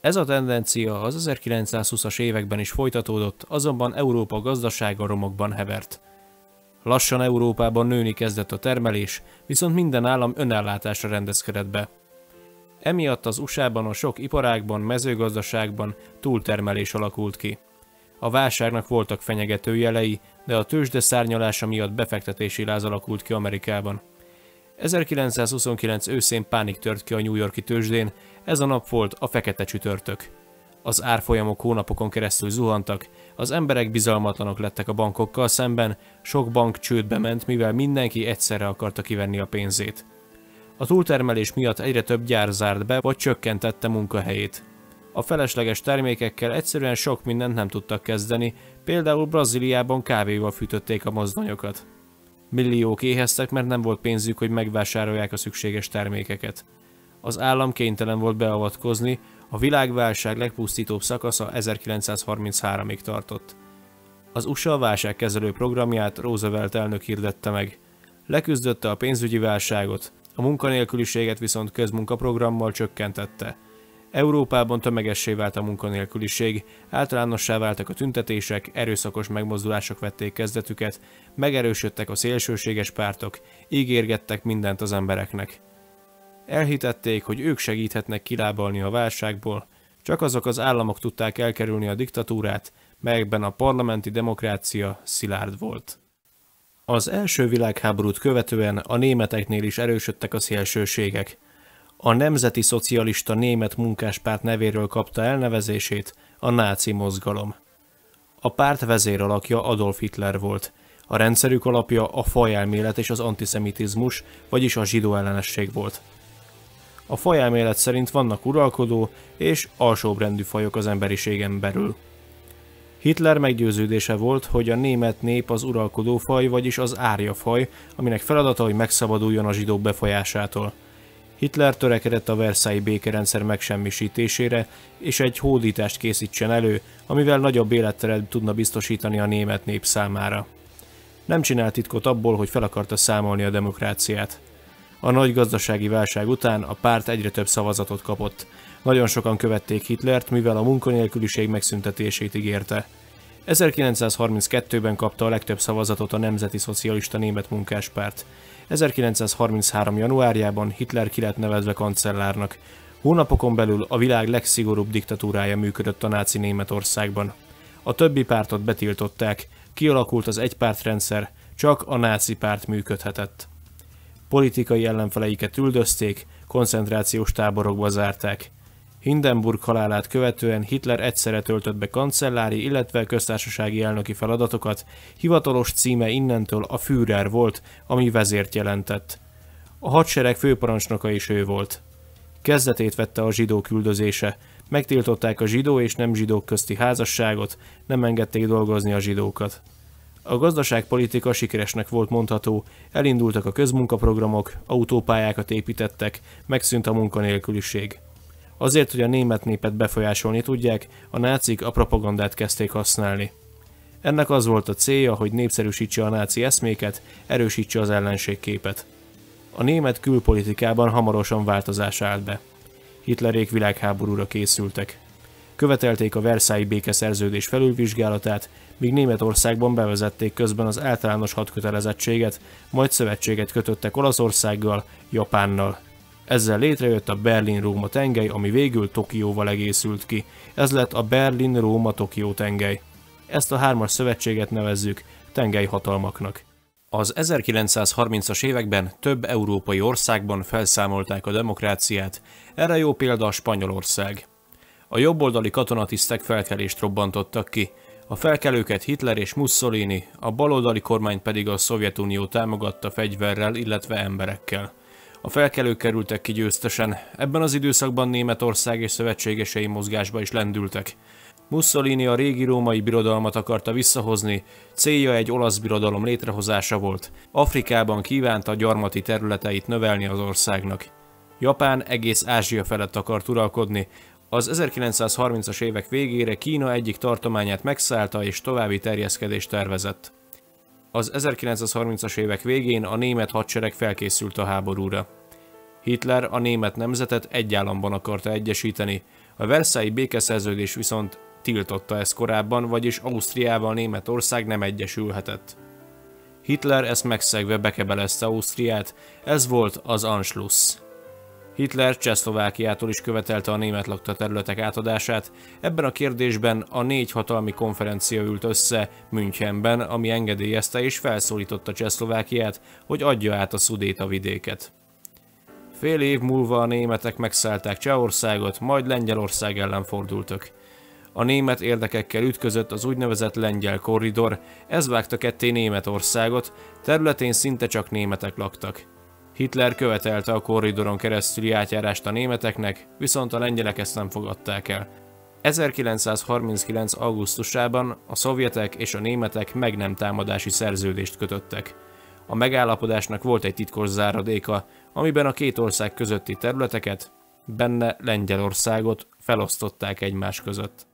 Speaker 1: Ez a tendencia az 1920-as években is folytatódott, azonban Európa gazdasága romokban hevert. Lassan Európában nőni kezdett a termelés, viszont minden állam önellátásra rendezkedett be. Emiatt az USA-ban a sok iparágban, mezőgazdaságban túltermelés alakult ki. A válságnak voltak fenyegető jelei, de a tőzsde szárnyalása miatt befektetési láz alakult ki Amerikában. 1929 őszén pánik tört ki a New York-i tőzsdén, ez a nap volt a fekete csütörtök. Az árfolyamok hónapokon keresztül zuhantak, az emberek bizalmatlanok lettek a bankokkal szemben, sok bank csődbe ment, mivel mindenki egyszerre akarta kivenni a pénzét. A túltermelés miatt egyre több gyár zárt be, vagy csökkentette munkahelyét. A felesleges termékekkel egyszerűen sok mindent nem tudtak kezdeni, például Brazíliában kávéval fűtötték a mozdonyokat. Milliók éheztek, mert nem volt pénzük, hogy megvásárolják a szükséges termékeket. Az állam kénytelen volt beavatkozni, a világválság legpusztítóbb szakasza 1933-ig tartott. Az USA válságkezelő programját Roosevelt elnök hirdette meg. Leküzdötte a pénzügyi válságot, a munkanélküliséget viszont közmunkaprogrammal csökkentette. Európában tömegessé vált a munkanélküliség, általánossá váltak a tüntetések, erőszakos megmozdulások vették kezdetüket, megerősödtek a szélsőséges pártok, ígérgettek mindent az embereknek. Elhitették, hogy ők segíthetnek kilábalni a válságból, csak azok az államok tudták elkerülni a diktatúrát, melyekben a parlamenti demokrácia szilárd volt. Az első világháborút követően a németeknél is erősödtek a szélsőségek. A Nemzeti Szocialista Német Munkáspárt nevéről kapta elnevezését a náci mozgalom. A párt vezéralakja Adolf Hitler volt. A rendszerük alapja a fajelmélet és az antiszemitizmus, vagyis a zsidó ellenesség volt. A fajelmélet szerint vannak uralkodó és alsóbbrendű fajok az emberiségen belül. Hitler meggyőződése volt, hogy a német nép az uralkodó faj, vagyis az árja faj, aminek feladata, hogy megszabaduljon a zsidók befolyásától. Hitler törekedett a versailles békerendszer megsemmisítésére, és egy hódítást készítsen elő, amivel nagyobb életteret tudna biztosítani a német nép számára. Nem csinált titkot abból, hogy fel akarta számolni a demokráciát. A nagy gazdasági válság után a párt egyre több szavazatot kapott. Nagyon sokan követték Hitlert, mivel a munkanélküliség megszüntetését ígérte. 1932-ben kapta a legtöbb szavazatot a Nemzeti Szocialista Német Munkáspárt. 1933. januárjában Hitler ki lett nevezve kancellárnak. Hónapokon belül a világ legszigorúbb diktatúrája működött a náci Németországban. A többi pártot betiltották, kialakult az egypártrendszer, csak a náci párt működhetett. Politikai ellenfeleiket üldözték, koncentrációs táborokba zárták. Hindenburg halálát követően Hitler egyszerre töltött be kancellári, illetve köztársasági elnöki feladatokat, hivatalos címe innentől a Führer volt, ami vezért jelentett. A hadsereg főparancsnoka is ő volt. Kezdetét vette a zsidók üldözése, megtiltották a zsidó és nem zsidók közti házasságot, nem engedték dolgozni a zsidókat. A gazdaságpolitika sikeresnek volt mondható, elindultak a közmunkaprogramok, autópályákat építettek, megszűnt a munkanélküliség. Azért, hogy a német népet befolyásolni tudják, a nácik a propagandát kezdték használni. Ennek az volt a célja, hogy népszerűsítse a náci eszméket, erősítse az ellenségképet. A német külpolitikában hamarosan változás állt be. Hitlerék világháborúra készültek. Követelték a Versailles békeszerződés felülvizsgálatát, míg Németországban bevezették közben az általános hadkötelezettséget, majd szövetséget kötöttek Olaszországgal, Japánnal. Ezzel létrejött a Berlin-Róma tengely, ami végül Tokióval egészült ki. Ez lett a Berlin-Róma-Tokió tengely. Ezt a hármas szövetséget nevezzük tengelyhatalmaknak. Az 1930-as években több európai országban felszámolták a demokráciát, erre jó példa a Spanyolország. A jobboldali katonatisztek felkelést robbantottak ki, a felkelőket Hitler és Mussolini, a baloldali kormány pedig a Szovjetunió támogatta fegyverrel, illetve emberekkel. A felkelők kerültek ki győztesen, ebben az időszakban Németország és szövetségesei mozgásba is lendültek. Mussolini a régi római birodalmat akarta visszahozni, célja egy olasz birodalom létrehozása volt. Afrikában kívánta gyarmati területeit növelni az országnak. Japán egész Ázsia felett akart uralkodni. Az 1930-as évek végére Kína egyik tartományát megszállta és további terjeszkedést tervezett. Az 1930-as évek végén a német hadsereg felkészült a háborúra. Hitler a német nemzetet egy államban akarta egyesíteni, A Versailles békeszerződés viszont tiltotta ezt korábban, vagyis Ausztriával Németország nem egyesülhetett. Hitler ezt megszegve bekebelezte Ausztriát, ez volt az Anschluss. Hitler Csehszlovákiától is követelte a német lakta területek átadását, ebben a kérdésben a 4 hatalmi konferencia ült össze Münchenben, ami engedélyezte és felszólította Csehszlovákiát, hogy adja át a Szudéta-vidéket. Fél év múlva a németek megszállták Csehországot, majd Lengyelország ellen fordultak. A német érdekekkel ütközött az úgynevezett lengyel korridor, ez vágta ketté Németországot, területén szinte csak németek laktak. Hitler követelte a korridoron keresztüli átjárást a németeknek, viszont a lengyelek ezt nem fogadták el. 1939. augusztusában a szovjetek és a németek meg nem támadási szerződést kötöttek. A megállapodásnak volt egy titkos záradéka, amiben a két ország közötti területeket, benne Lengyelországot felosztották egymás között.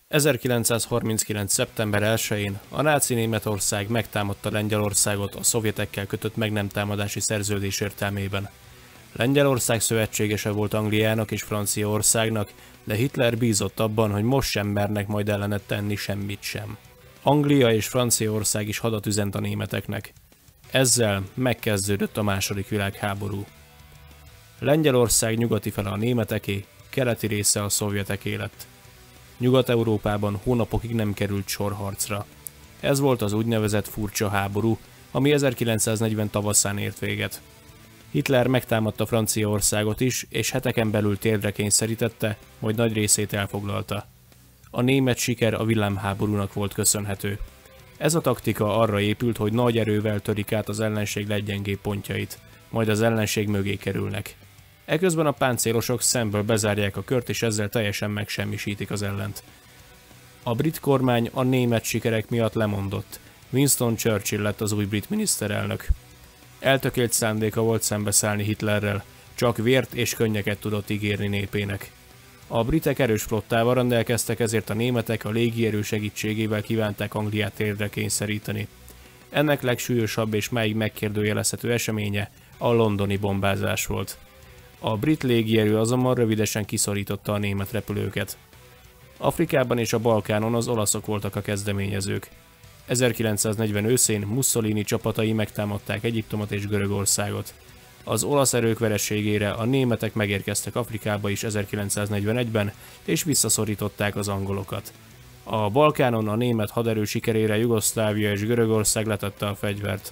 Speaker 1: 1939. szeptember 1-én a náci Németország megtámadta Lengyelországot a szovjetekkel kötött meg nem támadási szerződés értelmében. Lengyelország szövetségese volt Angliának és Franciaországnak, de Hitler bízott abban, hogy most sem mernek majd ellenet tenni semmit sem. Anglia és Franciaország is hadat üzent a németeknek. Ezzel megkezdődött a második világháború. Lengyelország nyugati fele a németeké, keleti része a szovjeteké lett. Nyugat-Európában hónapokig nem került sor harcra. Ez volt az úgynevezett furcsa háború, ami 1940 tavaszán ért véget. Hitler megtámadta Franciaországot is, és heteken belül térdre kényszerítette, majd nagy részét elfoglalta. A német siker a villámháborúnak volt köszönhető. Ez a taktika arra épült, hogy nagy erővel törik át az ellenség leggyengébb pontjait, majd az ellenség mögé kerülnek. Eközben a páncélosok szemből bezárják a kört, és ezzel teljesen megsemmisítik az ellent. A brit kormány a német sikerek miatt lemondott. Winston Churchill lett az új brit miniszterelnök. Eltökélt szándéka volt szembeszállni Hitlerrel, csak vért és könnyeket tudott ígérni népének. A britek erős flottával rendelkeztek, ezért a németek a légierő segítségével kívánták Angliát térdre kényszeríteni. Ennek legsúlyosabb és máig megkérdőjelezhető eseménye a londoni bombázás volt. A brit légierő azonban rövidesen kiszorította a német repülőket. Afrikában és a Balkánon az olaszok voltak a kezdeményezők. 1940 őszén Mussolini csapatai megtámadták Egyiptomot és Görögországot. Az olasz erők vereségére a németek megérkeztek Afrikába is 1941-ben, és visszaszorították az angolokat. A Balkánon a német haderő sikerére Jugoszlávia és Görögország letette a fegyvert.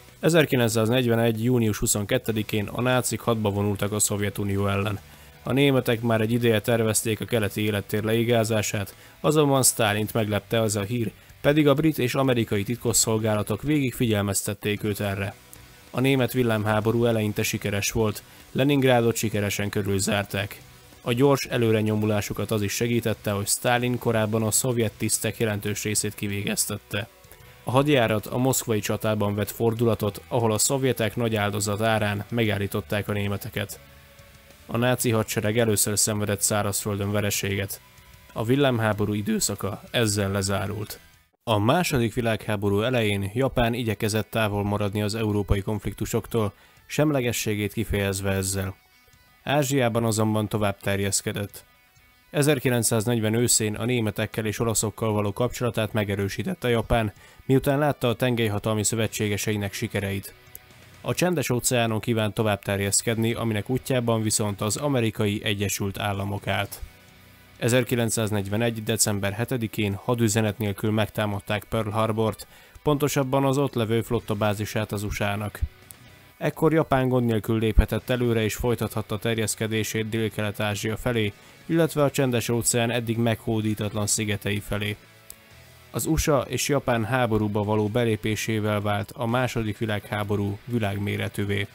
Speaker 1: 1941. június 22-én a nácik hadba vonultak a Szovjetunió ellen. A németek már egy ideje tervezték a keleti élettér leigázását, azonban Sztálint meglepte az a hír, pedig a brit és amerikai titkosszolgálatok végig figyelmeztették őt erre. A német villámháború eleinte sikeres volt, Leningrádot sikeresen körülzárták. A gyors előrenyomulásukat az is segítette, hogy Sztálin korábban a szovjet tisztek jelentős részét kivégeztette. A hadjárat a moszkvai csatában vett fordulatot, ahol a szovjetek nagy áldozat árán megállították a németeket. A náci hadsereg először szenvedett szárazföldön vereséget. A villámháború időszaka ezzel lezárult. A második világháború elején Japán igyekezett távol maradni az európai konfliktusoktól, semlegességét kifejezve ezzel. Ázsiában azonban tovább terjeszkedett. 1940 őszén a németekkel és olaszokkal való kapcsolatát megerősítette Japán, miután látta a tengelyhatalmi szövetségeseinek sikereit. A Csendes-óceánon kívánt tovább terjeszkedni, aminek útjában viszont az Amerikai Egyesült Államok állt. 1941. december 7-én hadüzenet nélkül megtámadták Pearl Harbort, pontosabban az ott levő flottabázisát az USA-nak. Ekkor Japán gond nélkül léphetett előre és folytathatta terjeszkedését Dél-Kelet-Ázsia felé, illetve a Csendes-óceán eddig meghódítatlan szigetei felé. Az USA és Japán háborúba való belépésével vált a második világháború világméretűvé.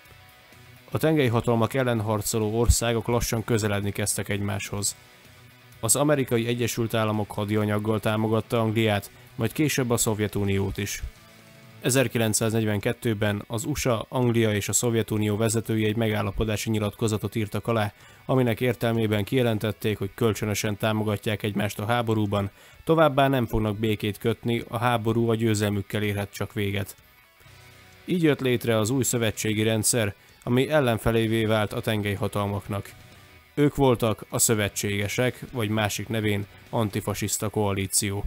Speaker 1: A tengelyhatalmak ellen harcoló országok lassan közeledni kezdtek egymáshoz. Az Amerikai Egyesült Államok hadianyaggal támogatta Angliát, majd később a Szovjetuniót is. 1942-ben az USA, Anglia és a Szovjetunió vezetői egy megállapodási nyilatkozatot írtak alá, aminek értelmében kijelentették, hogy kölcsönösen támogatják egymást a háborúban, továbbá nem fognak békét kötni, a háború a győzelmükkel érhet csak véget. Így jött létre az új szövetségi rendszer, ami ellenfelévé vált a tengelyhatalmaknak. Ők voltak a szövetségesek, vagy másik nevén antifasiszta koalíció.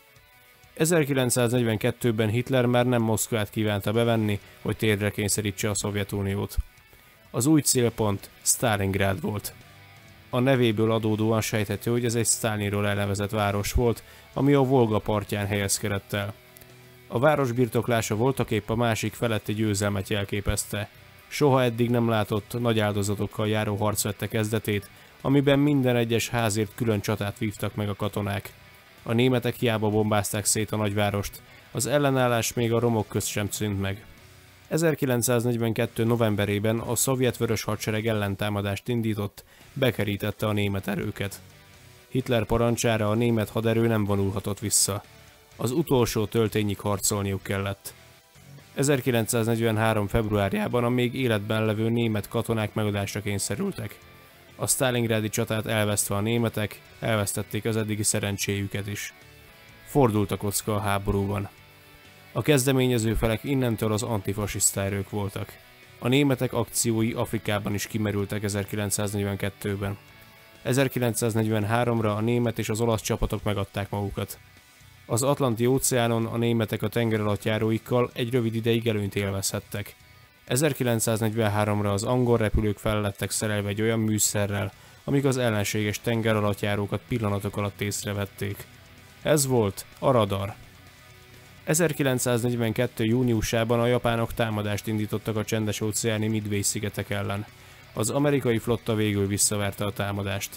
Speaker 1: 1942-ben Hitler már nem Moszkvát kívánta bevenni, hogy térdre kényszerítse a Szovjetuniót. Az új célpont Sztálingrád volt. A nevéből adódóan sejthető, hogy ez egy Sztálinról elnevezett város volt, ami a Volga partján helyezkedett el. A város birtoklása voltaképp a másik feletti győzelmet jelképezte. Soha eddig nem látott nagy áldozatokkal járó harc vette kezdetét, amiben minden egyes házért külön csatát vívtak meg a katonák. A németek hiába bombázták szét a nagyvárost, az ellenállás még a romok közt sem szűnt meg. 1942. novemberében a szovjet vörös hadsereg ellentámadást indított, bekerítette a német erőket. Hitler parancsára a német haderő nem vonulhatott vissza. Az utolsó töltényig harcolniuk kellett. 1943. februárjában a még életben levő német katonák megadásra kényszerültek. A sztálingrádi csatát elvesztve a németek elvesztették az eddigi szerencséjüket is. Fordult a kocka a háborúban. A kezdeményező felek innentől az antifasiszta erők voltak. A németek akciói Afrikában is kimerültek 1942-ben. 1943-ra a német és az olasz csapatok megadták magukat. Az Atlanti-óceánon a németek a tengeralattjáróikkal egy rövid ideig előnyt élvezhettek. 1943-ra az angol repülők fel lettek szerelve egy olyan műszerrel, amik az ellenséges tengeralattjárókat pillanatok alatt észrevették. Ez volt a radar. 1942. júniusában a japánok támadást indítottak a csendes-óceáni Midway-szigetek ellen. Az amerikai flotta végül visszaverte a támadást.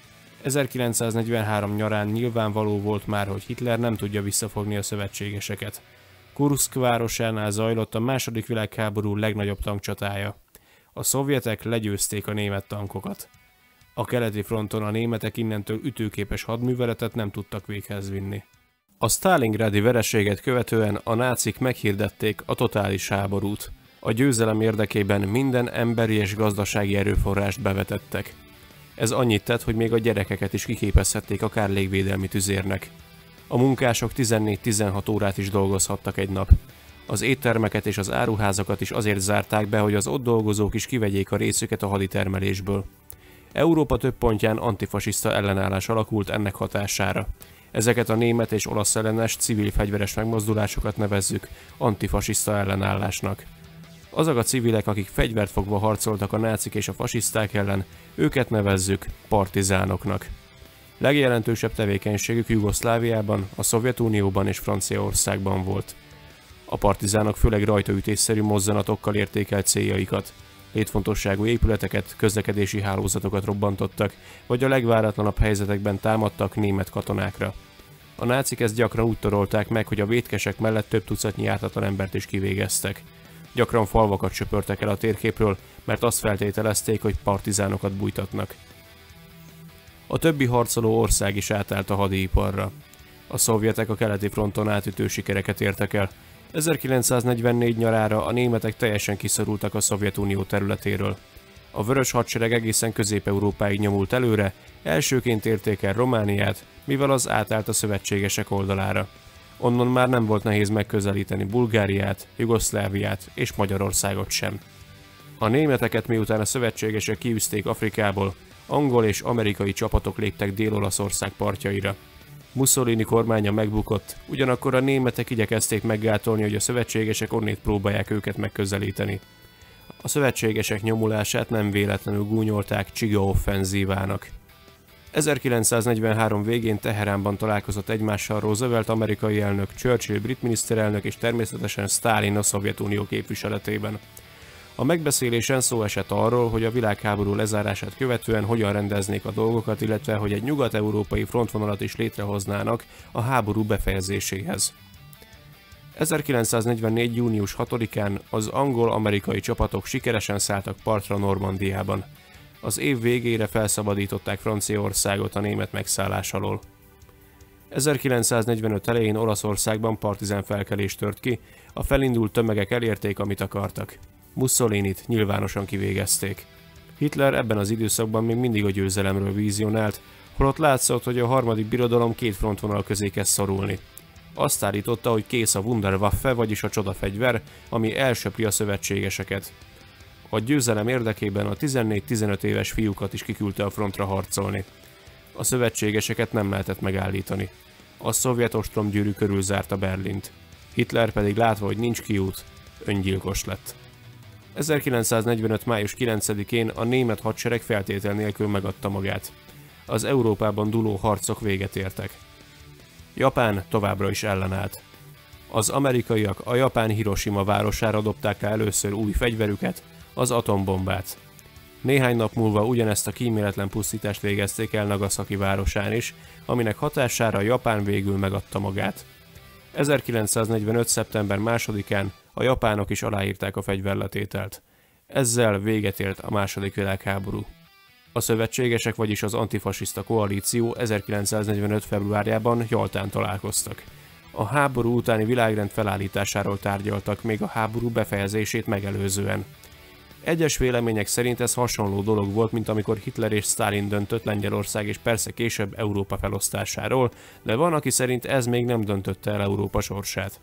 Speaker 1: 1943 nyarán nyilvánvaló volt már, hogy Hitler nem tudja visszafogni a szövetségeseket. Kurszk városánál zajlott a II. Világháború legnagyobb tankcsatája. A szovjetek legyőzték a német tankokat. A keleti fronton a németek innentől ütőképes hadműveletet nem tudtak véghez vinni. A sztálingrádi vereséget követően a nácik meghirdették a totális háborút. A győzelem érdekében minden emberi és gazdasági erőforrást bevetettek. Ez annyit tett, hogy még a gyerekeket is kiképezhették akár légvédelmi tüzérnek. A munkások 14-16 órát is dolgozhattak egy nap. Az éttermeket és az áruházakat is azért zárták be, hogy az ott dolgozók is kivegyék a részüket a haditermelésből. Európa több pontján antifasiszta ellenállás alakult ennek hatására. Ezeket a német és olasz ellenes civil fegyveres megmozdulásokat nevezzük antifasiszta ellenállásnak. Azok a civilek, akik fegyvert fogva harcoltak a nácik és a fasiszták ellen, őket nevezzük partizánoknak. Legjelentősebb tevékenységük Jugoszláviában, a Szovjetunióban és Franciaországban volt. A partizánok főleg rajtaütésszerű mozzanatokkal érték el céljaikat. Létfontosságú épületeket, közlekedési hálózatokat robbantottak, vagy a legváratlanabb helyzetekben támadtak német katonákra. A nácik ezt gyakran úgy torolták meg, hogy a vétkesek mellett több tucatnyi ártatlan embert is kivégeztek. Gyakran falvakat söpörtek el a térképről, mert azt feltételezték, hogy partizánokat bújtatnak. A többi harcoló ország is átállt a hadiiparra. A szovjetek a keleti fronton átütő sikereket értek el. 1944 nyarára a németek teljesen kiszorultak a Szovjetunió területéről. A vörös hadsereg egészen Közép-Európáig nyomult előre, elsőként érték el Romániát, mivel az átállt a szövetségesek oldalára. Onnan már nem volt nehéz megközelíteni Bulgáriát, Jugoszláviát és Magyarországot sem. A németeket miután a szövetségesek kiűzték Afrikából, angol és amerikai csapatok léptek Dél-Olaszország partjaira. Mussolini kormánya megbukott, ugyanakkor a németek igyekezték meggátolni, hogy a szövetségesek onnét próbálják őket megközelíteni. A szövetségesek nyomulását nem véletlenül gúnyolták Csiga offenzívának. 1943 végén Teheránban találkozott egymással Roosevelt amerikai elnök, Churchill brit miniszterelnök és természetesen Sztálin a Szovjetunió képviseletében. A megbeszélésen szó esett arról, hogy a világháború lezárását követően hogyan rendeznék a dolgokat, illetve hogy egy nyugat-európai frontvonalat is létrehoznának a háború befejezéséhez. 1944. június 6-án az angol-amerikai csapatok sikeresen szálltak partra Normandiában. Az év végére felszabadították Franciaországot a német megszállás alól. 1945 elején Olaszországban partizán felkelés tört ki, a felindult tömegek elérték, amit akartak. Mussolinit nyilvánosan kivégezték. Hitler ebben az időszakban még mindig a győzelemről vízionált, holott látszott, hogy a harmadik birodalom két frontvonal közé kezd szorulni. Azt állította, hogy kész a Wunderwaffe, vagyis a csodafegyver, ami elsöpri a szövetségeseket. A győzelem érdekében a 14-15 éves fiúkat is kiküldte a frontra harcolni. A szövetségeseket nem lehetett megállítani. A szovjet ostromgyűrű körülzárta Berlint. Hitler pedig látva, hogy nincs kiút, öngyilkos lett. 1945. május 9-én a német hadsereg feltétel nélkül megadta magát. Az Európában dúló harcok véget értek. Japán továbbra is ellenállt. Az amerikaiak a japán Hiroshima városára dobták rá először új fegyverüket, az atombombát. Néhány nap múlva ugyanezt a kíméletlen pusztítást végezték el Nagasaki városán is, aminek hatására Japán végül megadta magát. 1945. szeptember 2-án a japánok is aláírták a fegyverletételt. Ezzel véget ért a II. Világháború. A szövetségesek, vagyis az antifasiszta koalíció 1945. februárjában Jaltán találkoztak. A háború utáni világrend felállításáról tárgyaltak még a háború befejezését megelőzően. Egyes vélemények szerint ez hasonló dolog volt, mint amikor Hitler és Sztálin döntött Lengyelország és persze később Európa felosztásáról, de van, aki szerint ez még nem döntötte el Európa sorsát.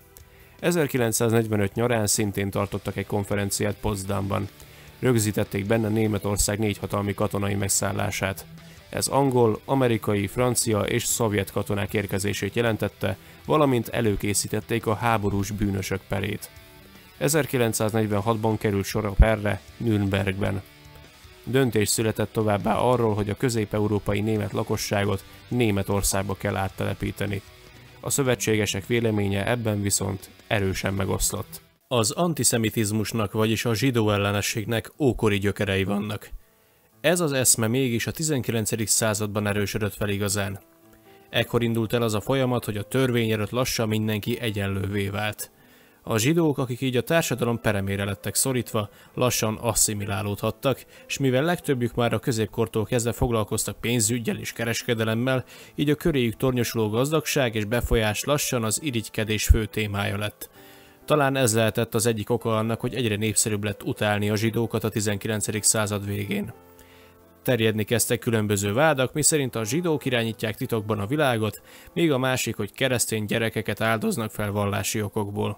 Speaker 1: 1945 nyarán szintén tartottak egy konferenciát Potsdamban. Rögzítették benne Németország 4 hatalmi katonai megszállását. Ez angol, amerikai, francia és szovjet katonák érkezését jelentette, valamint előkészítették a háborús bűnösök perét. 1946-ban került sor a perre Nürnbergben. Döntés született továbbá arról, hogy a közép-európai német lakosságot Németországba kell áttelepíteni. A szövetségesek véleménye ebben viszont erősen megoszlott. Az antiszemitizmusnak, vagyis a zsidó ellenességnek ókori gyökerei vannak. Ez az eszme mégis a 19. században erősödött fel igazán. Ekkor indult el az a folyamat, hogy a törvény előtt lassan mindenki egyenlővé vált. A zsidók, akik így a társadalom peremére lettek szorítva, lassan asszimilálódhattak, és mivel legtöbbjük már a középkortól kezdve foglalkoztak pénzüggyel és kereskedelemmel, így a köréjük tornyosuló gazdagság és befolyás lassan az irigykedés fő témája lett. Talán ez lehetett az egyik oka annak, hogy egyre népszerűbb lett utálni a zsidókat a 19. század végén. Terjedni kezdtek különböző vádak, miszerint a zsidók irányítják titokban a világot, míg a másik, hogy keresztény gyerekeket áldoznak fel vallási okokból.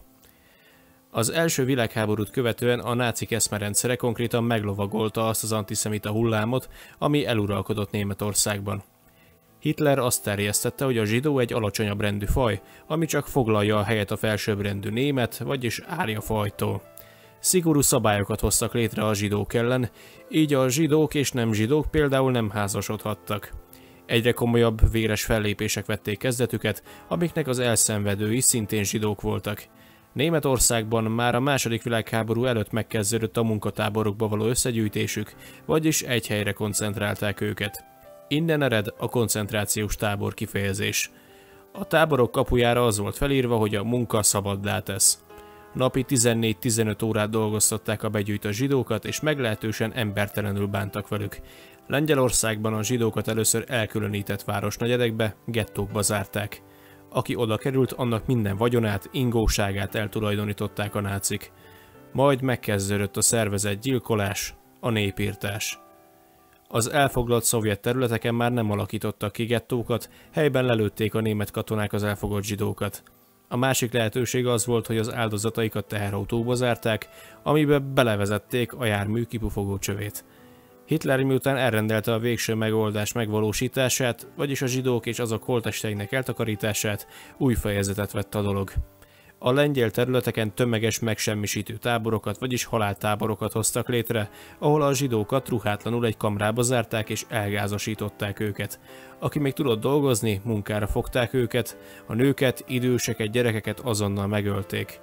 Speaker 1: Az első világháborút követően a nácik eszmerendszere konkrétan meglovagolta azt az antiszemita hullámot, ami eluralkodott Németországban. Hitler azt terjesztette, hogy a zsidó egy alacsonyabb rendű faj, ami csak foglalja a helyet a felsőbbrendű német, vagyis árja fajtól. Szigorú szabályokat hoztak létre a zsidók ellen, így a zsidók és nem zsidók például nem házasodhattak. Egyre komolyabb, véres fellépések vették kezdetüket, amiknek az elszenvedői szintén zsidók voltak. Németországban már a II. Világháború előtt megkezdődött a munkatáborokba való összegyűjtésük, vagyis egy helyre koncentrálták őket. Innen ered a koncentrációs tábor kifejezés. A táborok kapujára az volt felírva, hogy a munka szabaddá tesz. Napi 14-15 órát dolgoztatták a begyűjtött zsidókat, és meglehetősen embertelenül bántak velük. Lengyelországban a zsidókat először elkülönített városnegyedekbe, gettókba zárták. Aki oda került, annak minden vagyonát, ingóságát eltulajdonították a nácik. Majd megkezdődött a szervezett gyilkolás, a népirtás. Az elfoglalt szovjet területeken már nem alakítottak ki gettókat, helyben lelőtték a német katonák az elfogott zsidókat. A másik lehetőség az volt, hogy az áldozataikat teherautóba zárták, amibe belevezették a jármű kipufogó csövét. Hitler miután elrendelte a végső megoldás megvalósítását, vagyis a zsidók és azok holttesteinek eltakarítását, új fejezetet vett a dolog. A lengyel területeken tömeges megsemmisítő táborokat, vagyis haláltáborokat hoztak létre, ahol a zsidókat ruhátlanul egy kamrába zárták és elgázosították őket. Aki még tudott dolgozni, munkára fogták őket, a nőket, időseket, gyerekeket azonnal megölték.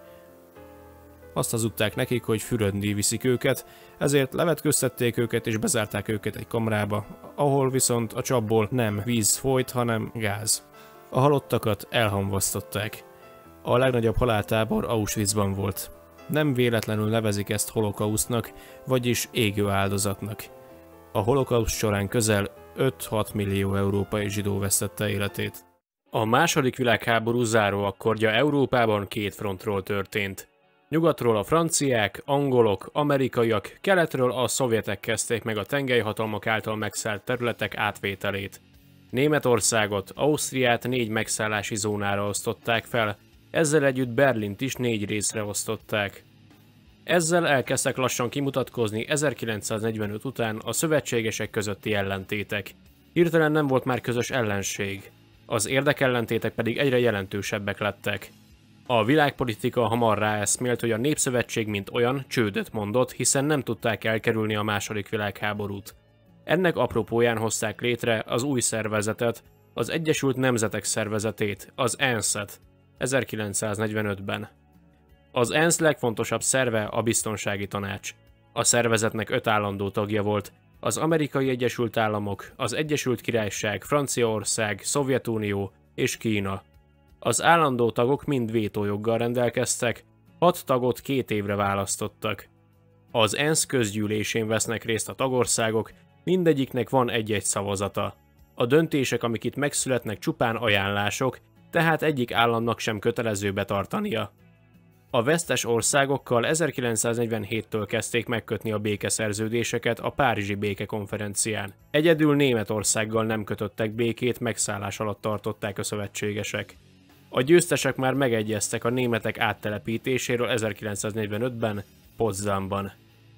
Speaker 1: Azt hazudták nekik, hogy fürödni viszik őket, ezért levetköztették őket és bezárták őket egy kamrába, ahol viszont a csapból nem víz folyt, hanem gáz. A halottakat elhamvasztották. A legnagyobb haláltábor Auschwitzban volt. Nem véletlenül nevezik ezt holokausztnak, vagyis égő áldozatnak. A holokauszt során közel 5-6 millió európai zsidó vesztette életét. A II. Világháború záróakkordja Európában két frontról történt. Nyugatról a franciák, angolok, amerikaiak, keletről a szovjetek kezdték meg a tengelyhatalmak által megszállt területek átvételét. Németországot, Ausztriát 4 megszállási zónára osztották fel, ezzel együtt Berlint is 4 részre osztották. Ezzel elkezdtek lassan kimutatkozni 1945 után a szövetségesek közötti ellentétek. Hirtelen nem volt már közös ellenség. Az érdekellentétek pedig egyre jelentősebbek lettek. A világpolitika hamar ráeszmélt, hogy a Népszövetség mint olyan csődöt mondott, hiszen nem tudták elkerülni a második világháborút. Ennek apropóján hozták létre az új szervezetet, az Egyesült Nemzetek Szervezetét, az ENSZ-et 1945-ben. Az ENSZ legfontosabb szerve a Biztonsági Tanács. A szervezetnek 5 állandó tagja volt: az Amerikai Egyesült Államok, az Egyesült Királyság, Franciaország, Szovjetunió és Kína. Az állandó tagok mind vétójoggal rendelkeztek, 6 tagot 2 évre választottak. Az ENSZ közgyűlésén vesznek részt a tagországok, mindegyiknek van egy-egy szavazata. A döntések, amik itt megszületnek, csupán ajánlások, tehát egyik államnak sem kötelező betartania. A vesztes országokkal 1947-től kezdték megkötni a békeszerződéseket a Párizsi Békekonferencián. Egyedül Németországgal nem kötöttek békét, megszállás alatt tartották a szövetségesek. A győztesek már megegyeztek a németek áttelepítéséről 1945-ben Potsdamban.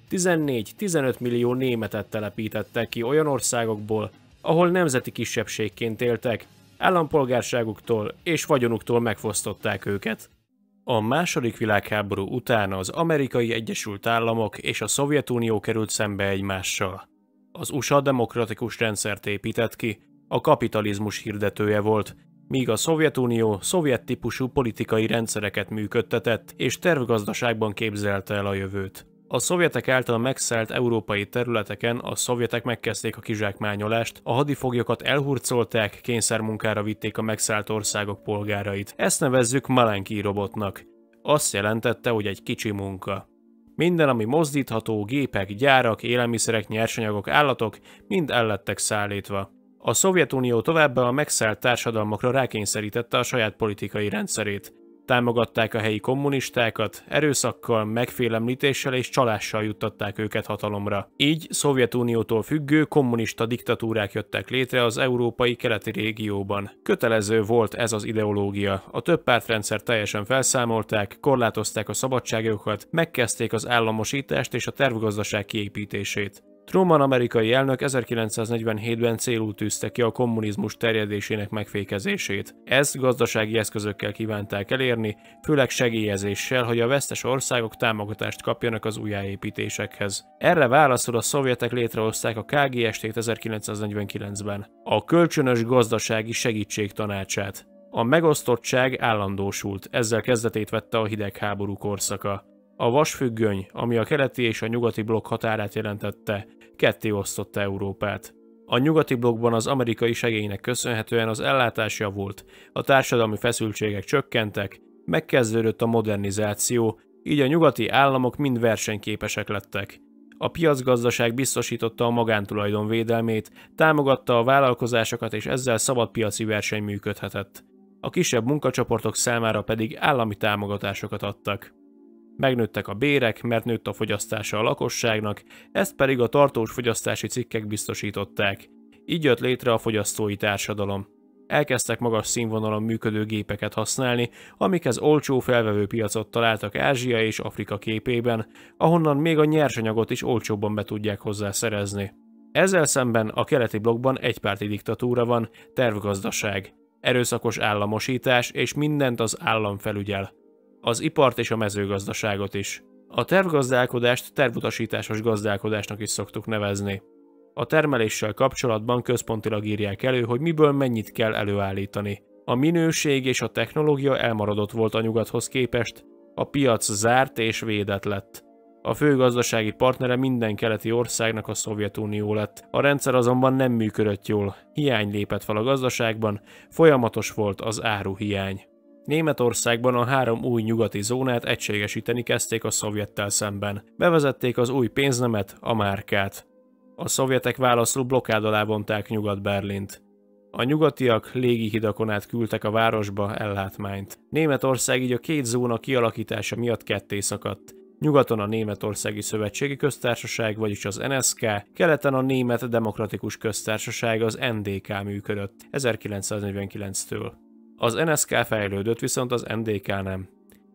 Speaker 1: 14-15 millió németet telepítettek ki olyan országokból, ahol nemzeti kisebbségként éltek, állampolgárságuktól és vagyonuktól megfosztották őket. A második világháború után az Amerikai Egyesült Államok és a Szovjetunió került szembe egymással. Az USA demokratikus rendszert épített ki, a kapitalizmus hirdetője volt, míg a Szovjetunió szovjet típusú politikai rendszereket működtetett és tervgazdaságban képzelte el a jövőt. A szovjetek által megszállt európai területeken a szovjetek megkezdték a kizsákmányolást, a hadifoglyokat elhurcolták, kényszermunkára vitték a megszállt országok polgárait. Ezt nevezzük Malenki robotnak. Azt jelentette, hogy egy kicsi munka. Minden, ami mozdítható, gépek, gyárak, élelmiszerek, nyersanyagok, állatok, mind el lettek szállítva. A Szovjetunió továbbá a megszállt társadalmakra rákényszerítette a saját politikai rendszerét. Támogatták a helyi kommunistákat, erőszakkal, megfélemlítéssel és csalással juttatták őket hatalomra. Így Szovjetuniótól függő kommunista diktatúrák jöttek létre az európai keleti régióban. Kötelező volt ez az ideológia. A többpártrendszer teljesen felszámolták, korlátozták a szabadságjogokat, megkezdték az államosítást és a tervgazdaság kiépítését. Truman amerikai elnök 1947-ben célul tűzte ki a kommunizmus terjedésének megfékezését. Ezt gazdasági eszközökkel kívánták elérni, főleg segélyezéssel, hogy a vesztes országok támogatást kapjanak az újjáépítésekhez. Erre válaszul a szovjetek létrehozták a KGST-t 1949-ben, a kölcsönös gazdasági segítség tanácsát. A megosztottság állandósult, ezzel kezdetét vette a hidegháború korszaka. A vasfüggöny, ami a keleti és a nyugati blokk határát jelentette, ketté osztotta Európát. A nyugati blokkban az amerikai segélynek köszönhetően az ellátás javult, a társadalmi feszültségek csökkentek, megkezdődött a modernizáció, így a nyugati államok mind versenyképesek lettek. A piacgazdaság biztosította a magántulajdon védelmét, támogatta a vállalkozásokat és ezzel szabadpiaci verseny működhetett. A kisebb munkacsoportok számára pedig állami támogatásokat adtak. Megnőttek a bérek, mert nőtt a fogyasztása a lakosságnak, ezt pedig a tartós fogyasztási cikkek biztosították. Így jött létre a fogyasztói társadalom. Elkezdtek magas színvonalon működő gépeket használni, amikhez olcsó felvevő piacot találtak Ázsia és Afrika képében, ahonnan még a nyersanyagot is olcsóbban be tudják hozzá szerezni. Ezzel szemben a keleti blokkban egypárti diktatúra van, tervgazdaság, erőszakos államosítás és mindent az állam felügyel. Az ipart és a mezőgazdaságot is. A tervgazdálkodást tervutasításos gazdálkodásnak is szoktuk nevezni. A termeléssel kapcsolatban központilag írják elő, hogy miből mennyit kell előállítani. A minőség és a technológia elmaradott volt a nyugathoz képest, a piac zárt és védett lett. A fő gazdasági partnere minden keleti országnak a Szovjetunió lett. A rendszer azonban nem működött jól, hiány lépett fel a gazdaságban, folyamatos volt az áruhiány. Németországban a 3 új nyugati zónát egységesíteni kezdték a szovjettel szemben. Bevezették az új pénznemet, a márkát. A szovjetek válaszul blokkád alá vonták Nyugat-Berlint. A nyugatiak légihidakon át küldtek a városba ellátmányt. Németország így a 2 zóna kialakítása miatt ketté szakadt. Nyugaton a Németországi Szövetségi Köztársaság, vagyis az NSK, keleten a Német Demokratikus Köztársaság, az NDK működött 1949-től. Az NSK fejlődött, viszont az NDK nem.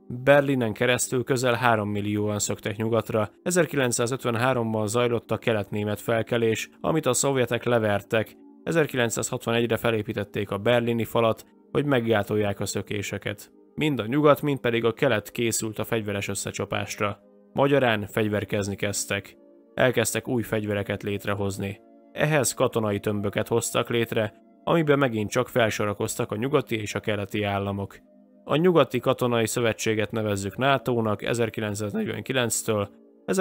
Speaker 1: Berlinen keresztül közel 3 millióan szöktek nyugatra. 1953-ban zajlott a kelet-német felkelés, amit a szovjetek levertek. 1961-re felépítették a berlini falat, hogy meggátolják a szökéseket. Mind a nyugat, mind pedig a kelet készült a fegyveres összecsapásra. Magyarán fegyverkezni kezdtek. Elkezdtek új fegyvereket létrehozni. Ehhez katonai tömböket hoztak létre, amiben megint csak felsorakoztak a nyugati és a keleti államok. A nyugati katonai szövetséget nevezzük NATO-nak 1949-től,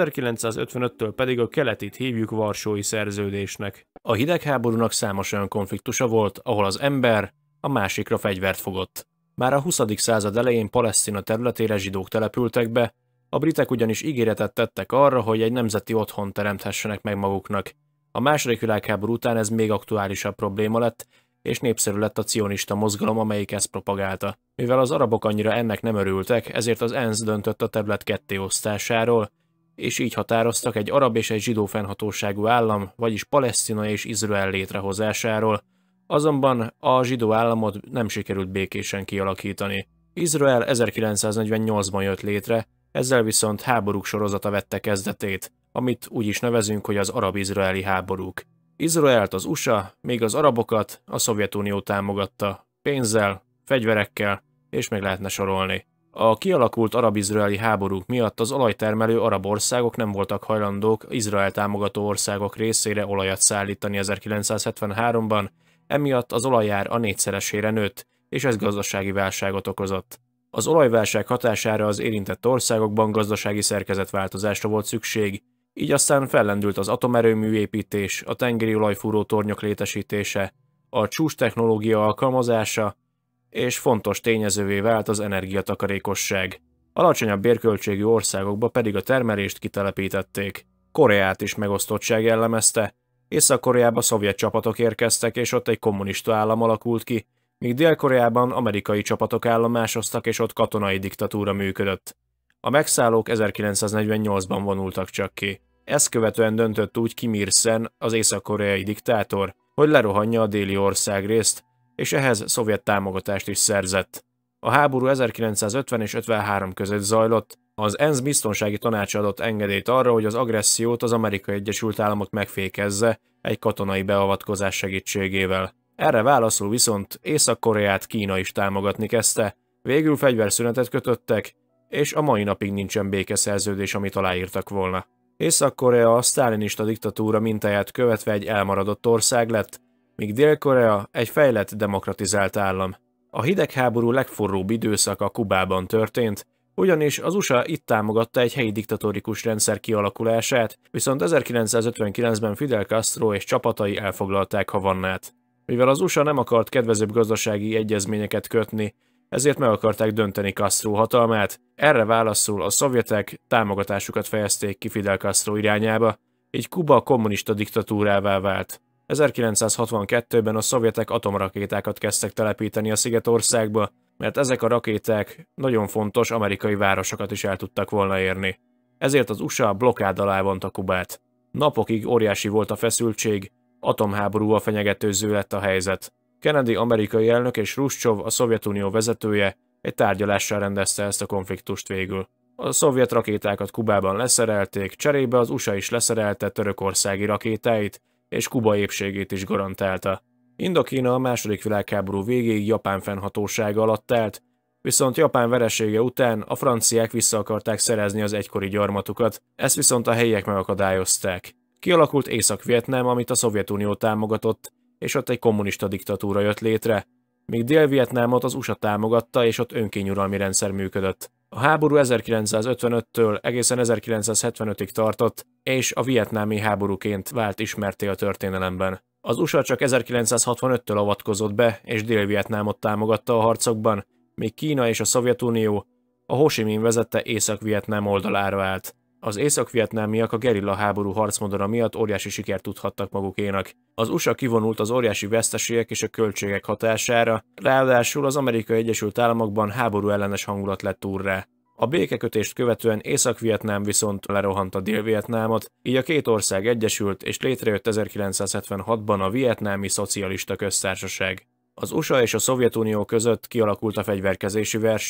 Speaker 1: 1955-től pedig a keletit hívjuk Varsói Szerződésnek. A hidegháborúnak számos olyan konfliktusa volt, ahol az ember a másikra fegyvert fogott. Már a 20. század elején Palesztina területére zsidók települtek be, a britek ugyanis ígéretet tettek arra, hogy egy nemzeti otthont teremthessenek meg maguknak. A második világháború után ez még aktuálisabb probléma lett, és népszerű lett a cionista mozgalom, amelyik ezt propagálta. Mivel az arabok annyira ennek nem örültek, ezért az ENSZ döntött a terület kettéosztásáról, és így határoztak egy arab és egy zsidó fennhatóságú állam, vagyis Palesztina és Izrael létrehozásáról, azonban a zsidó államot nem sikerült békésen kialakítani. Izrael 1948-ban jött létre, ezzel viszont háborúk sorozata vette kezdetét, amit úgy is nevezünk, hogy az arab-izraeli háborúk. Izraelt az USA, még az arabokat a Szovjetunió támogatta, pénzzel, fegyverekkel, és meg lehetne sorolni. A kialakult arab-izraeli háborúk miatt az olajtermelő arab országok nem voltak hajlandók Izrael támogató országok részére olajat szállítani 1973-ban, emiatt az olajár a 4-szeresére nőtt, és ez gazdasági válságot okozott. Az olajválság hatására az érintett országokban gazdasági szerkezetváltozásra volt szükség, így aztán fellendült az atomerőmű építés, a tengeri olajfúró tornyok létesítése, a csúcs technológia alkalmazása, és fontos tényezővé vált az energiatakarékosság. Alacsonyabb bérköltségű országokba pedig a termelést kitelepítették. Koreát is megosztottság jellemezte, Észak-Koreába szovjet csapatok érkeztek, és ott egy kommunista állam alakult ki, míg Dél-Koreában amerikai csapatok állomásoztak, és ott katonai diktatúra működött. A megszállók 1948-ban vonultak csak ki. Ezt követően döntött úgy Kim Il-sen, az észak-koreai diktátor, hogy lerohanja a déli országrészt, és ehhez szovjet támogatást is szerzett. A háború 1950 és 53 között zajlott, az ENSZ biztonsági tanácsa adott engedélyt arra, hogy az agressziót az Amerikai Egyesült Államok megfékezze egy katonai beavatkozás segítségével. Erre válaszul viszont Észak-Koreát Kína is támogatni kezdte, végül fegyverszünetet kötöttek, és a mai napig nincsen békeszerződés, amit aláírtak volna. Észak-Korea a sztálinista diktatúra mintáját követve egy elmaradott ország lett, míg Dél-Korea egy fejlett, demokratizált állam. A hidegháború legforróbb időszaka Kubában történt, ugyanis az USA itt támogatta egy helyi diktatórikus rendszer kialakulását, viszont 1959-ben Fidel Castro és csapatai elfoglalták Havannát. Mivel az USA nem akart kedvezőbb gazdasági egyezményeket kötni, ezért meg akarták dönteni Castro hatalmát, erre válaszul a szovjetek támogatásukat fejezték ki Fidel Castro irányába, így Kuba kommunista diktatúrává vált. 1962-ben a szovjetek atomrakétákat kezdtek telepíteni a Szigetországba, mert ezek a rakéták nagyon fontos amerikai városokat is el tudtak volna érni. Ezért az USA blokkád alá vonta Kubát. Napokig óriási volt a feszültség, atomháborúval fenyegetőző lett a helyzet. Kennedy amerikai elnök és Hruscsov, a Szovjetunió vezetője egy tárgyalással rendezte ezt a konfliktust végül. A szovjet rakétákat Kubában leszerelték, cserébe az USA is leszerelte törökországi rakétáit, és Kuba épségét is garantálta. Indokína a II. Világháború végéig Japán fennhatósága alatt állt, viszont Japán veresége után a franciák vissza akarták szerezni az egykori gyarmatukat, ezt viszont a helyiek megakadályozták. Kialakult Észak-Vietnám, amit a Szovjetunió támogatott, és ott egy kommunista diktatúra jött létre, míg Dél-Vietnámot az USA támogatta, és ott önkényuralmi rendszer működött. A háború 1955-től egészen 1975-ig tartott, és a vietnámi háborúként vált ismertté a történelemben. Az USA csak 1965-től avatkozott be, és Dél-Vietnámot támogatta a harcokban, míg Kína és a Szovjetunió a Ho Chi Minh vezette Észak-Vietnám oldalára állt. Az észak-vietnámiak a gerilla háború harcmodora miatt óriási sikert tudhattak magukénak. Az USA kivonult az óriási veszteségek és a költségek hatására, ráadásul az Amerikai Egyesült Államokban háború ellenes hangulat lett úrrá. A békekötést követően Észak-Vietnám viszont lerohanta Dél-Vietnámot, így a két ország egyesült, és létrejött 1976-ban a Vietnámi Szocialista Köztársaság. Az USA és a Szovjetunió között kialakult a fegyverkezési verseny,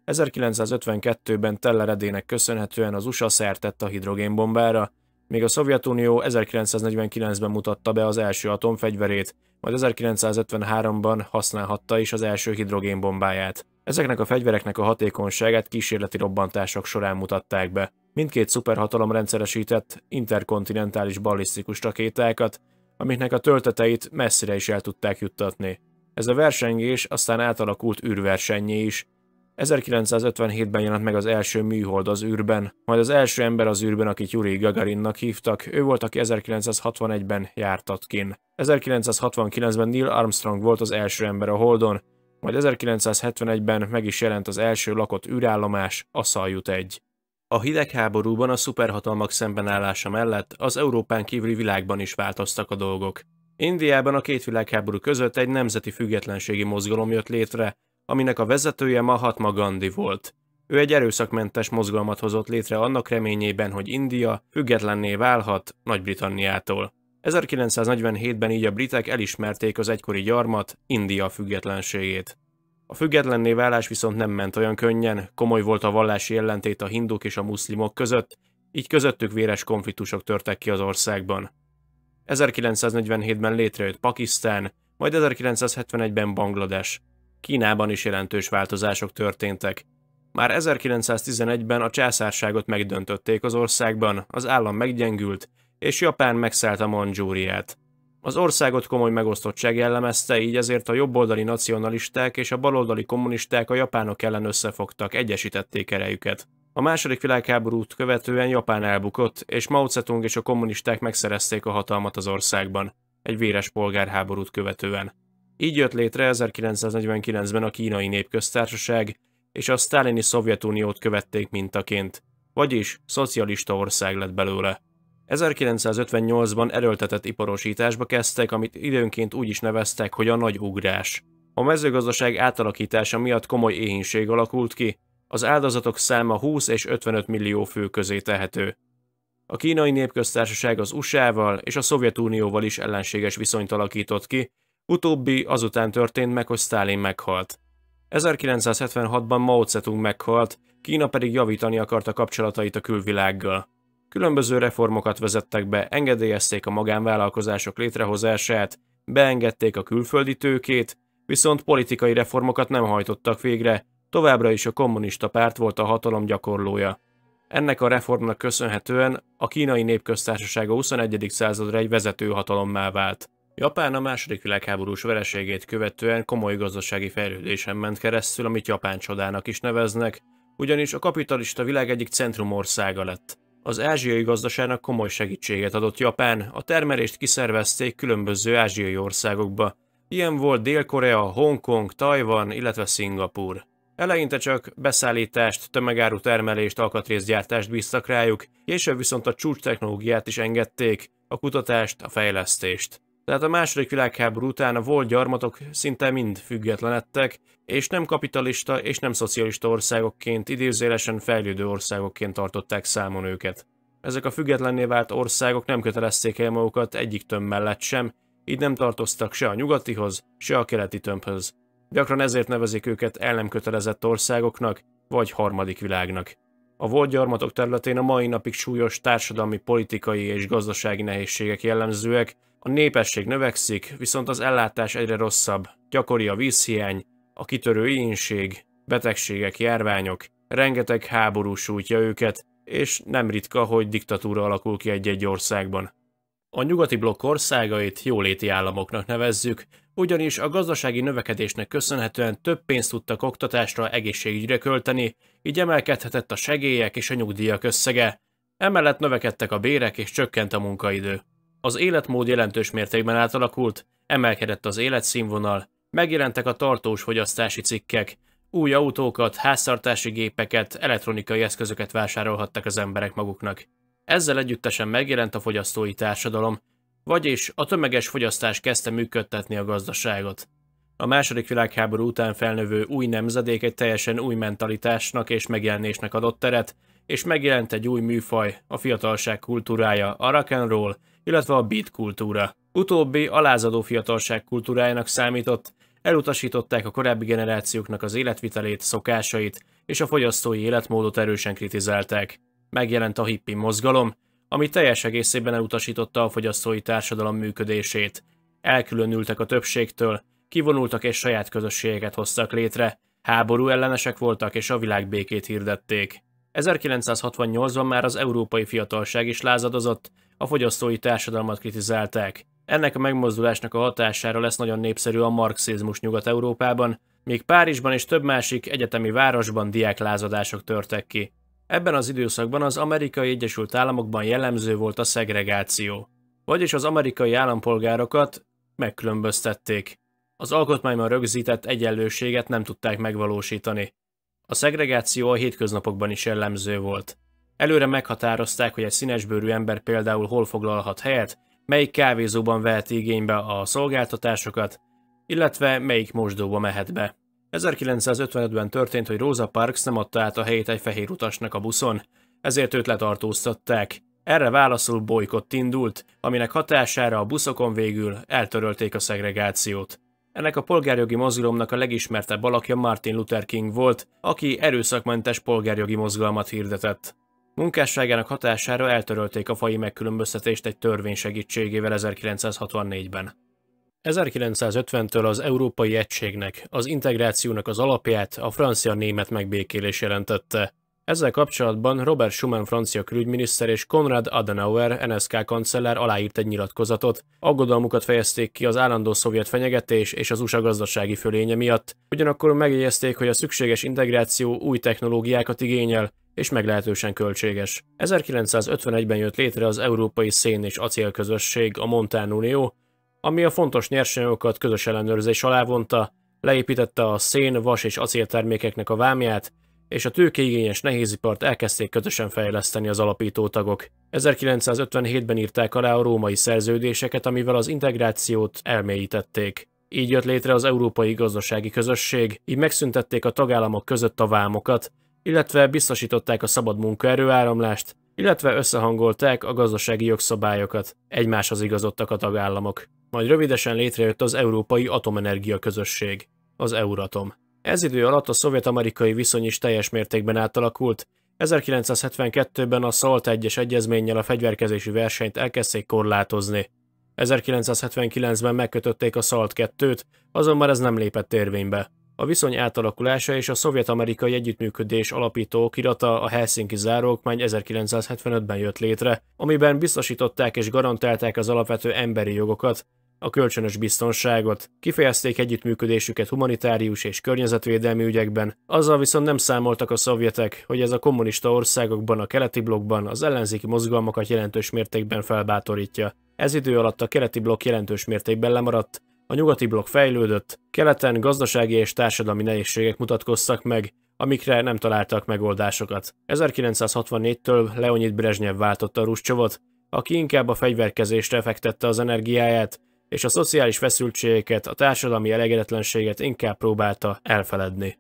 Speaker 1: 1952-ben Telleredének köszönhetően az USA szert tett a hidrogénbombára, míg a Szovjetunió 1949-ben mutatta be az első atomfegyverét, majd 1953-ban használhatta is az első hidrogénbombáját. Ezeknek a fegyvereknek a hatékonyságát kísérleti robbantások során mutatták be. Mindkét szuperhatalom rendszeresített interkontinentális ballisztikus rakétákat, amiknek a tölteteit messzire is el tudták juttatni. Ez a versengés aztán átalakult űrversennyé is. 1957-ben jelent meg az első műhold az űrben, majd az első ember az űrben, akit Jurij Gagarinnak hívtak, ő volt, aki 1961-ben járt kin. 1969-ben Neil Armstrong volt az első ember a Holdon, majd 1971-ben meg is jelent az első lakott űrállomás, a Saljut 1. A hidegháborúban a szuperhatalmak szembenállása mellett az Európán kívüli világban is változtak a dolgok. Indiában a két világháború között egy nemzeti függetlenségi mozgalom jött létre, aminek a vezetője Mahatma Gandhi volt. Ő egy erőszakmentes mozgalmat hozott létre annak reményében, hogy India függetlenné válhat Nagy-Britanniától. 1947-ben így a britek elismerték az egykori gyarmat, India függetlenségét. A függetlenné válás viszont nem ment olyan könnyen, komoly volt a vallási ellentét a hinduk és a muszlimok között, így közöttük véres konfliktusok törtek ki az országban. 1947-ben létrejött Pakisztán, majd 1971-ben Banglades. Kínában is jelentős változások történtek. Már 1911-ben a császárságot megdöntötték az országban, az állam meggyengült, és Japán megszállta Mandzsúriát. Az országot komoly megosztottság jellemezte, így ezért a jobboldali nacionalisták és a baloldali kommunisták a japánok ellen összefogtak, egyesítették erejüket. A második világháborút követően Japán elbukott, és Mao Zedong és a kommunisták megszerezték a hatalmat az országban, egy véres polgárháborút követően. Így jött létre 1949-ben a Kínai Népköztársaság, és a sztálini Szovjetuniót követték mintaként, vagyis szocialista ország lett belőle. 1958-ban erőltetett iparosításba kezdtek, amit időnként úgy is neveztek, hogy a nagy ugrás. A mezőgazdaság átalakítása miatt komoly éhínség alakult ki, az áldozatok száma 20 és 55 millió fő közé tehető. A Kínai Népköztársaság az USA-val és a Szovjetunióval is ellenséges viszonyt alakított ki, utóbbi azután történt meg, hogy Sztálin meghalt. 1976-ban Mao Zedong meghalt, Kína pedig javítani akarta kapcsolatait a külvilággal. Különböző reformokat vezettek be, engedélyezték a magánvállalkozások létrehozását, beengedték a külföldi tőkét, viszont politikai reformokat nem hajtottak végre, továbbra is a kommunista párt volt a hatalom gyakorlója. Ennek a reformnak köszönhetően a Kínai Népköztársaság a 21. századra egy vezető hatalommá vált. Japán a második világháborús vereségét követően komoly gazdasági fejlődésen ment keresztül, amit Japán csodának is neveznek, ugyanis a kapitalista világ egyik centrumországa lett. Az ázsiai gazdaságnak komoly segítséget adott Japán, a termelést kiszervezték különböző ázsiai országokba. Ilyen volt Dél-Korea, Hongkong, Tajvan, illetve Szingapúr. Eleinte csak beszállítást, tömegáru termelést, alkatrészgyártást bíztak rájuk, később viszont a csúcs technológiát is engedték, a kutatást, a fejlesztést. Tehát a második világháború után a volt gyarmatok szinte mind függetlenedtek, és nem kapitalista és nem szocialista országokként, idézőjelesen fejlődő országokként tartották számon őket. Ezek a függetlenné vált országok nem kötelezték el magukat egyik tömb mellett sem, így nem tartoztak se a nyugatihoz, se a keleti tömbhöz. Gyakran ezért nevezik őket el nem kötelezett országoknak, vagy harmadik világnak. A volt gyarmatok területén a mai napig súlyos társadalmi, politikai és gazdasági nehézségek jellemzőek, a népesség növekszik, viszont az ellátás egyre rosszabb, gyakori a vízhiány, a kitörő éhínség, betegségek, járványok, rengeteg háború sújtja őket, és nem ritka, hogy diktatúra alakul ki egy-egy országban. A nyugati blokk országait jóléti államoknak nevezzük, ugyanis a gazdasági növekedésnek köszönhetően több pénzt tudtak oktatásra, egészségügyre költeni, így emelkedhetett a segélyek és a nyugdíjak összege, emellett növekedtek a bérek és csökkent a munkaidő. Az életmód jelentős mértékben átalakult, emelkedett az életszínvonal, megjelentek a tartós fogyasztási cikkek, új autókat, háztartási gépeket, elektronikai eszközöket vásárolhattak az emberek maguknak. Ezzel együttesen megjelent a fogyasztói társadalom, vagyis a tömeges fogyasztás kezdte működtetni a gazdaságot. A második világháború után felnövő új nemzedék egy teljesen új mentalitásnak és megjelenésnek adott teret, és megjelent egy új műfaj, a fiatalság kultúrája, a rock and roll, illetve a beat kultúra. Utóbbi a lázadó fiatalság kultúrájának számított, elutasították a korábbi generációknak az életvitelét, szokásait, és a fogyasztói életmódot erősen kritizálták. Megjelent a hippi mozgalom, ami teljes egészében elutasította a fogyasztói társadalom működését. Elkülönültek a többségtől, kivonultak és saját közösségeket hoztak létre, háború ellenesek voltak és a világbékét hirdették. 1968-ban már az európai fiatalság is lázadozott, a fogyasztói társadalmat kritizálták. Ennek a megmozdulásnak a hatására lesz nagyon népszerű a marxizmus Nyugat-Európában, míg Párizsban és több másik egyetemi városban diáklázadások törtek ki. Ebben az időszakban az Amerikai Egyesült Államokban jellemző volt a szegregáció, vagyis az amerikai állampolgárokat megkülönböztették. Az alkotmányban rögzített egyenlőséget nem tudták megvalósítani. A szegregáció a hétköznapokban is jellemző volt. Előre meghatározták, hogy egy színesbőrű ember például hol foglalhat helyet, melyik kávézóban vehet igénybe a szolgáltatásokat, illetve melyik mosdóba mehet be. 1955-ben történt, hogy Rosa Parks nem adta át a helyét egy fehér utasnak a buszon, ezért őt letartóztatták. Erre válaszul bolykott indult, aminek hatására a buszokon végül eltörölték a szegregációt. Ennek a polgárjogi mozgalomnak a legismertebb alakja Martin Luther King volt, aki erőszakmentes polgárjogi mozgalmat hirdetett. Munkásságának hatására eltörölték a faji megkülönböztetést egy törvény segítségével 1964-ben. 1950-től az Európai Egységnek, az integrációnak az alapját a francia-német megbékélés jelentette. Ezzel kapcsolatban Robert Schuman francia külügyminiszter és Konrad Adenauer NSK kancellár aláírt egy nyilatkozatot. Aggodalmukat fejezték ki az állandó szovjet fenyegetés és az USA gazdasági fölénye miatt, ugyanakkor megjegyezték, hogy a szükséges integráció új technológiákat igényel, és meglehetősen költséges. 1951-ben jött létre az Európai Szén- és Acélközösség, a Montán Unió, ami a fontos nyersanyagokat közös ellenőrzés alá vonta, leépítette a szén, vas és acéltermékeknek a vámját, és a tőkeigényes nehézipart elkezdték közösen fejleszteni az alapító tagok. 1957-ben írták alá a római szerződéseket, amivel az integrációt elmélyítették. Így jött létre az Európai Gazdasági Közösség, így megszüntették a tagállamok között a vámokat, illetve biztosították a szabad munkaerőáramlást, illetve összehangolták a gazdasági jogszabályokat, egymáshoz igazodtak a tagállamok. Majd rövidesen létrejött az Európai Atomenergia Közösség, az Euratom. Ez idő alatt a szovjet-amerikai viszony is teljes mértékben átalakult. 1972-ben a SALT 1-es egyezménnyel a fegyverkezési versenyt elkezdték korlátozni. 1979-ben megkötötték a SALT 2-t, azonban ez nem lépett érvénybe. A viszony átalakulása és a szovjet-amerikai együttműködés alapító okirata, a Helsinki Záróokmány 1975-ben jött létre, amiben biztosították és garantálták az alapvető emberi jogokat, a kölcsönös biztonságot, kifejezték együttműködésüket humanitárius és környezetvédelmi ügyekben, azzal viszont nem számoltak a szovjetek, hogy ez a kommunista országokban, a keleti blokkban az ellenzéki mozgalmakat jelentős mértékben felbátorítja. Ez idő alatt a keleti blokk jelentős mértékben lemaradt, a nyugati blokk fejlődött, keleten gazdasági és társadalmi nehézségek mutatkoztak meg, amikre nem találtak megoldásokat. 1964-től Leonid Brezsnyev váltotta Hruscsovot, aki inkább a fegyverkezésre fektette az energiáját, és a szociális feszültségeket, a társadalmi elégedetlenséget inkább próbálta elfeledni.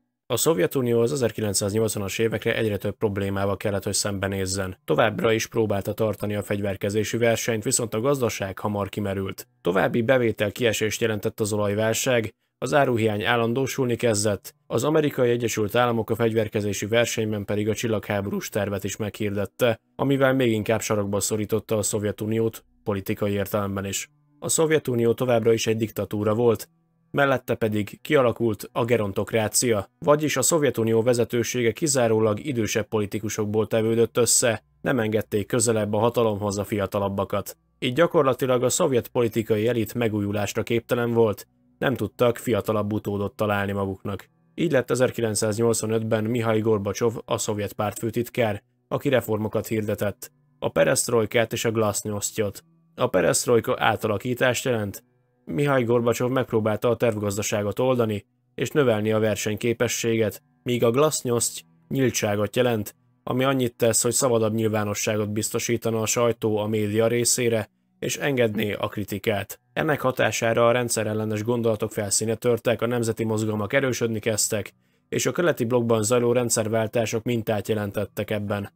Speaker 1: A Szovjetunió az 1980-as évekre egyre több problémával kellett, hogy szembenézzen. Továbbra is próbálta tartani a fegyverkezési versenyt, viszont a gazdaság hamar kimerült. További bevétel kiesést jelentett az olajválság, az áruhiány állandósulni kezdett, az Amerikai Egyesült Államok a fegyverkezési versenyben pedig a csillagháborús tervet is meghirdette, amivel még inkább sarokba szorította a Szovjetuniót, politikai értelemben is. A Szovjetunió továbbra is egy diktatúra volt, mellette pedig kialakult a gerontokrácia, vagyis a Szovjetunió vezetősége kizárólag idősebb politikusokból tevődött össze, nem engedték közelebb a hatalomhoz a fiatalabbakat. Így gyakorlatilag a szovjet politikai elit megújulásra képtelen volt, nem tudtak fiatalabb utódot találni maguknak. Így lett 1985-ben Mihail Gorbacsov a szovjet pártfőtitkár, aki reformokat hirdetett, a peresztrojkát és a glasznyoszt. A peresztrojka átalakítást jelent. Mihail Gorbacsov megpróbálta a tervgazdaságot oldani és növelni a versenyképességet, míg a glasznyoszt nyíltságot jelent, ami annyit tesz, hogy szabadabb nyilvánosságot biztosítana a sajtó a média részére, és engedné a kritikát. Ennek hatására a rendszerellenes gondolatok felszíne törtek, a nemzeti mozgalmak erősödni kezdtek, és a keleti blokkban zajló rendszerváltások mintát jelentettek ebben.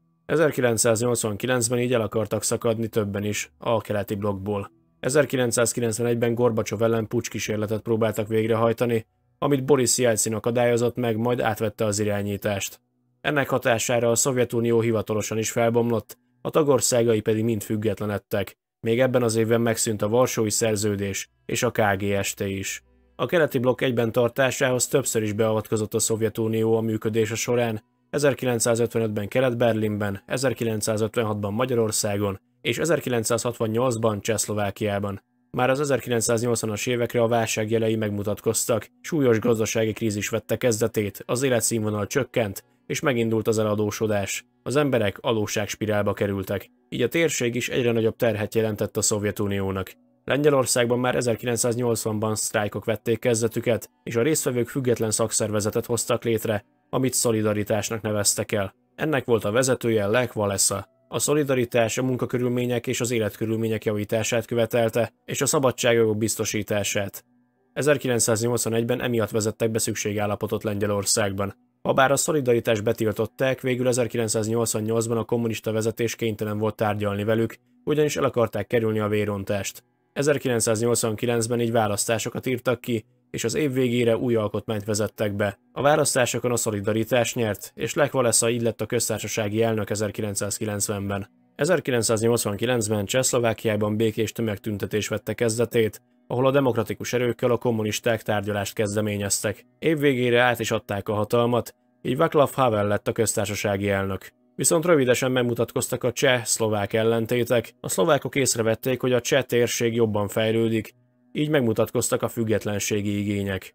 Speaker 1: 1989-ben így el akartak szakadni többen is a keleti blokkból. 1991-ben Gorbacsov ellen pucskísérletet próbáltak végrehajtani, amit Boris Jelcin akadályozott meg, majd átvette az irányítást. Ennek hatására a Szovjetunió hivatalosan is felbomlott, a tagországai pedig mind függetlenedtek. Még ebben az évben megszűnt a Varsói Szerződés és a KGST is. A keleti blokk egyben tartásához többször is beavatkozott a Szovjetunió a működése során, 1955-ben Kelet-Berlinben, 1956-ban Magyarországon és 1968-ban Csehszlovákiában. Már az 1980-as évekre a válság jelei megmutatkoztak, súlyos gazdasági krízis vette kezdetét, az életszínvonal csökkent, és megindult az eladósodás. Az emberek adósságspirálba kerültek, így a térség is egyre nagyobb terhet jelentett a Szovjetuniónak. Lengyelországban már 1980-ban sztrájkok vették kezdetüket, és a résztvevők független szakszervezetet hoztak létre, amit szolidaritásnak neveztek el. Ennek volt a vezetője Lech Walesa. A szolidaritás a munkakörülmények és az életkörülmények javítását követelte, és a szabadságjogok biztosítását. 1981-ben emiatt vezettek be szükségállapotot Lengyelországban. Habár a szolidaritást betiltották, végül 1988-ban a kommunista vezetés kénytelen volt tárgyalni velük, ugyanis el akarták kerülni a vérontást. 1989-ben így választásokat írtak ki, és az év végére új alkotmányt vezettek be. A választásokon a szolidaritás nyert, és Lech Walesa így lett a köztársasági elnök 1990-ben. 1989-ben Csehszlovákiában békés tömegtüntetés vette kezdetét, ahol a demokratikus erőkkel a kommunisták tárgyalást kezdeményeztek. Év végére át is adták a hatalmat, így Václav Havel lett a köztársasági elnök. Viszont rövidesen megmutatkoztak a cseh-szlovák ellentétek, a szlovákok észrevették, hogy a cseh térség jobban fejlődik, így megmutatkoztak a függetlenségi igények.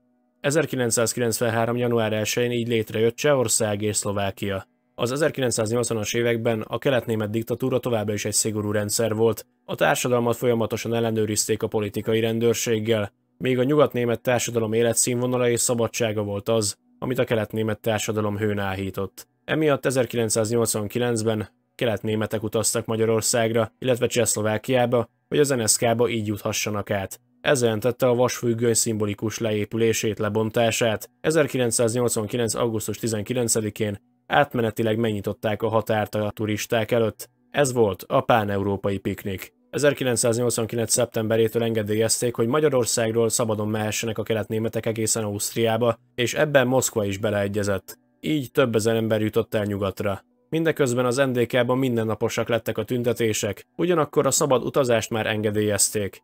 Speaker 1: 1993. január 1-én így létrejött Csehország és Szlovákia. Az 1980-as években a keletnémet diktatúra továbbra is egy szigorú rendszer volt, a társadalmat folyamatosan ellenőrizték a politikai rendőrséggel, míg a nyugatnémet társadalom életszínvonala és szabadsága volt az, amit a keletnémet társadalom hőn áhított. Emiatt 1989-ben keletnémetek utaztak Magyarországra, illetve Csehszlovákiába, hogy az NSZK-ba így juthassanak át. Ez jelentette a vasfüggöny szimbolikus leépülését, lebontását. 1989. augusztus 19-én átmenetileg megnyitották a határt a turisták előtt. Ez volt a pán-európai piknik. 1989. szeptemberétől engedélyezték, hogy Magyarországról szabadon mehessenek a keletnémetek egészen Ausztriába, és ebben Moszkva is beleegyezett. Így több ezer ember jutott el nyugatra. Mindeközben az NDK-ban mindennaposak lettek a tüntetések, ugyanakkor a szabad utazást már engedélyezték.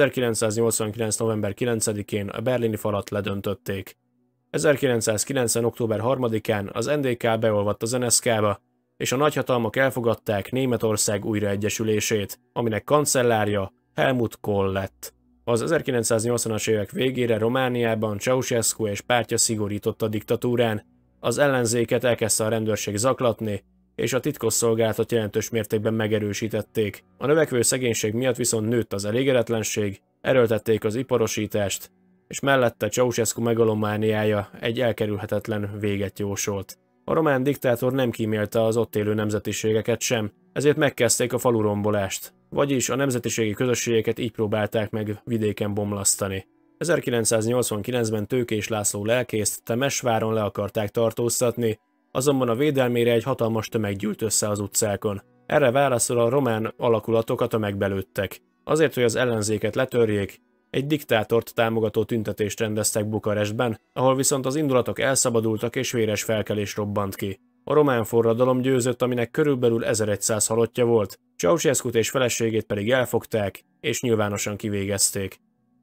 Speaker 1: 1989. november 9-én a berlini falat ledöntötték. 1990. október 3-án az NDK beolvadt az NSZK-ba, és a nagyhatalmak elfogadták Németország újraegyesülését, aminek kancellárja Helmut Kohl lett. Az 1980-as évek végére Romániában Ceausescu és pártja szigorította a diktatúrán, az ellenzéket elkezdte a rendőrség zaklatni, és a titkosszolgálatot jelentős mértékben megerősítették. A növekvő szegénység miatt viszont nőtt az elégedetlenség, erőltették az iparosítást, és mellette Ceausescu megalomániája egy elkerülhetetlen véget jósolt. A román diktátor nem kímélte az ott élő nemzetiségeket sem, ezért megkezdték a falurombolást, vagyis a nemzetiségi közösségeket így próbálták meg vidéken bomlasztani. 1989-ben Tőkés László lelkészt Temesváron le akarták tartóztatni, azonban a védelmére egy hatalmas tömeg gyűlt össze az utcákon. Erre válaszul a román alakulatokat megbelőttek. Azért, hogy az ellenzéket letörjék, egy diktátort támogató tüntetést rendeztek Bukarestben, ahol viszont az indulatok elszabadultak és véres felkelés robbant ki. A román forradalom győzött, aminek körülbelül 1100 halottja volt, Ceausescut és feleségét pedig elfogták és nyilvánosan kivégezték.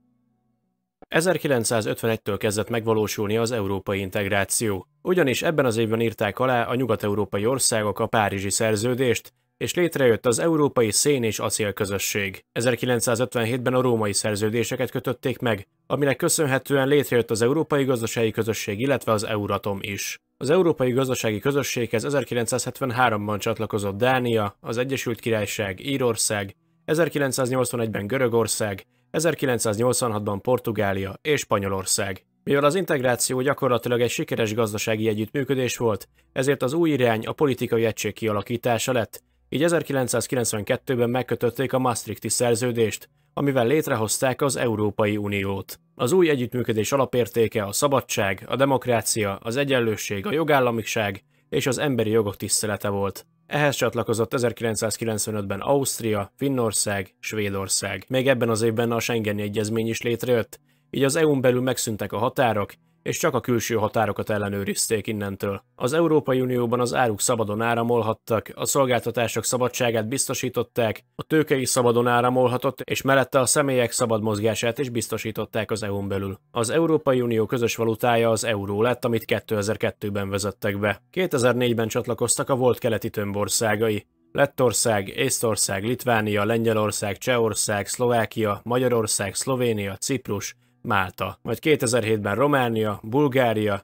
Speaker 1: 1951-től kezdett megvalósulni az európai integráció, ugyanis ebben az évben írták alá a nyugat-európai országok a Párizsi Szerződést, és létrejött az Európai Szén- és Acélközösség. 1957-ben a római szerződéseket kötötték meg, aminek köszönhetően létrejött az Európai Gazdasági Közösség, illetve az Euratom is. Az Európai Gazdasági Közösséghez 1973-ban csatlakozott Dánia, az Egyesült Királyság, Írország, 1981-ben Görögország, 1986-ban Portugália és Spanyolország. Mivel az integráció gyakorlatilag egy sikeres gazdasági együttműködés volt, ezért az új irány a politikai egység kialakítása lett, így 1992-ben megkötötték a Maastrichti szerződést, amivel létrehozták az Európai Uniót. Az új együttműködés alapértéke a szabadság, a demokrácia, az egyenlőség, a jogállamiság és az emberi jogok tisztelete volt. Ehhez csatlakozott 1995-ben Ausztria, Finnország, Svédország. Még ebben az évben a Schengeni Egyezmény is létrejött, így az EU-n belül megszűntek a határok, és csak a külső határokat ellenőrizték innentől. Az Európai Unióban az áruk szabadon áramolhattak, a szolgáltatások szabadságát biztosították, a tőke is szabadon áramolhatott, és mellette a személyek szabad mozgását is biztosították az EU-n belül. Az Európai Unió közös valutája az euró lett, amit 2002-ben vezettek be. 2004-ben csatlakoztak a volt keleti tömbországai. Lettország, Észtország, Litvánia, Lengyelország, Csehország, Szlovákia, Magyarország, Szlovénia, Ciprus, Málta, majd 2007-ben Románia, Bulgária,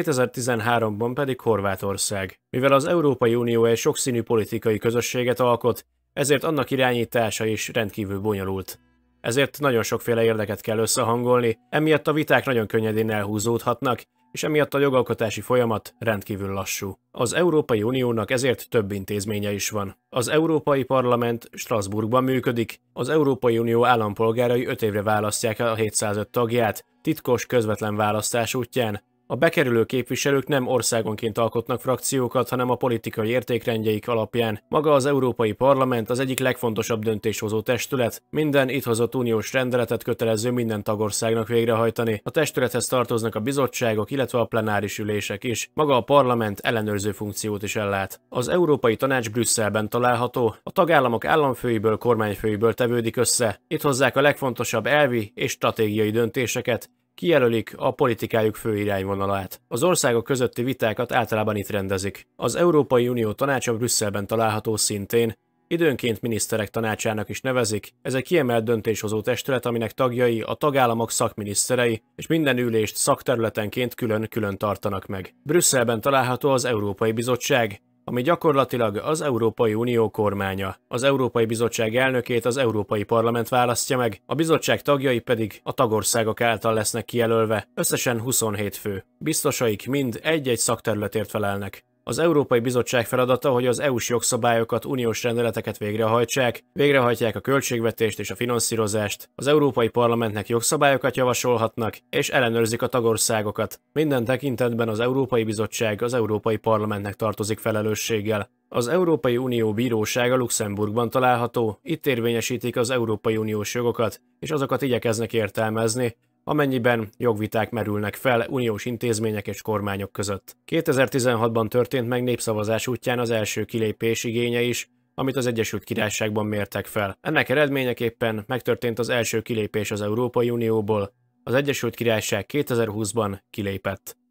Speaker 1: 2013-ban pedig Horvátország. Mivel az Európai Unió egy sokszínű politikai közösséget alkot, ezért annak irányítása is rendkívül bonyolult. Ezért nagyon sokféle érdeket kell összehangolni, emiatt a viták nagyon könnyedén elhúzódhatnak, és emiatt a jogalkotási folyamat rendkívül lassú. Az Európai Uniónak ezért több intézménye is van. Az Európai Parlament Strasbourgban működik, az Európai Unió állampolgárai 5 évre választják a 705 tagját, titkos, közvetlen választás útján. A bekerülő képviselők nem országonként alkotnak frakciókat, hanem a politikai értékrendjeik alapján. Maga az Európai Parlament az egyik legfontosabb döntéshozó testület, minden itt hozott uniós rendeletet kötelező minden tagországnak végrehajtani. A testülethez tartoznak a bizottságok, illetve a plenáris ülések is. Maga a parlament ellenőrző funkciót is ellát. Az Európai Tanács Brüsszelben található, a tagállamok államfőiből, kormányfőiből tevődik össze. Itt hozzák a legfontosabb elvi és stratégiai döntéseket, kijelölik a politikájuk fő irányvonalát. Az országok közötti vitákat általában itt rendezik. Az Európai Unió tanácsa Brüsszelben található szintén, időnként miniszterek tanácsának is nevezik, ez egy kiemelt döntéshozó testület, aminek tagjai a tagállamok szakminiszterei, és minden ülést szakterületenként külön-külön tartanak meg. Brüsszelben található az Európai Bizottság, ami gyakorlatilag az Európai Unió kormánya. Az Európai Bizottság elnökét az Európai Parlament választja meg, a bizottság tagjai pedig a tagországok által lesznek kijelölve, összesen 27 fő. Biztosaik mind egy-egy szakterületért felelnek. Az Európai Bizottság feladata, hogy az EU-s jogszabályokat, uniós rendeleteket végrehajtják a költségvetést és a finanszírozást, az Európai Parlamentnek jogszabályokat javasolhatnak, és ellenőrzik a tagországokat. Minden tekintetben az Európai Bizottság az Európai Parlamentnek tartozik felelősséggel. Az Európai Unió bírósága Luxemburgban található, itt érvényesítik az Európai Uniós jogokat, és azokat igyekeznek értelmezni, amennyiben jogviták merülnek fel uniós intézmények és kormányok között. 2016-ban történt meg népszavazás útján az első kilépés igénye is, amit az Egyesült Királyságban mértek fel. Ennek eredményeképpen megtörtént az első kilépés az Európai Unióból, az Egyesült Királyság 2020-ban kilépett.